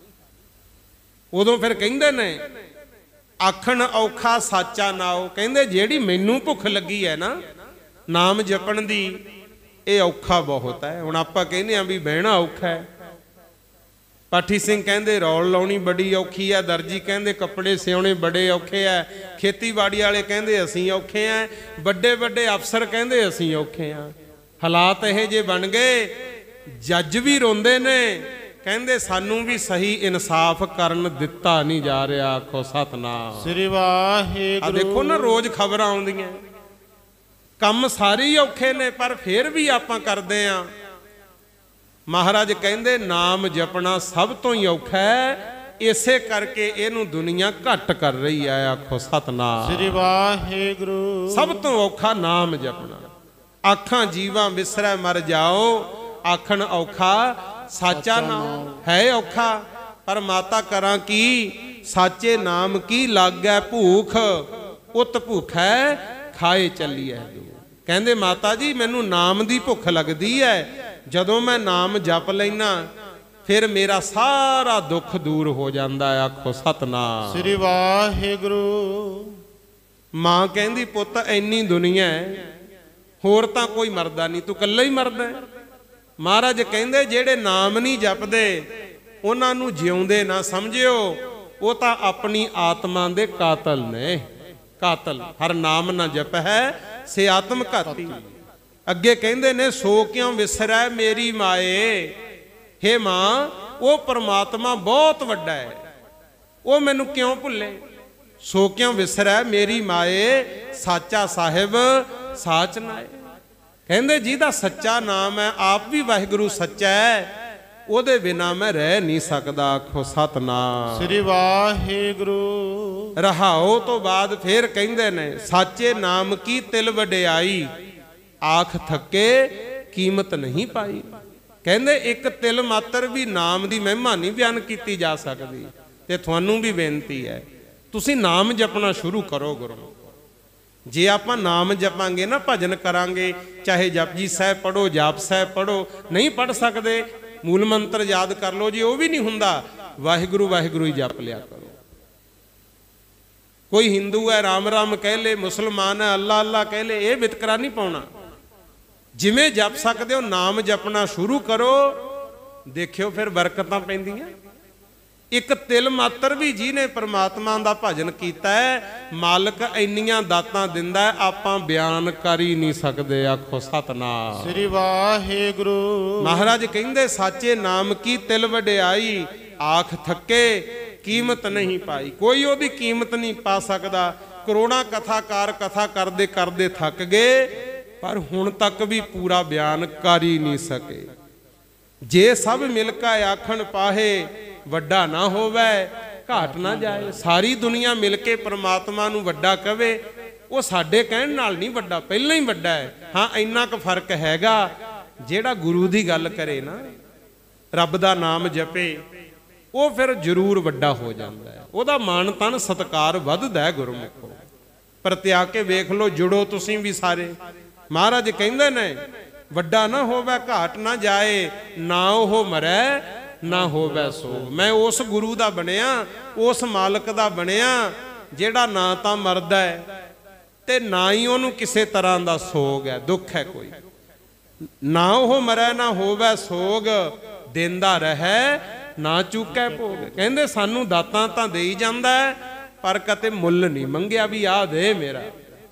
ਉਦੋਂ ਫਿਰ ਕਹਿੰਦੇ ਨੇ ਆਖਣ ਔਖਾ ਸਾਚਾ ਨਾਉ। ਕਹਿੰਦੇ ਜਿਹੜੀ ਮੈਨੂੰ ਭੁੱਖ ਲੱਗੀ ਹੈ ਨਾ ਨਾਮ ਜਪਣ ਦੀ, ਇਹ ਔਖਾ ਬਹੁਤ ਹੈ। ਹੁਣ ਆਪਾਂ ਕਹਿੰਦੇ ਆ ਵੀ ਬਹਿਣਾ ਔਖਾ ਹੈ, ਪਾਠੀ ਸਿੰਘ ਕਹਿੰਦੇ ਰੌਲ ਲਾਉਣੀ ਬੜੀ ਔਖੀ ਹੈ, ਦਰਜੀ ਕਹਿੰਦੇ ਕੱਪੜੇ ਸਿਉਣੇ ਬੜੇ ਔਖੇ ਆ, ਖੇਤੀਬਾੜੀ ਵਾਲੇ ਕਹਿੰਦੇ ਅਸੀਂ ਔਖੇ ਆ, ਵੱਡੇ ਵੱਡੇ ਅਫਸਰ ਕਹਿੰਦੇ ਅਸੀਂ ਔਖੇ ਆ। ਹਾਲਾਤ ਇਹ ਜੇ ਬਣ ਗਏ, ਜੱਜ ਵੀ ਰੋਂਦੇ ਨੇ, ਕਹਿੰਦੇ ਸਾਨੂੰ ਵੀ ਸਹੀ ਇਨਸਾਫ ਕਰਨ ਦਿੱਤਾ ਨਹੀਂ ਜਾ ਰਿਹਾ। ਆਖੋ ਸਤਨਾਮ ਸ੍ਰੀ ਵਾਹਿਗੁਰੂ। ਆ ਦੇਖੋ ਨਾ ਰੋਜ਼ ਖਬਰਾਂ ਆਉਂਦੀਆਂ, ਕੰਮ ਸਾਰੇ ਹੀ ਔਖੇ ਨੇ, ਪਰ ਫਿਰ ਵੀ ਆਪਾਂ ਕਰਦੇ ਆਂ। ਮਹਾਰਾਜ ਕਹਿੰਦੇ ਨਾਮ ਜਪਣਾ ਸਭ ਤੋਂ ਹੀ ਔਖਾ ਹੈ, ਇਸੇ ਕਰਕੇ ਇਹਨੂੰ ਦੁਨੀਆ ਘੱਟ ਕਰ ਰਹੀ ਹੈ। ਆਖੋ ਸਤਨਾਮ ਸ੍ਰੀ ਵਾਹਿਗੁਰੂ। ਸਭ ਤੋਂ ਔਖਾ ਨਾਮ ਜਪਣਾ। ਆਖਾਂ ਜੀਵਾਂ ਵਿਸਰੈ ਮਰ ਜਾਓ, ਆਖਣ ਔਖਾ ਸਾਚਾ ਨਾਮ। ਹੈ ਔਖਾ, ਪਰ ਮਾਤਾ ਕਰਾਂ ਕੀ, ਸਾਚੇ ਨਾਮ ਕੀ ਲਾਗੈ ਭੂਖ, ਉਤ ਭੁਖੈ ਖਾਏ ਚੱਲੀਐ। ਕਹਿੰਦੇ ਮਾਤਾ ਜੀ ਮੈਨੂੰ ਨਾਮ ਦੀ ਭੁੱਖ ਲੱਗਦੀ ਹੈ, ਜਦੋਂ ਮੈਂ ਨਾਮ ਜਪ ਲੈਣਾ ਫਿਰ ਮੇਰਾ ਸਾਰਾ ਦੁੱਖ ਦੂਰ ਹੋ ਜਾਂਦਾ ਹੈ। ਆਖੋ ਸਤਨਾਮ ਸ੍ਰੀ ਵਾਹਿਗੁਰੂ। ਮਾਂ ਕਹਿੰਦੀ ਪੁੱਤ ਇੰਨੀ ਦੁਨੀਆ ਹੈ, ਹੋਰ ਤਾਂ ਕੋਈ ਮਰਦਾ ਨਹੀਂ, ਤੂੰ ਇਕੱਲਾ ਹੀ ਮਰਦਾ। ਮਹਾਰਾਜ ਕਹਿੰਦੇ ਜਿਹੜੇ ਨਾਮ ਨਹੀਂ ਜਪਦੇ ਉਹਨਾਂ ਨੂੰ ਜਿਉਂਦੇ ਨਾ ਸਮਝਿਓ, ਉਹ ਤਾਂ ਆਪਣੀ ਆਤਮਾ ਦੇ ਕਾਤਲ ਨੇ। ਕਾਤਲ ਹਰ ਨਾਮ ਨਾ ਜਪ ਹੈ ਸੇ ਆਤਮ ਘਾਤੀ। ਅੱਗੇ ਕਹਿੰਦੇ ਨੇ ਸੋ ਕਿਉਂ ਵਿਸਰੈ ਮੇਰੀ ਮਾਏ। ਹੇ ਮਾਂ, ਉਹ ਪਰਮਾਤਮਾ ਬਹੁਤ ਵੱਡਾ ਹੈ, ਉਹ ਮੈਨੂੰ ਕਿਉਂ ਭੁੱਲੇ। ਸੋ ਕਿਉਂ ਵਿਸਰੈ ਮੇਰੀ ਮਾਏ, ਸਾਚਾ ਸਾਹਿਬ ਸਾਚ ਨਾਏ। ਕਹਿੰਦੇ ਜਿਹਦਾ ਸੱਚਾ ਨਾਮ ਹੈ, ਆਪ ਵੀ ਵਾਹਿਗੁਰੂ ਸੱਚਾ ਹੈ, ਉਹਦੇ ਬਿਨਾ ਮੈਂ ਰਹਿ ਨਹੀਂ ਸਕਦਾ। ਆਖੋ ਸਤਨਾਮ ਸ੍ਰੀ ਵਾਹਿਗੁਰੂ। ਰਹਾਓ ਤੋਂ ਬਾਅਦ ਫੇਰ ਕਹਿੰਦੇ ਨੇ ਸਾਚੇ ਨਾਮ ਕੀ ਤਿਲ ਵਡਿਆਈ, ਆਖ ਥੱਕੇ ਕੀਮਤ ਨਹੀਂ ਪਾਈ। ਕਹਿੰਦੇ ਇੱਕ ਤਿਲ ਮਾਤਰ ਵੀ ਨਾਮ ਦੀ ਮਹਿਮਾ ਨਹੀਂ ਬਿਆਨ ਕੀਤੀ ਜਾ ਸਕਦੀ। ਤੇ ਤੁਹਾਨੂੰ ਵੀ ਬੇਨਤੀ ਹੈ, ਤੁਸੀਂ ਨਾਮ ਜਪਣਾ ਸ਼ੁਰੂ ਕਰੋ। ਗੁਰੂ ਜੇ ਆਪਾਂ ਨਾਮ ਜਪਾਂਗੇ ਨਾ, ਭਜਨ ਕਰਾਂਗੇ, ਚਾਹੇ ਜਪਜੀ ਸਾਹਿਬ ਪੜੋ, ਜਾਪ ਸਾਹਿਬ ਪੜੋ, ਨਹੀਂ ਪੜ ਸਕਦੇ ਮੂਲ ਮੰਤਰ ਯਾਦ ਕਰ ਲਓ। ਜੇ ਉਹ ਵੀ ਨਹੀਂ ਹੁੰਦਾ, ਵਾਹਿਗੁਰੂ ਵਾਹਿਗੁਰੂ ਹੀ ਜਪ ਲਿਆ ਕਰੋ। ਕੋਈ ਹਿੰਦੂ ਹੈ ਰਾਮ ਰਾਮ ਕਹਿ ਲੇ, ਮੁਸਲਮਾਨ ਹੈ ਅੱਲਾ ਅੱਲਾ ਕਹਿ ਲੇ, ਇਹ ਵਿਤਕਰਾ ਨਹੀਂ ਪਾਉਣਾ। ਜਿਵੇਂ ਜਪ ਸਕਦੇ ਹੋ ਨਾਮ ਜਪਣਾ ਸ਼ੁਰੂ ਕਰੋ, ਦੇਖਿਓ ਫਿਰ ਬਰਕਤਾਂ ਪੈਂਦੀਆਂ। ਇੱਕ ਤਿਲ ਮਾਤਰ ਵੀ ਜਿਹਨੇ ਪ੍ਰਮਾਤਮਾ ਦਾ ਭਜਨ ਕੀਤਾ ਹੈ, ਮਾਲਕ ਇੰਨੀਆਂ ਦਾਤਾਂ ਦਿੰਦਾ ਹੈ, ਆਪਾਂ ਬਿਆਨ ਕਰ ਹੀ ਨਹੀਂ ਸਕਦੇ। ਆਖੋ ਸਤਨਾਮ ਸ੍ਰੀ ਵਾਹਿਗੁਰੂ। ਮਹਾਰਾਜ ਕਹਿੰਦੇ ਸਾਚੇ ਨਾਮ ਕੀ ਤਿਲ ਵਡਿਆਈ, ਆਖ ਥੱਕੇ ਕੀਮਤ ਨਹੀਂ ਪਾਈ। ਕੋਈ ਉਹਦੀ ਕੀਮਤ ਨਹੀਂ ਪਾ ਸਕਦਾ। ਕਰੋੜਾਂ ਕਥਾਕਾਰ ਕਥਾ ਕਰਦੇ ਕਰਦੇ ਥੱਕ ਗਏ, ਪਰ ਹੁਣ ਤੱਕ ਵੀ ਪੂਰਾ ਬਿਆਨ ਕਰ ਹੀ ਨਹੀਂ ਸਕੇ। ਜੇ ਸਭ ਮਿਲ ਕੇ ਆਖਣ ਪਾਹੇ, ਵੱਡਾ ਨਾ ਹੋਵੇ ਘਾਟ ਨਾ ਜਾਏ। ਸਾਰੀ ਦੁਨੀਆ ਮਿਲ ਕੇ ਪ੍ਰਮਾਤਮਾ ਨੂੰ ਵੱਡਾ ਕਵੇ, ਉਹ ਸਾਡੇ ਕਹਿਣ ਨਾਲ ਨਹੀਂ ਵੱਡਾ, ਪਹਿਲਾਂ ਹੀ ਵੱਡਾ ਹੈ। ਹਾਂ ਇੰਨਾ ਕੁ ਫਰਕ ਹੈਗਾ, ਜਿਹੜਾ ਗੁਰੂ ਦੀ ਗੱਲ ਕਰੇ ਨਾ, ਰੱਬ ਦਾ ਨਾਮ ਜਪੇ, ਉਹ ਫਿਰ ਜ਼ਰੂਰ ਵੱਡਾ ਹੋ ਜਾਂਦਾ ਹੈ। ਉਹਦਾ ਮਾਣ ਤਨ ਸਤਕਾਰ ਵੱਧਦਾ ਹੈ। ਗੁਰਮੁਖੋ ਪ੍ਰਤਿਆ ਕੇ ਵੇਖ ਲਓ, ਜੁੜੋ ਤੁਸੀਂ ਵੀ ਸਾਰੇ। ਮਹਾਰਾਜ ਕਹਿੰਦੇ ਨੇ ਵੱਡਾ ਨਾ ਹੋਵੇ ਘਾਟ ਨਾ ਜਾਏ, ਨਾ ਉਹ ਮਰੈ ਨਾ ਹੋਵੇ ਸੋਗ। ਮੈਂ ਉਸ ਗੁਰੂ ਦਾ ਬਣਿਆ, ਉਸ ਮਾਲਕ ਦਾ ਬਣਿਆ, ਜਿਹੜਾ ਨਾ ਤਾਂ ਮਰਦਾ ਹੈ ਤੇ ਨਾ ਹੀ ਉਹਨੂੰ ਕਿਸੇ ਤਰ੍ਹਾਂ ਦਾ ਸੋਗ ਹੈ, ਦੁੱਖ ਹੈ ਕੋਈ। ਨਾ ਉਹ ਮਰੈ ਨਾ ਹੋਵੇ ਸੋਗ, ਦਿੰਦਾ ਰਹੇ ਨਾ ਚੁੱਕੈ ਭੋਗ। ਕਹਿੰਦੇ ਸਾਨੂੰ ਦਾਤਾਂ ਤਾਂ ਦੇਈ ਜਾਂਦਾ ਪਰ ਕਦੇ ਮੁੱਲ ਨਹੀਂ ਮੰਗਿਆ ਵੀ ਆਹ ਦੇ ਮੇਰਾ।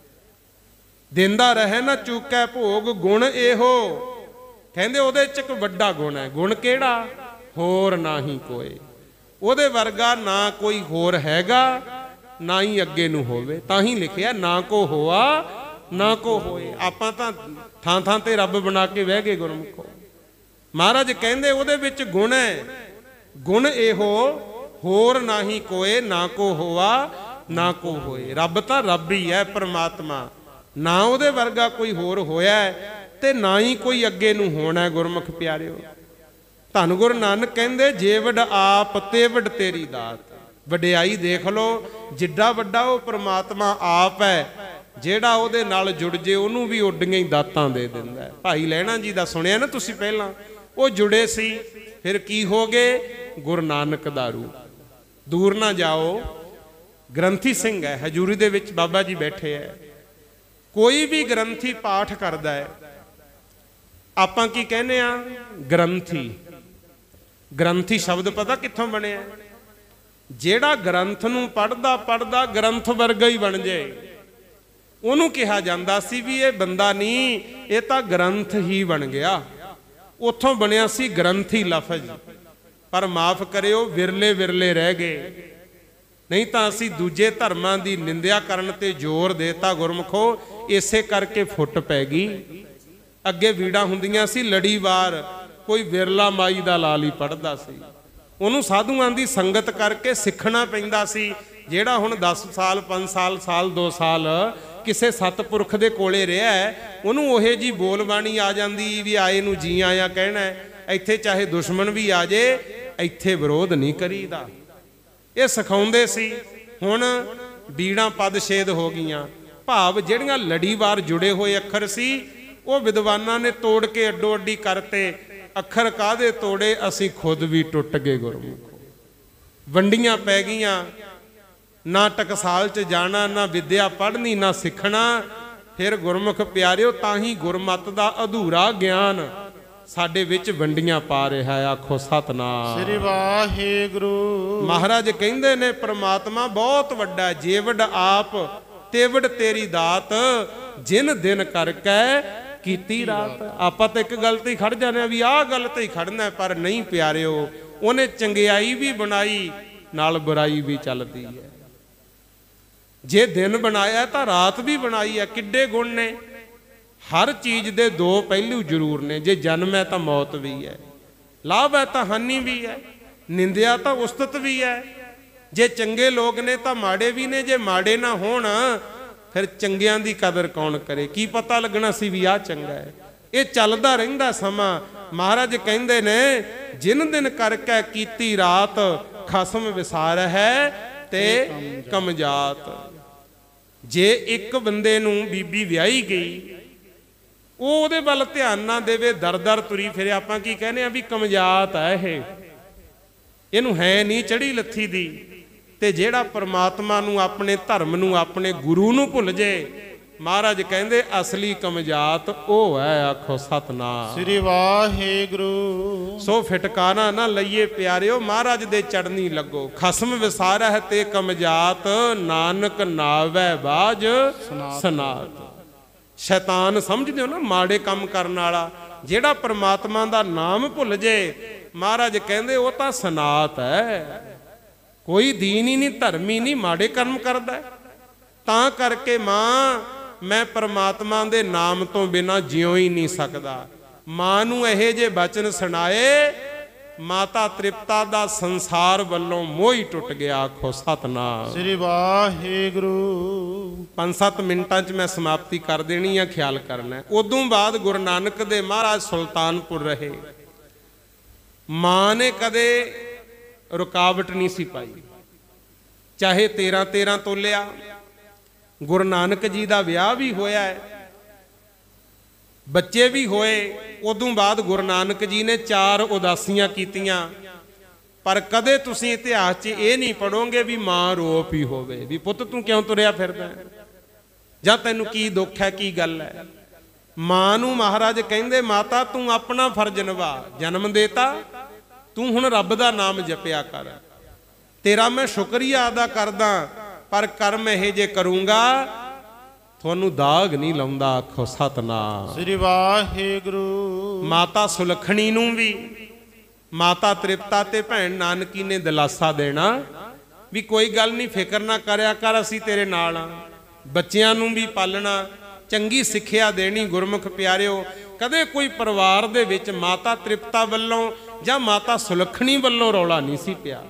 ਦਿੰਦਾ ਰਹੇ ਨਾ ਚੁੱਕੈ ਭੋਗ, ਗੁਣ ਇਹੋ। ਕਹਿੰਦੇ ਉਹਦੇ ਚ ਇੱਕ ਵੱਡਾ ਗੁਣ ਹੈ। ਗੁਣ ਕਿਹੜਾ? ਹੋਰ ਨਾਹੀਂ ਕੋਏ। ਉਹਦੇ ਵਰਗਾ ਨਾ ਕੋਈ ਹੋਰ ਹੈਗਾ, ਨਾ ਹੀ ਅੱਗੇ ਨੂੰ ਹੋਵੇ। ਤਾਂ ਹੀ ਲਿਖਿਆ ਨਾ ਕੋ ਹੋਆ ਨਾ ਕੋ ਹੋਏ। ਆਪਾਂ ਤਾਂ ਥਾਂ ਥਾਂ ਤੇ ਰੱਬ ਬਣਾ ਕੇ ਬਹਿ ਗਏ ਗੁਰਮੁਖੋ। ਮਹਾਰਾਜ ਕਹਿੰਦੇ ਉਹਦੇ ਵਿੱਚ ਗੁਣ ਹੈ। ਗੁਣ ਇਹੋ ਹੋਰ ਨਾਹੀਂ ਕੋਏ, ਨਾ ਕੋ ਹੋਆ ਨਾ ਕੋ ਹੋਏ। ਰੱਬ ਤਾਂ ਰੱਬ ਹੀ ਹੈ, ਪਰਮਾਤਮਾ। ਨਾ ਉਹਦੇ ਵਰਗਾ ਕੋਈ ਹੋਰ ਹੋਇਆ ਤੇ ਨਾ ਹੀ ਕੋਈ ਅੱਗੇ ਨੂੰ ਹੋਣਾ। ਗੁਰਮੁਖ ਪਿਆਰਿਓ, ਧੰਨ ਗੁਰੂ ਨਾਨਕ ਕਹਿੰਦੇ ਜੇਵਡ ਆਪ ਤੇਵਡ ਤੇਰੀ ਦਾਤ। ਵਡਿਆਈ ਦੇਖ ਲਓ, ਜਿੱਡਾ ਵੱਡਾ ਉਹ ਪਰਮਾਤਮਾ ਆਪ ਹੈ, ਜਿਹੜਾ ਉਹਦੇ ਨਾਲ ਜੁੜ ਜੇ ਉਹਨੂੰ ਵੀ ਉੱਡੀਆਂ ਹੀ ਦਾਤਾਂ ਦੇ ਦਿੰਦਾ। ਭਾਈ ਲਹਿਣਾ ਜੀ ਦਾ ਸੁਣਿਆ ਨਾ ਤੁਸੀਂ ਪਹਿਲਾਂ, ਉਹ ਜੁੜੇ ਸੀ ਫਿਰ ਕੀ ਹੋ ਗਏ? ਗੁਰੂ ਨਾਨਕ ਦਾ ਰੂਪ। ਦੂਰ ਨਾ ਜਾਓ, ਗ੍ਰੰਥੀ ਸਿੰਘ ਹੈ, ਹਜੂਰੀ ਦੇ ਵਿੱਚ ਬਾਬਾ ਜੀ ਬੈਠੇ ਹੈ। ਕੋਈ ਵੀ ਗ੍ਰੰਥੀ ਪਾਠ ਕਰਦਾ ਹੈ, ਆਪਾਂ ਕੀ ਕਹਿੰਦੇ ਆ? ਗ੍ਰੰਥੀ। ਗ੍ਰੰਥੀ ਸ਼ਬਦ ਪਤਾ ਕਿੱਥੋਂ ਬਣਿਆ? ਜਿਹੜਾ ਗ੍ਰੰਥ ਨੂੰ ਪੜਦਾ ਪੜਦਾ ਗ੍ਰੰਥ ਵਰਗਾ ਹੀ ਬਣ ਜਾਏ, ਉਹਨੂੰ ਕਿਹਾ ਜਾਂਦਾ ਸੀ ਵੀ ਇਹ ਬੰਦਾ ਨਹੀਂ, ਇਹ ਤਾਂ ਗ੍ਰੰਥ ਹੀ ਬਣ ਗਿਆ। ਉੱਥੋਂ ਬਣਿਆ ਸੀ ਗ੍ਰੰਥੀ ਲਫ਼ਜ਼। ਪਰ ਮਾਫ ਕਰਿਓ, ਵਿਰਲੇ ਵਿਰਲੇ ਰਹਿ ਗਏ। ਨਹੀਂ ਤਾਂ ਅਸੀਂ ਦੂਜੇ ਧਰਮਾਂ ਦੀ ਨਿੰਦਿਆ ਕਰਨ ਤੇ ਜ਼ੋਰ ਦੇਤਾ ਗੁਰਮਖੋ, ਇਸੇ ਕਰਕੇ ਫੁੱਟ ਪੈ ਗਈ। ਅੱਗੇ ਵੀੜਾਂ ਹੁੰਦੀਆਂ ਸੀ ਲੜੀਵਾਰ, ਕੋਈ ਵਿਰਲਾ ਮਾਈ ਦਾ ਲਾਲ ਹੀ ਪੜਦਾ ਸੀ। ਉਹਨੂੰ ਸਾਧੂਆਂ ਦੀ ਸੰਗਤ ਕਰਕੇ ਸਿੱਖਣਾ ਪੈਂਦਾ ਸੀ। ਜਿਹੜਾ ਹੁਣ 10 ਸਾਲ 5 ਸਾਲ 2 ਸਾਲ ਕਿਸੇ ਸਤਪੁਰਖ ਦੇ ਕੋਲੇ ਰਿਹਾ, ਉਹਨੂੰ ਉਹੇ ਜੀ ਬੋਲਬਾਣੀ ਆ ਜਾਂਦੀ ਵੀ ਆਏ ਨੂੰ ਜੀ ਆਇਆ ਕਹਿਣਾ। ਇੱਥੇ ਚਾਹੇ ਦੁਸ਼ਮਣ ਵੀ ਆ ਜੇ, ਇੱਥੇ ਵਿਰੋਧ ਨਹੀਂ ਕਰੀਦਾ। ਇਹ ਸਿਖਾਉਂਦੇ ਸੀ। ਹੁਣ ਬੀੜਾਂ ਪਦ ਛੇਦ ਹੋ ਗਈਆਂ। ਭਾਵ ਜਿਹੜੀਆਂ ਲੜੀਵਾਰ ਜੁੜੇ ਹੋਏ ਅੱਖਰ ਸੀ, ਉਹ ਵਿਦਵਾਨਾਂ ਨੇ ਤੋੜ ਕੇ ਅੱਡੋ ਅੱਡੀ ਕਰਤੇ। ਅੱਖਰ ਕਾਹਦੇ ਤੋੜੇ? ਅਸੀਂ ਖੁਦ ਵੀ ਟੁੱਟ ਗਏ ਗੁਰਮੁਖੋ। ਵੰਡੀਆਂ ਪੈ ਗਈਆਂ। ਨਾ ਟਕਸਾਲ 'ਚ ਜਾਣਾ, ਨਾ ਵਿਦਿਆ ਪੜ੍ਹਨੀ, ਨਾ ਸਿੱਖਣਾ। ਫਿਰ ਗੁਰਮੁਖ ਪਿਆਰਿਓ, ਤਾਂ ਹੀ ਗੁਰਮਤਿ ਦਾ ਅਧੂਰਾ ਗਿਆਨ ਸਾਡੇ ਵਿੱਚ ਵੰਡੀਆਂ ਪਾ ਰਿਹਾ। ਆਖੋ ਸਤਨਾਮ ਸ੍ਰੀ ਵਾਹਿਗੁਰੂ। ਮਹਾਰਾਜ ਕਹਿੰਦੇ ਨੇ ਪ੍ਰਮਾਤਮਾ ਬਹੁਤ ਵੱਡਾ। ਜੇਵਡ ਆਪ ਤੇਵਡ ਤੇਰੀ ਦਾਤ, ਜਿਨ ਦਿਨ ਕਰਕੇ ਕੀਤੀ ਰਾਤ। ਆਪਾਂ ਤਾਂ ਇੱਕ ਗੱਲ ਤੇ ਹੀ ਖੜ ਜਾਂਦੇ ਆ ਵੀ ਆਹ ਗੱਲ ਤੇ ਹੀ ਖੜਨਾ, ਪਰ ਨਹੀਂ ਪਿਆਰਿਓ, ਉਹਨੇ ਚੰਗਿਆਈ ਵੀ ਬਣਾਈ, ਨਾਲ ਬੁਰਾਈ ਵੀ ਚੱਲਦੀ ਹੈ। ਜੇ ਦਿਨ ਬਣਾਇਆ ਤਾਂ ਰਾਤ ਵੀ ਬਣਾਈ ਹੈ। ਕਿੱਡੇ ਗੁਣ ਨੇ। ਹਰ ਚੀਜ਼ ਦੇ ਦੋ ਪਹਿਲੂ ਜ਼ਰੂਰ ਨੇ। ਜੇ ਜਨਮ ਹੈ ਤਾਂ ਮੌਤ ਵੀ ਹੈ, ਲਾਭ ਹੈ ਤਾਂ ਹਾਨੀ ਵੀ ਹੈ, ਨਿੰਦਿਆ ਤਾਂ ਉਸਤਤ ਵੀ ਹੈ। ਜੇ ਚੰਗੇ ਲੋਕ ਨੇ ਤਾਂ ਮਾੜੇ ਵੀ ਨੇ। ਜੇ ਮਾੜੇ ਨਾ ਹੋਣ ਫਿਰ ਚੰਗਿਆਂ ਦੀ ਕਦਰ ਕੌਣ ਕਰੇ? ਕੀ ਪਤਾ ਲੱਗਣਾ ਸੀ ਵੀ ਆਹ ਚੰਗਾ ਹੈ? ਇਹ ਚੱਲਦਾ ਰਹਿੰਦਾ ਸਮਾਂ। ਮਹਾਰਾਜ ਕਹਿੰਦੇ ਨੇ ਜਿਨ ਦਿਨ ਕਰਕੇ ਕੀਤੀ ਰਾਤ, ਖਸਮ ਵਿਸਾਰ ਹੈ ਤੇ ਕਮਜਾਤ। ਜੇ ਇੱਕ ਬੰਦੇ ਨੂੰ ਬੀਬੀ ਵਿਆਹੀ ਗਈ, ਉਹ ਉਹਦੇ ਵੱਲ ਧਿਆਨ ਨਾ ਦੇਵੇ, ਦਰ ਦਰ ਤੁਰੀ ਫਿਰੇ, ਆਪਾਂ ਕੀ ਕਹਿੰਦੇ ਆ ਵੀ ਕਮਜਾਤ ਹੈ, ਇਹਨੂੰ ਹੈ ਨਹੀਂ ਚੜੀ ਲੱਥੀ ਦੀ। ਤੇ ਜਿਹੜਾ ਪਰਮਾਤਮਾ ਨੂੰ, ਆਪਣੇ ਧਰਮ ਨੂੰ, ਆਪਣੇ ਗੁਰੂ ਨੂੰ ਭੁੱਲ ਜੇ, ਮਹਾਰਾਜ ਕਹਿੰਦੇ ਅਸਲੀ ਕਮਜਾਤ ਉਹ ਹੈ। ਆਖੋ ਸਤਨਾਮ ਸ੍ਰੀ ਵਾਹਿਗੁਰੂ। ਸੋ ਫਿਟਕਾਰਾ ਨਾ ਲਈਏ ਪਿਆਰਿਓ, ਮਹਾਰਾਜ ਦੇ ਚੜਨੀ ਲੱਗੋ। ਖਸਮ ਵਿਸਾਰਹਿ ਤੇ ਕਮਜਾਤ, ਨਾਨਕ ਨਾਵੈ ਬਾਜ ਸਨਾਤ। ਸ਼ੈਤਾਨ ਸਮਝਦੇ ਹੋ ਨਾ, ਮਾੜੇ ਕੰਮ ਕਰਨ ਵਾਲਾ। ਜਿਹੜਾ ਪਰਮਾਤਮਾ ਦਾ ਨਾਮ ਭੁੱਲ ਜੇ, ਮਹਾਰਾਜ ਕਹਿੰਦੇ ਉਹ ਤਾਂ ਸਨਾਤ ਹੈ। ਕੋਈ ਦੀਨ ਹੀ ਨਹੀਂ, ਧਰਮ ਹੀ ਨਹੀਂ, ਮਾੜੇ ਕਰਮ ਕਰਦਾ। ਤਾਂ ਕਰਕੇ ਮਾਂ, ਮੈਂ ਪਰਮਾਤਮਾ ਦੇ ਨਾਮ ਤੋਂ ਬਿਨਾਂ ਜਿਉ ਹੀ ਨਹੀਂ ਸਕਦਾ। ਮਾਂ ਨੂੰ ਇਹੋ ਜਿਹੇ ਬਚਨ ਸੁਣਾਏ, ਮਾਤਾ ਤ੍ਰਿਪਤਾ ਦਾ ਸੰਸਾਰ ਵੱਲੋਂ ਮੋਹ ਹੀ ਟੁੱਟ ਗਿਆ। ਆਖੋ ਸਤਨਾਮ ਸ੍ਰੀ ਵਾਹਿਗੁਰੂ। 5-7 ਮਿੰਟਾਂ 'ਚ ਮੈਂ ਸਮਾਪਤੀ ਕਰ ਦੇਣੀ ਆ, ਖਿਆਲ ਕਰਨਾ। ਉਦੋਂ ਬਾਅਦ ਗੁਰੂ ਨਾਨਕ ਦੇ ਮਹਾਰਾਜ ਸੁਲਤਾਨਪੁਰ ਰਹੇ। ਮਾਂ ਨੇ ਕਦੇ ਰੁਕਾਵਟ ਨਹੀਂ ਸੀ ਪਾਈ, ਚਾਹੇ 13-13 ਤੋਲਿਆ। ਗੁਰੂ ਨਾਨਕ ਜੀ ਦਾ ਵਿਆਹ ਵੀ ਹੋਇਆ ਹੈ, ਬੱਚੇ ਵੀ ਹੋਏ। ਉਦੋਂ ਬਾਅਦ ਗੁਰੂ ਨਾਨਕ ਜੀ ਨੇ 4 ਉਦਾਸੀਆਂ ਕੀਤੀਆਂ। ਪਰ ਕਦੇ ਤੁਸੀਂ ਇਤਿਹਾਸ 'ਚ ਇਹ ਨਹੀਂ ਪੜੋਗੇ ਵੀ ਮਾਂ ਰੋ ਪਈ ਹੋਵੇ ਵੀ ਪੁੱਤ ਤੂੰ ਕਿਉਂ ਤੁਰਿਆ ਫਿਰਦਾ, ਜਾਂ ਤੈਨੂੰ ਕੀ ਦੁੱਖ ਹੈ, ਕੀ ਗੱਲ ਹੈ। ਮਾਂ ਨੂੰ ਮਹਾਰਾਜ ਕਹਿੰਦੇ ਮਾਤਾ ਤੂੰ ਆਪਣਾ ਫਰਜ਼ ਨਿਭਾ, ਜਨਮ ਦੇਤਾ, ਤੂੰ ਹੁਣ ਰੱਬ ਦਾ ਨਾਮ ਜਪਿਆ ਕਰ। ਤੇਰਾ ਮੈਂ ਸ਼ੁਕਰੀਆ ਅਦਾ ਕਰਦਾ, ਪਰ ਕਰਮ ਇਹ ਜੇ ਕਰੂੰਗਾ ਤੁਹਾਨੂੰ ਦਾਗ ਨਹੀਂ ਲਾਉਂਦਾ। ਆਖੋ ਸਤਨਾਮ ਸ੍ਰੀ ਵਾਹਿਗੁਰੂ। ਮਾਤਾ ਸੁਲੱਖਣੀ ਨੂੰ ਵੀ ਮਾਤਾ ਤ੍ਰਿਪਤਾ ਤੇ ਭੈਣ ਨਾਨਕੀ ਨੇ ਦਿਲਾਸਾ ਦੇਣਾ ਵੀ ਕੋਈ ਗੱਲ ਨਹੀਂ, ਫਿਕਰ ਨਾ ਕਰਿਆ ਕਰ, ਅਸੀਂ ਤੇਰੇ ਨਾਲ ਆ। ਬੱਚਿਆਂ ਨੂੰ ਵੀ ਪਾਲਣਾ, ਚੰਗੀ ਸਿੱਖਿਆ ਦੇਣੀ। ਗੁਰਮੁਖ ਪਿਆਰਿਓ, ਕਦੇ ਕੋਈ ਪਰਿਵਾਰ ਦੇ ਵਿੱਚ ਮਾਤਾ ਤ੍ਰਿਪਤਾ ਵੱਲੋਂ ਜਾਂ ਮਾਤਾ ਸੁਲੱਖਣੀ ਵੱਲੋਂ ਰੌਲਾ ਨਹੀਂ ਸੀ ਪਿਆ।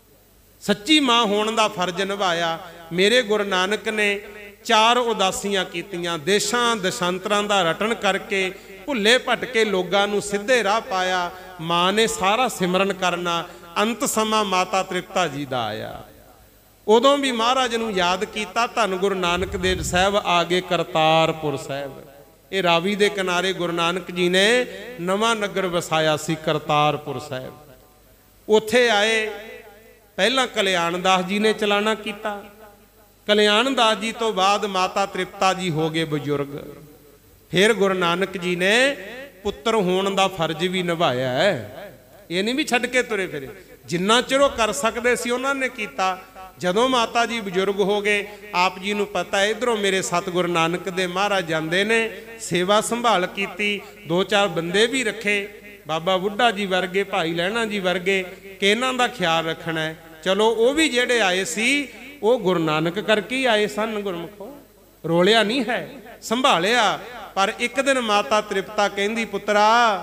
ਸੱਚੀ ਮਾਂ ਹੋਣ ਦਾ ਫਰਜ਼ ਨਿਭਾਇਆ। ਮੇਰੇ ਗੁਰੂ ਨਾਨਕ ਨੇ 4 ਉਦਾਸੀਆਂ ਕੀਤੀਆਂ, ਦੇਸ਼ਾਂ ਦਸ਼ਾਂਤਰਾਂ ਦਾ ਰਟਨ ਕਰਕੇ ਭੁੱਲੇ ਭਟਕੇ ਲੋਕਾਂ ਨੂੰ ਸਿੱਧੇ ਰਾਹ ਪਾਇਆ। ਮਾਂ ਨੇ ਸਾਰਾ ਸਿਮਰਨ ਕਰਨਾ। ਅੰਤ ਸਮਾਂ ਮਾਤਾ ਤ੍ਰਿਪਤਾ ਜੀ ਦਾ ਆਇਆ, ਉਦੋਂ ਵੀ ਮਹਾਰਾਜ ਨੂੰ ਯਾਦ ਕੀਤਾ। ਧੰਨ ਗੁਰੂ ਨਾਨਕ ਦੇਵ ਸਾਹਿਬ ਆ ਗਏ ਕਰਤਾਰਪੁਰ ਸਾਹਿਬ। ਇਹ ਰਾਵੀ ਦੇ ਕਿਨਾਰੇ ਗੁਰੂ ਨਾਨਕ ਜੀ ਨੇ ਨਵਾਂ ਨਗਰ ਵਸਾਇਆ ਸੀ, ਕਰਤਾਰਪੁਰ ਸਾਹਿਬ। ਉੱਥੇ ਆਏ, ਪਹਿਲਾਂ ਕਲਿਆਣ ਦਾਸ ਜੀ ਨੇ ਚਲਾਣਾ ਕੀਤਾ। ਕਲਿਆਣ ਦਾਸ ਜੀ ਤੋਂ ਬਾਅਦ ਮਾਤਾ ਤ੍ਰਿਪਤਾ ਜੀ ਹੋ ਗਏ ਬਜ਼ੁਰਗ। ਫਿਰ ਗੁਰੂ ਨਾਨਕ ਜੀ ਨੇ ਪੁੱਤਰ ਹੋਣ ਦਾ ਫਰਜ਼ ਵੀ ਨਿਭਾਇਆ ਹੈ। ਇਹ ਨਹੀਂ ਵੀ ਛੱਡ ਕੇ ਤੁਰੇ ਫਿਰੇ, ਜਿੰਨਾ ਚਿਰ ਉਹ ਕਰ ਸਕਦੇ ਸੀ ਉਹਨਾਂ ਨੇ ਕੀਤਾ। ਜਦੋਂ ਮਾਤਾ ਜੀ ਬਜ਼ੁਰਗ ਹੋ ਗਏ, ਆਪ ਜੀ ਨੂੰ ਪਤਾ ਹੈ ਇਧਰੋਂ ਮੇਰੇ ਸਤਿਗੁਰੂ ਨਾਨਕ ਦੇ ਮਹਾਰਾਜ ਜਾਂਦੇ ਨੇ, ਸੇਵਾ ਸੰਭਾਲ ਕੀਤੀ। 2-4 ਬੰਦੇ ਵੀ ਰੱਖੇ, ਬਾਬਾ ਬੁੱਢਾ ਜੀ ਵਰਗੇ, ਭਾਈ ਲਹਿਣਾ ਜੀ ਵਰਗੇ, ਕਿ ਇਹਨਾਂ ਦਾ ਖਿਆਲ ਰੱਖਣਾ ਹੈ। ਚਲੋ ਉਹ ਵੀ ਜਿਹੜੇ ਆਏ ਸੀ ਉਹ ਗੁਰੂ ਨਾਨਕ ਕਰਕੇ ਹੀ ਆਏ ਸਨ। ਗੁਰਮੁਖੋ, ਰੋਲਿਆ ਨਹੀਂ ਹੈ, ਸੰਭਾਲਿਆ। ਪਰ ਇੱਕ ਦਿਨ ਮਾਤਾ ਤ੍ਰਿਪਤਾ ਕਹਿੰਦੀ, ਪੁੱਤਰਾ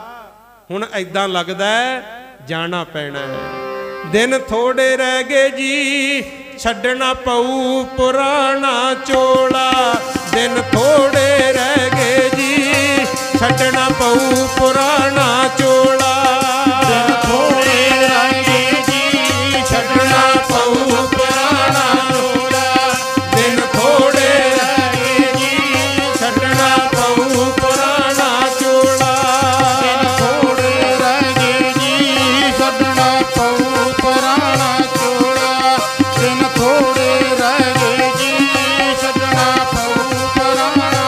ਹੁਣ ਐਦਾਂ ਲੱਗਦਾ ਜਾਣਾ ਪੈਣਾ ਹੈ, ਦਿਨ ਥੋੜੇ ਰਹਿ ਗਏ ਜੀ, ਛੱਡਣਾ ਪਊ ਪੁਰਾਣਾ ਚੋਲਾ। ਦਿਨ ਥੋੜੇ ਰਹਿ ਗਏ ਜੀ, ਛੱਡਣਾ ਪਊ ਪੁਰਾਣਾ ਚੋਲਾ। ਦਿਨ ਥੋੜੇ ਰਹਿ ਗਏ ਜੀ, ਛੱਡਣਾ ਪਊ ਪੁਰਾਣਾ ਚੋਲਾ। ਦਿਨ ਥੋੜੇ ਰਹਿ ਗਏ ਜੀ, ਛੱਡਣਾ ਪਊ ਪੁਰਾਣਾ ਚੋਲਾ। ਦਿਨ ਥੋੜੇ ਰਹਿ ਗਏ ਜੀ, ਛੱਡਣਾ ਪਊ ਪੁਰਾਣਾ ਚੋਲਾ। ਦਿਨ ਥੋੜੇ ਰਹਿ ਗਏ ਜੀ, ਛੱਡਣਾ ਪਊ ਪੁਰਾਣਾ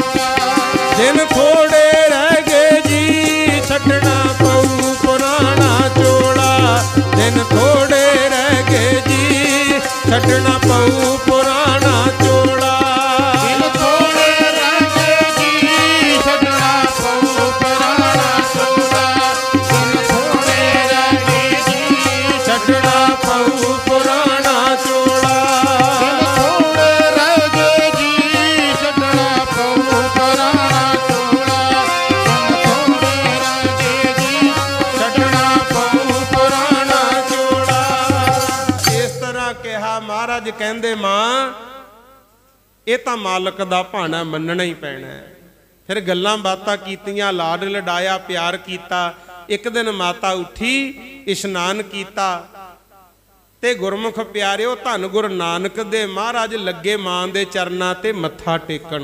ਚੋਲਾ। ਦਿਨ ਥੋੜੇ ਰਹਿ ਗਏ ਜੀ, ਛੱਡਣਾ ਪਊ ਪੁਰਾਣਾ ਚੋਲਾ। ਦਿਨ ਥੋੜੇ ਰਹਿ ਗਏ ਜੀ, ਛੱਡਣਾ ਪਊ ਪੁਰਾਣਾ ਚੋਲਾ। ਦਿਨ ਥੋੜੇ ਰਹਿ ਗਏ ਜੀ, ਛੱਡਣਾ ਪਊ ਪੁਰਾਣਾ ਚੋਲਾ। ਦਿਨ ਥੋੜੇ ਰਹਿ ਗਏ ਜੀ, ਛੱਡਣਾ ਪਊ ਪੁਰਾਣਾ ਚੋਲਾ। ਦਿਨ ਥੋੜੇ ਰਹਿ ਗਏ ਜੀ, ਛੱਡਣਾ ਪਊ ਪੁਰਾਣਾ ਚੋਲਾ। ਦਿਨ ਥੋੜੇ ਰਹਿ ਗਏ ਜੀ, ਛੱਡਣਾ ਪਊ ਪੁਰਾਣਾ ਚੋਲਾ। ਇਸ ਤਰ੍ਹਾਂ ਕਿਹਾ। ਮਹਾਰਾਜ ਕਹਿੰਦੇ, ਮਾਂ ਇਹ ਤਾਂ ਮਾਲਕ ਦਾ ਭਾਣਾ ਮੰਨਣਾ ਹੀ ਪੈਣਾ ਹੈ। ਫਿਰ ਗੱਲਾਂ ਬਾਤਾਂ ਕੀਤੀਆਂ, ਲਾਡ ਲਡਾਇਆ, ਪਿਆਰ ਕੀਤਾ। ਇੱਕ ਦਿਨ ਮਾਤਾ ਉੱਠੀ, ਇਸ਼ਨਾਨ ਕੀਤਾ ਤੇ ਗੁਰਮੁਖ ਪਿਆਰਿਓ, ਧੰਨ ਗੁਰੂ ਨਾਨਕ ਦੇ ਮਹਾਰਾਜ ਲੱਗੇ ਮਾਂ ਦੇ ਚਰਨਾਂ ਤੇ ਮੱਥਾ ਟੇਕਣ।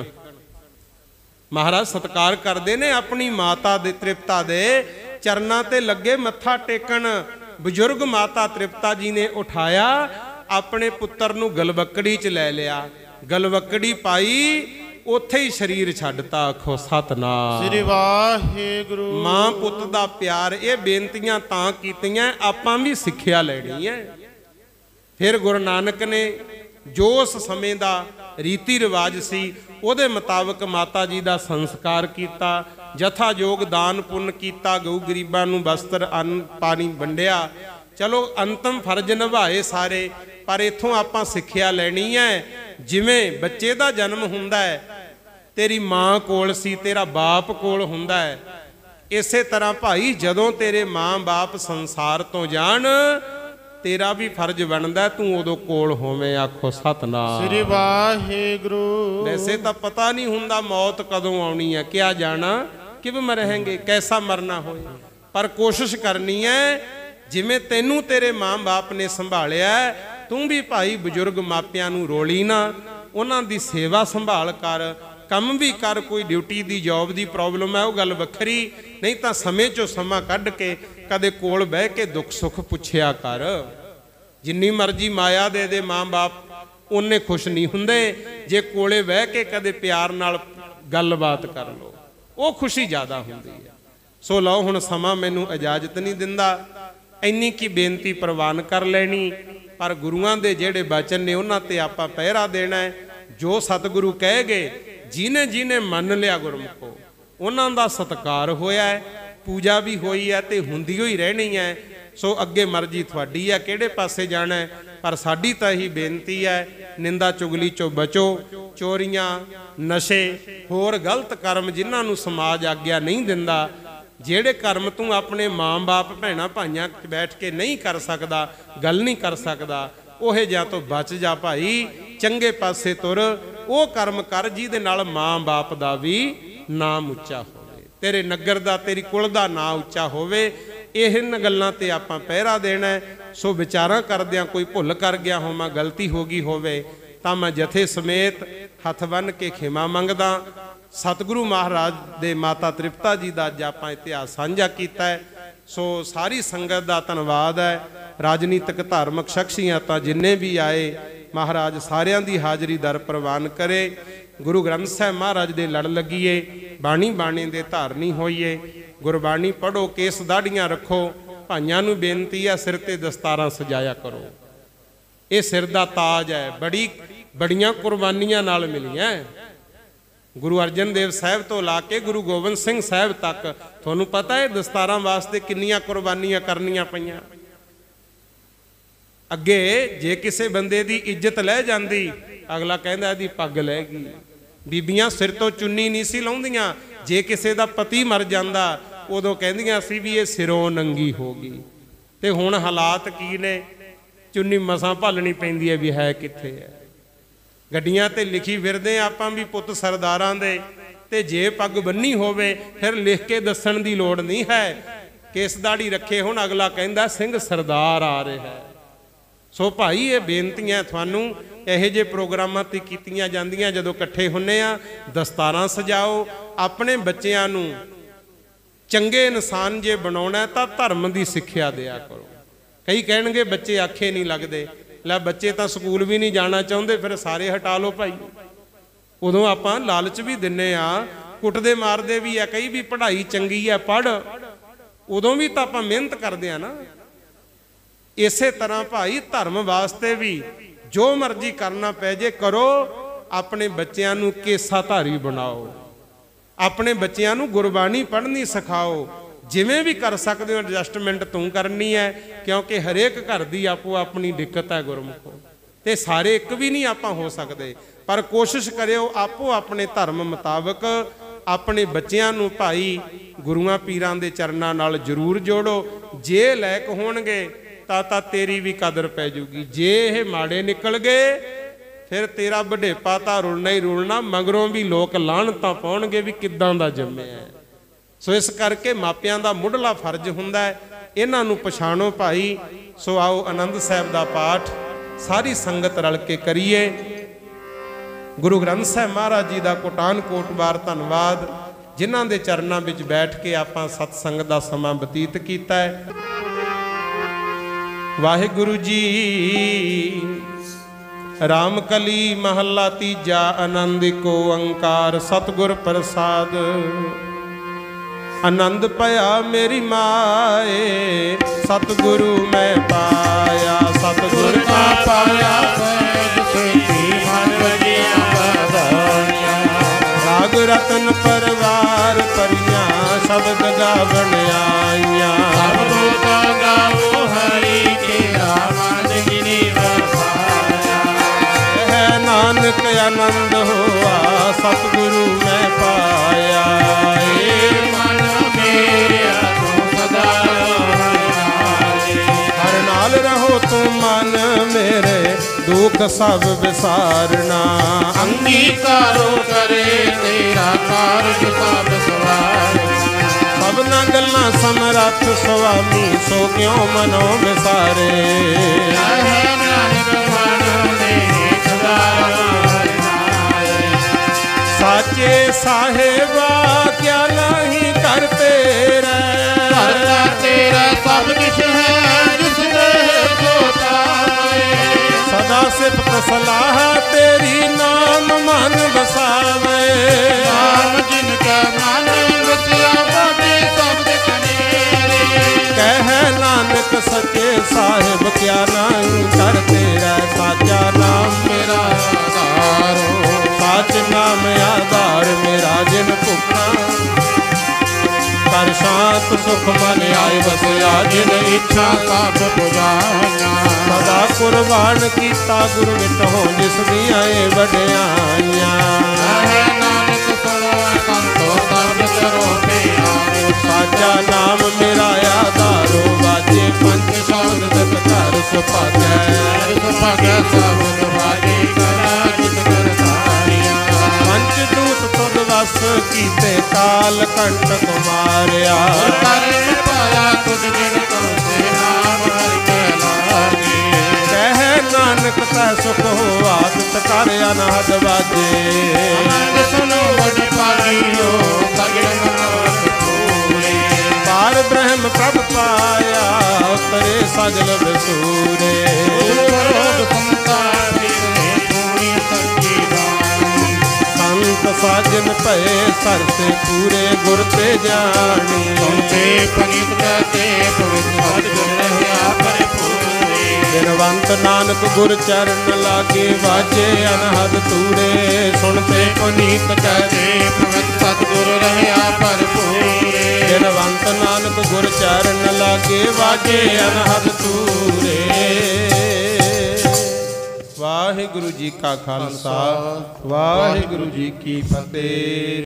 ਮਹਾਰਾਜ ਸਤਿਕਾਰ ਕਰਦੇ ਨੇ ਆਪਣੀ ਮਾਤਾ ਦੇ, ਤ੍ਰਿਪਤਾ ਦੇ ਚਰਨਾਂ ਤੇ ਲੱਗੇ ਮੱਥਾ ਟੇਕਣ। ਬਜ਼ੁਰਗ ਮਾਤਾ ਤ੍ਰਿਪਤਾ ਜੀ ਨੇ ਉਠਾਇਆ, ਆਪਣੇ ਪੁੱਤਰ ਨੂੰ ਗਲਵੱਕੜੀ 'ਚ ਲੈ ਲਿਆ, ਗਲਵੱਕੜੀ ਪਾਈ, ਉੱਥੇ ਹੀ ਸਰੀਰ ਛੱਡਤਾ। ਆਖੋ ਸਤਨਾਮ ਸ੍ਰੀ ਵਾਹਿਗੁਰੂ। ਮਾਂ ਪੁੱਤ ਦਾ ਪਿਆਰ। ਇਹ ਬੇਨਤੀਆਂ ਤਾਂ ਕੀਤੀਆਂ, ਆਪਾਂ ਵੀ ਸਿੱਖਿਆ ਲੈਣੀ ਹੈ। ਫਿਰ ਗੁਰੂ ਨਾਨਕ ਨੇ ਜੋ ਉਸ ਸਮੇਂ ਦਾ ਰੀਤੀ ਰਿਵਾਜ ਸੀ ਉਹਦੇ ਮੁਤਾਬਕ ਮਾਤਾ ਜੀ ਦਾ ਸੰਸਕਾਰ ਕੀਤਾ, ਜਥਾਯੋਗ ਦਾਨ ਪੁੰਨ ਕੀਤਾ, ਗਊ ਗਰੀਬਾਂ ਨੂੰ ਵਸਤਰ ਅੰਨ ਪਾਣੀ ਵੰਡਿਆ। ਚਲੋ ਅੰਤਮ ਫਰਜ਼ ਨਿਭਾਏ ਸਾਰੇ। ਪਰ ਇੱਥੋਂ ਆਪਾਂ ਸਿੱਖਿਆ ਲੈਣੀ ਹੈ, ਜਿਵੇਂ ਬੱਚੇ ਦਾ ਜਨਮ ਹੁੰਦਾ ਹੈ, ਤੇਰੀ ਮਾਂ ਕੋਲ ਸੀ, ਤੇਰਾ ਬਾਪ ਕੋਲ ਹੁੰਦਾ ਹੈ, ਇਸੇ ਤਰ੍ਹਾਂ ਭਾਈ ਜਦੋਂ ਤੇਰੇ ਮਾਂ ਬਾਪ ਸੰਸਾਰ ਤੋਂ ਜਾਣ, ਤੇਰਾ ਵੀ ਫਰਜ਼ ਬਣਦਾ ਤੂੰ ਉਦੋਂ ਕੋਲ ਹੋਵੇਂ। ਆਖੋ ਸਤਨਾਮ ਸ੍ਰੀ ਵਾਹਿਗੁਰੂ। ਵੈਸੇ ਤਾਂ ਪਤਾ ਨਹੀਂ ਹੁੰਦਾ ਮੌਤ ਕਦੋਂ ਆਉਣੀ ਹੈ, ਕਿਆ ਜਾਣਾ ਕਿਵੇਂ ਮਰਾਂਗੇ, ਕੈਸਾ ਮਰਨਾ ਹੋਏ। ਪਰ ਕੋਸ਼ਿਸ਼ ਕਰਨੀ ਹੈ, ਜਿਵੇਂ ਤੈਨੂੰ ਤੇਰੇ ਮਾਂ ਬਾਪ ਨੇ ਸੰਭਾਲਿਆ, ਤੂੰ ਵੀ ਭਾਈ ਬਜ਼ੁਰਗ ਮਾਪਿਆਂ ਨੂੰ ਰੋਲੀ ਨਾ, ਉਹਨਾਂ ਦੀ ਸੇਵਾ ਸੰਭਾਲ ਕਰ, ਕੰਮ ਵੀ ਕਰ। ਕੋਈ ਡਿਊਟੀ ਦੀ ਜੌਬ ਦੀ ਪ੍ਰੋਬਲਮ ਹੈ ਉਹ ਗੱਲ ਵੱਖਰੀ, ਨਹੀਂ ਤਾਂ ਸਮੇਂ ਚੋਂ ਸਮਾਂ ਕੱਢ ਕੇ ਕਦੇ ਕੋਲ ਬਹਿ ਕੇ ਦੁੱਖ ਸੁੱਖ ਪੁੱਛਿਆ ਕਰ। ਜਿੰਨੀ ਮਰਜ਼ੀ ਮਾਇਆ ਦੇ ਦੇ ਮਾਂ ਬਾਪ, ਉਹਨੇ ਖੁਸ਼ ਨਹੀਂ ਹੁੰਦੇ ਜੇ ਕੋਲੇ ਬਹਿ ਕੇ ਕਦੇ ਪਿਆਰ ਨਾਲ ਗੱਲਬਾਤ ਕਰ ਲੋ, ਉਹ ਖੁਸ਼ੀ ਜ਼ਿਆਦਾ ਹੁੰਦੀ ਹੈ। ਸੋ ਲਓ ਹੁਣ ਸਮਾਂ ਮੈਨੂੰ ਇਜਾਜ਼ਤ ਨਹੀਂ ਦਿੰਦਾ, ਇੰਨੀ ਕੀ ਬੇਨਤੀ ਪ੍ਰਵਾਨ ਕਰ ਲੈਣੀ। ਪਰ ਗੁਰੂਆਂ ਦੇ ਜਿਹੜੇ ਬਚਨ ਨੇ ਉਹਨਾਂ ਤੇ ਆਪਾਂ ਪਹਿਰਾ ਦੇਣਾ ਹੈ। ਜੋ ਸਤਿਗੁਰੂ ਕਹਿ ਗਏ, ਜਿਹਨੇ ਜਿਹਨੇ ਮੰਨ ਲਿਆ ਗੁਰਮੁਖੋ, ਉਹਨਾਂ ਦਾ ਸਤਿਕਾਰ ਹੋਇਆ ਹੈ, ਪੂਜਾ ਵੀ ਹੋਈ ਹੈ ਤੇ ਹੁੰਦੀ ਹੋਈ ਰਹਿਣੀ ਹੈ। ਸੋ ਅੱਗੇ ਮਰਜ਼ੀ ਤੁਹਾਡੀ ਹੈ ਕਿਹੜੇ ਪਾਸੇ ਜਾਣਾ ਹੈ। ਪਰ ਸਾਡੀ ਤਾਂ ਇਹੀ ਬੇਨਤੀ ਹੈ, ਨਿੰਦਾ ਚੁਗਲੀ ਚੋਂ ਬਚੋ। ਚੋਰੀਆਂ, ਨਸ਼ੇ, ਹੋਰ ਗਲਤ ਕਰਮ ਜਿਨ੍ਹਾਂ ਨੂੰ ਸਮਾਜ ਆਗਿਆ ਨਹੀਂ ਦਿੰਦਾ, ਜਿਹੜੇ ਕਰਮ ਤੂੰ ਆਪਣੇ ਮਾਂ-ਬਾਪ, ਭੈਣਾਂ ਭਾਈਆਂ ਬੈਠ ਕੇ ਨਹੀਂ ਕਰ ਸਕਦਾ, ਗੱਲ ਨਹੀਂ ਕਰ ਸਕਦਾ, ਉਹੇ ਜਾਂ ਤੋਂ ਬਚ ਜਾ ਭਾਈ। ਚੰਗੇ ਪਾਸੇ ਤੁਰ, ਉਹ ਕਰਮ ਕਰ ਜਿਹਦੇ ਨਾਲ ਮਾਂ-ਬਾਪ ਦਾ ਵੀ ਨਾਮ ਉੱਚਾ ਹੋਵੇ, ਤੇਰੇ ਨਗਰ ਦਾ, ਤੇਰੀ ਕੁਲ ਦਾ ਨਾਂ ਉੱਚਾ ਹੋਵੇ। ਇਹਨਾਂ ਗੱਲਾਂ ਤੇ ਆਪਾਂ ਪਹਿਰਾ ਦੇਣਾ ਹੈ। ਸੋ ਵਿਚਾਰਾਂ ਕਰਦਿਆਂ ਕੋਈ ਭੁੱਲ ਕਰ ਗਿਆ ਹੋਵਾਂ, ਗਲਤੀ ਹੋ ਗਈ ਹੋਵੇ ਤਾਂ ਮੈਂ ਜਥੇ ਸਮੇਤ ਹੱਥ ਬੰਨ੍ਹ ਕੇ ਖਿਮਾ ਮੰਗਦਾ। ਸਤਿਗੁਰੂ ਮਹਾਰਾਜ ਦੇ ਮਾਤਾ ਤ੍ਰਿਪਤਾ ਜੀ ਦਾ ਅੱਜ ਆਪਾਂ ਇਤਿਹਾਸ ਸਾਂਝਾ ਕੀਤਾ ਹੈ। ਸੋ ਸਾਰੀ ਸੰਗਤ ਦਾ ਧੰਨਵਾਦ ਹੈ। ਰਾਜਨੀਤਿਕ ਧਾਰਮਿਕ ਸ਼ਖਸੀਅਤਾਂ ਜਿੰਨੇ ਵੀ ਆਏ, ਮਹਾਰਾਜ ਸਾਰਿਆਂ ਦੀ ਹਾਜ਼ਰੀ ਦਰ ਪ੍ਰਵਾਨ ਕਰੇ। ਗੁਰੂ ਗ੍ਰੰਥ ਸਾਹਿਬ ਮਹਾਰਾਜ ਦੇ ਲੜ ਲੱਗੀਏ, ਬਾਣੀ ਬਾਣੀ ਦੇ ਧਾਰਨੀ ਹੋਈਏ। ਗੁਰਬਾਣੀ ਪੜ੍ਹੋ, ਕੇਸ ਦਾੜੀਆਂ ਰੱਖੋ। ਭਾਈਆਂ ਨੂੰ ਬੇਨਤੀ ਹੈ, ਸਿਰ ਤੇ ਦਸਤਾਰਾਂ ਸਜਾਇਆ ਕਰੋ। ਇਹ ਸਿਰ ਦਾ ਤਾਜ ਹੈ, ਬੜੀਆਂ ਕੁਰਬਾਨੀਆਂ ਨਾਲ ਮਿਲੀਆਂ। ਗੁਰੂ ਅਰਜਨ ਦੇਵ ਸਾਹਿਬ ਤੋਂ ਲਾ ਕੇ ਗੁਰੂ ਗੋਬਿੰਦ ਸਿੰਘ ਸਾਹਿਬ ਤੱਕ ਤੁਹਾਨੂੰ ਪਤਾ ਹੈ ਦਸਤਾਰਾਂ ਵਾਸਤੇ ਕਿੰਨੀਆਂ ਕੁਰਬਾਨੀਆਂ ਕਰਨੀਆਂ ਪਈਆਂ। ਅੱਗੇ ਜੇ ਕਿਸੇ ਬੰਦੇ ਦੀ ਇੱਜ਼ਤ ਲੈ ਜਾਂਦੀ, ਅਗਲਾ ਕਹਿੰਦਾ ਇਹਦੀ ਪੱਗ ਲੈ ਗਈ। ਬੀਬੀਆਂ ਸਿਰ ਤੋਂ ਚੁੰਨੀ ਨਹੀਂ ਸੀ ਲਾਉਂਦੀਆਂ। ਜੇ ਕਿਸੇ ਦਾ ਪਤੀ ਮਰ ਜਾਂਦਾ, ਉਦੋਂ ਕਹਿੰਦੀਆਂ ਸੀ ਵੀ ਇਹ ਸਿਰੋਂ ਨੰਗੀ ਹੋ ਗਈ। ਤੇ ਹੁਣ ਹਾਲਾਤ ਕੀ ਨੇ? ਚੁੰਨੀ ਮਸਾਂ ਭਾਲਣੀ ਪੈਂਦੀ ਹੈ ਵੀ ਹੈ ਕਿੱਥੇ ਹੈ। ਗੱਡੀਆਂ ਤੇ ਲਿਖੀ ਫਿਰਦੇ ਆਪਾਂ ਵੀ ਪੁੱਤ ਸਰਦਾਰਾਂ ਦੇ, ਤੇ ਜੇ ਪੱਗ ਬੰਨੀ ਹੋਵੇ ਫਿਰ ਲਿਖ ਕੇ ਦੱਸਣ ਦੀ ਲੋੜ ਨਹੀਂ ਹੈ। ਕੇਸ ਦਾੜੀ ਰੱਖੇ ਹੁਣ, ਅਗਲਾ ਕਹਿੰਦਾ ਸਿੰਘ ਸਰਦਾਰ ਆ ਰਿਹਾ ਹੈ। ਸੋ ਭਾਈ ਇਹ ਬੇਨਤੀਆਂ ਤੁਹਾਨੂੰ ਇਹੋ ਜਿਹੇ ਪ੍ਰੋਗਰਾਮਾਂ ਤੇ ਕੀਤੀਆਂ ਜਾਂਦੀਆਂ। ਜਦੋਂ ਇਕੱਠੇ ਹੁੰਨੇ ਆ, ਦਸਤਾਰਾਂ ਸਜਾਓ। ਆਪਣੇ ਬੱਚਿਆਂ ਨੂੰ ਚੰਗੇ ਇਨਸਾਨ ਜੇ ਬਣਾਉਣਾ ਤਾਂ ਧਰਮ ਦੀ ਸਿੱਖਿਆ ਦਿਆ ਕਰੋ। ਕਈ ਕਹਿਣਗੇ ਬੱਚੇ ਆਖੇ ਨਹੀਂ ਲੱਗਦੇ। ਲੈ ਬੱਚੇ ਤਾਂ ਸਕੂਲ ਵੀ ਨਹੀਂ ਜਾਣਾ ਚਾਹੁੰਦੇ, ਫਿਰ ਸਾਰੇ ਹਟਾ ਲਓ ਭਾਈ। ਉਦੋਂ ਆਪਾਂ ਲਾਲਚ ਵੀ ਦਿੰਨੇ ਆ, ਕੁੱਟਦੇ ਮਾਰਦੇ ਵੀ ਆ, ਕਈ ਵੀ ਪੜ੍ਹਾਈ ਚੰਗੀ ਆ ਪੜ੍ਹ। ਉਦੋਂ ਵੀ ਤਾਂ ਆਪਾਂ ਮਿਹਨਤ ਕਰਦੇ ਆ ਨਾ। ਇਸੇ ਤਰ੍ਹਾਂ ਭਾਈ ਧਰਮ ਵਾਸਤੇ ਵੀ ਜੋ ਮਰਜ਼ੀ ਕਰਨਾ ਪੈ ਜੇ ਕਰੋ। ਆਪਣੇ ਬੱਚਿਆਂ ਨੂੰ ਕੇਸਾਧਾਰੀ ਬਣਾਓ, ਆਪਣੇ ਬੱਚਿਆਂ ਨੂੰ ਗੁਰਬਾਣੀ ਪੜ੍ਹਨੀ ਸਿਖਾਓ। ਜਿਵੇਂ ਵੀ ਕਰ ਸਕਦੇ ਹੋ ਐਡਜਸਟਮੈਂਟ ਤੂੰ ਕਰਨੀ ਹੈ, ਕਿਉਂਕਿ ਹਰੇਕ ਘਰ ਦੀ ਆਪੋ ਆਪਣੀ ਦਿੱਕਤ ਹੈ ਗੁਰਮੁਖੋ, ਤੇ ਸਾਰੇ ਇੱਕ ਵੀ ਨਹੀਂ ਆਪਾਂ ਹੋ ਸਕਦੇ। ਪਰ ਕੋਸ਼ਿਸ਼ ਕਰਿਓ ਆਪੋ ਆਪਣੇ ਧਰਮ ਮੁਤਾਬਕ ਆਪਣੇ ਬੱਚਿਆਂ ਨੂੰ ਭਾਈ ਗੁਰੂਆਂ ਪੀਰਾਂ ਦੇ ਚਰਨਾਂ ਨਾਲ ਜ਼ਰੂਰ ਜੋੜੋ। ਜੇ ਲਾਇਕ ਹੋਣਗੇ ਤਾਂ ਤੇਰੀ ਵੀ ਕਦਰ ਪੈ ਜੂਗੀ। ਜੇ ਇਹ ਮਾੜੇ ਨਿਕਲ ਗਏ ਫਿਰ ਤੇਰਾ ਵਡੇਪਾ ਤਾਂ ਰੁਲਣਾ ਹੀ ਰੁਲਣਾ, ਮਗਰੋਂ ਵੀ ਲੋਕ ਲਾਹਣਤਾਂ ਪਾਉਣਗੇ ਵੀ ਕਿੱਦਾਂ ਦਾ ਜੰਮਿਆ। ਸੋ ਇਸ ਕਰਕੇ ਮਾਪਿਆਂ ਦਾ ਮੁੱਢਲਾ ਫਰਜ਼ ਹੁੰਦਾ ਹੈ ਇਹਨਾਂ ਨੂੰ ਪਛਾਣੋ ਭਾਈ। ਸੋ ਆਓ ਆਨੰਦ ਸਾਹਿਬ ਦਾ ਪਾਠ ਸਾਰੀ ਸੰਗਤ ਰਲ ਕੇ ਕਰੀਏ। ਗੁਰੂ ਗ੍ਰੰਥ ਸਾਹਿਬ ਮਹਾਰਾਜ ਜੀ ਦਾ ਕੋਟਾਨ ਕੋਟ ਵਾਰ ਧੰਨਵਾਦ, ਜਿਨ੍ਹਾਂ ਦੇ ਚਰਨਾਂ ਵਿੱਚ ਬੈਠ ਕੇ ਆਪਾਂ ਸਤ ਸੰਗਤ ਦਾ ਸਮਾਂ ਬਤੀਤ ਕੀਤਾ ਹੈ। ਵਾਹਿਗੁਰੂ ਜੀ। ਰਾਮ ਕਲੀ ਮਹੱਲਾ ਤੀਜਾ। ਆਨੰਦ ਏਕ ਓੰਕਾਰ ਸਤਿਗੁਰ ਪ੍ਰਸਾਦ। ਆਨੰਦ ਭਇਆ ਮੇਰੀ ਮਾਏ, ਸਤਿਗੁਰੂ ਮੈਂ ਪਾਇਆ। ਸਤਿਗੁਰ ਕਾ ਪਾਇਆ ਸਹਿਜ ਸੇਤੀ, ਮਨ ਵਜਿਆ ਵਧਾਈਆਂ। ਰਾਗ ਰਤਨ ਪਰਵਾਰ ਭਰੀਆਂ, ਸ਼ਬਦ ਗਾਵਣ ਆਈਆਂ। ਸਭੋ ਕਾ ਗਾਵੋ ਹਰੀ ਕੇਰਾ, ਮਨ ਜਿਨੀ ਵਸਾਇਆ। ਹੈ ਨਾਨਕ ਆਨੰਦ ਹੋਆ, ਸਤਿਗੁਰੂ ਮੈਂ ਪਾਇਆ। ਹਰ ਨਾਲ ਰਹੋ ਤੂੰ ਮਨ ਮੇਰੇ, ਦੁੱਖ ਸਭ ਵਿਸਾਰਨਾ। ਅੰਗੀਕਾਰੋ ਕਰੇ ਤੇਰਾ ਕਾਰਜ ਸਭ ਸਵਾਰਨਾ। ਸਭਨਾ ਗੱਲਾਂ ਸਮਰੱਥ ਸੁਆਮੀ, ਸੋ ਕਿਉ ਮਨੋ ਵਿਸਾਰੇ। ਹੈ ਨਾਨਕ ਮਨ ਮੇਰੇ ਸਦਾ ਸਾਚੇ ਸਾਹਿਬਾ, ਕਿਆ ਨਹੀਂ ਕਰਤੇ ਕਰਤਾ ਤੇਰਾ ਸਭ ਕਿਛ ਹੈ, ਜਿਸ ਦੇ ਸੋ ਪਾਏ। ਸਦਾ ਸਿਫਤ ਸਲਾਹ ਤੇਰੀ, ਨਾਮ ਮਨ ਵਸਾਵੇ। ਨਾਮ ਜਿਨ ਕਾ ਮਨ ਵਸਿਆ, ਬਾਬੇ ਸਬਦ ਕਨੇਰੇ। ਕਹਿ ਨਾਨਕ ਸਾਚਾ ਨਾਮ ਕਰ ਤੇਰਾ ਸਾਚਾ ਨਾਮ ਮੇਰਾ ਆਧਾਰੋ ਸਾਚ ਨਾਮ ਆਧਾਰ ਮੇਰਾ ਜਿਨ ਭੁਖਣਾ ਕਰ ਸ਼ਾਂਤ ਸੁਖ ਮਨ ਆਏ ਵਸਿਆ ਜਿਨ ਇੱਛਾ ਸਭ ਪੁਜਾਈਆਂ ਸਦਾ ਕੁਰਬਾਨ ਕੀਤਾ ਗੁਰ ਮਿਟੋ ਜਿਸ ਦੀਆਂ ਏ ਵਡਿਆਈਆਂ ਹੈ ਨਾਨਕ ਸੁਣੋ ਸੰਤੋ ਤਬ ਕਰੋ ਪਿਆਰੋ ਸਾਚਾ ਨਾਮ ਮੇਰਾ ਆਧਾਰੋ ਬਾਜੇ ਪੰਜ ਸ਼ਬਦ ਘਰ ਸੁਭਾਗੈ ਸੁਭਾਗੈ ਸਬਦ ਵਾਜੇ ਕਰਾ ਜਿਤ ਕਰ ਧਾਰਿਆ ਪੰਜ ਦੂਤ ਤੁਧ ਵਸ ਕੀਤੇ ਕਾਲ ਕੰਟਕ ਮਾਰਿਆ ਕਰਨ ਪਾਇਆ ਤੁਝ ਜਿਨ ਕੋ ਸੇ ਨਾਮ ਹਰਿ ਕੈ ਲਾਗੇ ਕਹਿ ਨਾਨਕ ਤੈ ਸੁਖ ਹੋਆਤ ਕਰ ਅਨਹਦ ਵਾਜੇ ਆਨੰਦ ਸੁਨੋ ਵਡ ਪਾਈਓ ਸਗਲ ਮਨੋਰਥ ਪੂਰੇ ਪਾਰ ਬ੍ਰਹਮ ਪ੍ਰਭ ਪਾਇਆ ਉਤਰੇ ਸਜਲ ਵਿਸੂਰੇ ਰੋਗ ਸੰਸਾਰ ਦੇ ਪੂਰੀ ਸੱਚੀ ਬਾਣੀ ਸੰਤ ਸਾਜਨ ਭਏ ਸਰਸੇ ਪੂਰੇ ਗੁਰ ਤੇ ਜਾਣੀ ਸੰਤੇ ਪਨੀਤ ਕਹਤੇ ਪਵਿੱਤ ਸਤਿਗੁਰ ਰਹਿਆ ਪਰਿਪੂਰੇ ਦਿਨਵੰਤ ਨਾਨਕ ਗੁਰ ਚਰਨ ਲਾਗੇ ਵਾਜੇ ਅਨਹਦ ਤੂਰੇ ਸੁਣਤੇ ਪੁਨੀਤ ਕਹਤੇ ਕਹਤੇ ਪਵਿੱਤ ਸਤਿਗੁਰ ਰਹਿਆ ਪਰਿਪੂਰੇ ਦਿਨਵੰਤ ਨਾਨਕ ਗੁਰ ਚਰਨ ਲਾਗੇ ਵਾਜੇ ਅਨਹਦ ਤੂਰੇ ਵਾਹਿਗੁਰੂ ਜੀ ਕਾ ਖਾਲਸਾ ਵਾਹਿਗੁਰੂ ਜੀ ਕੀ ਫਤਿਹ।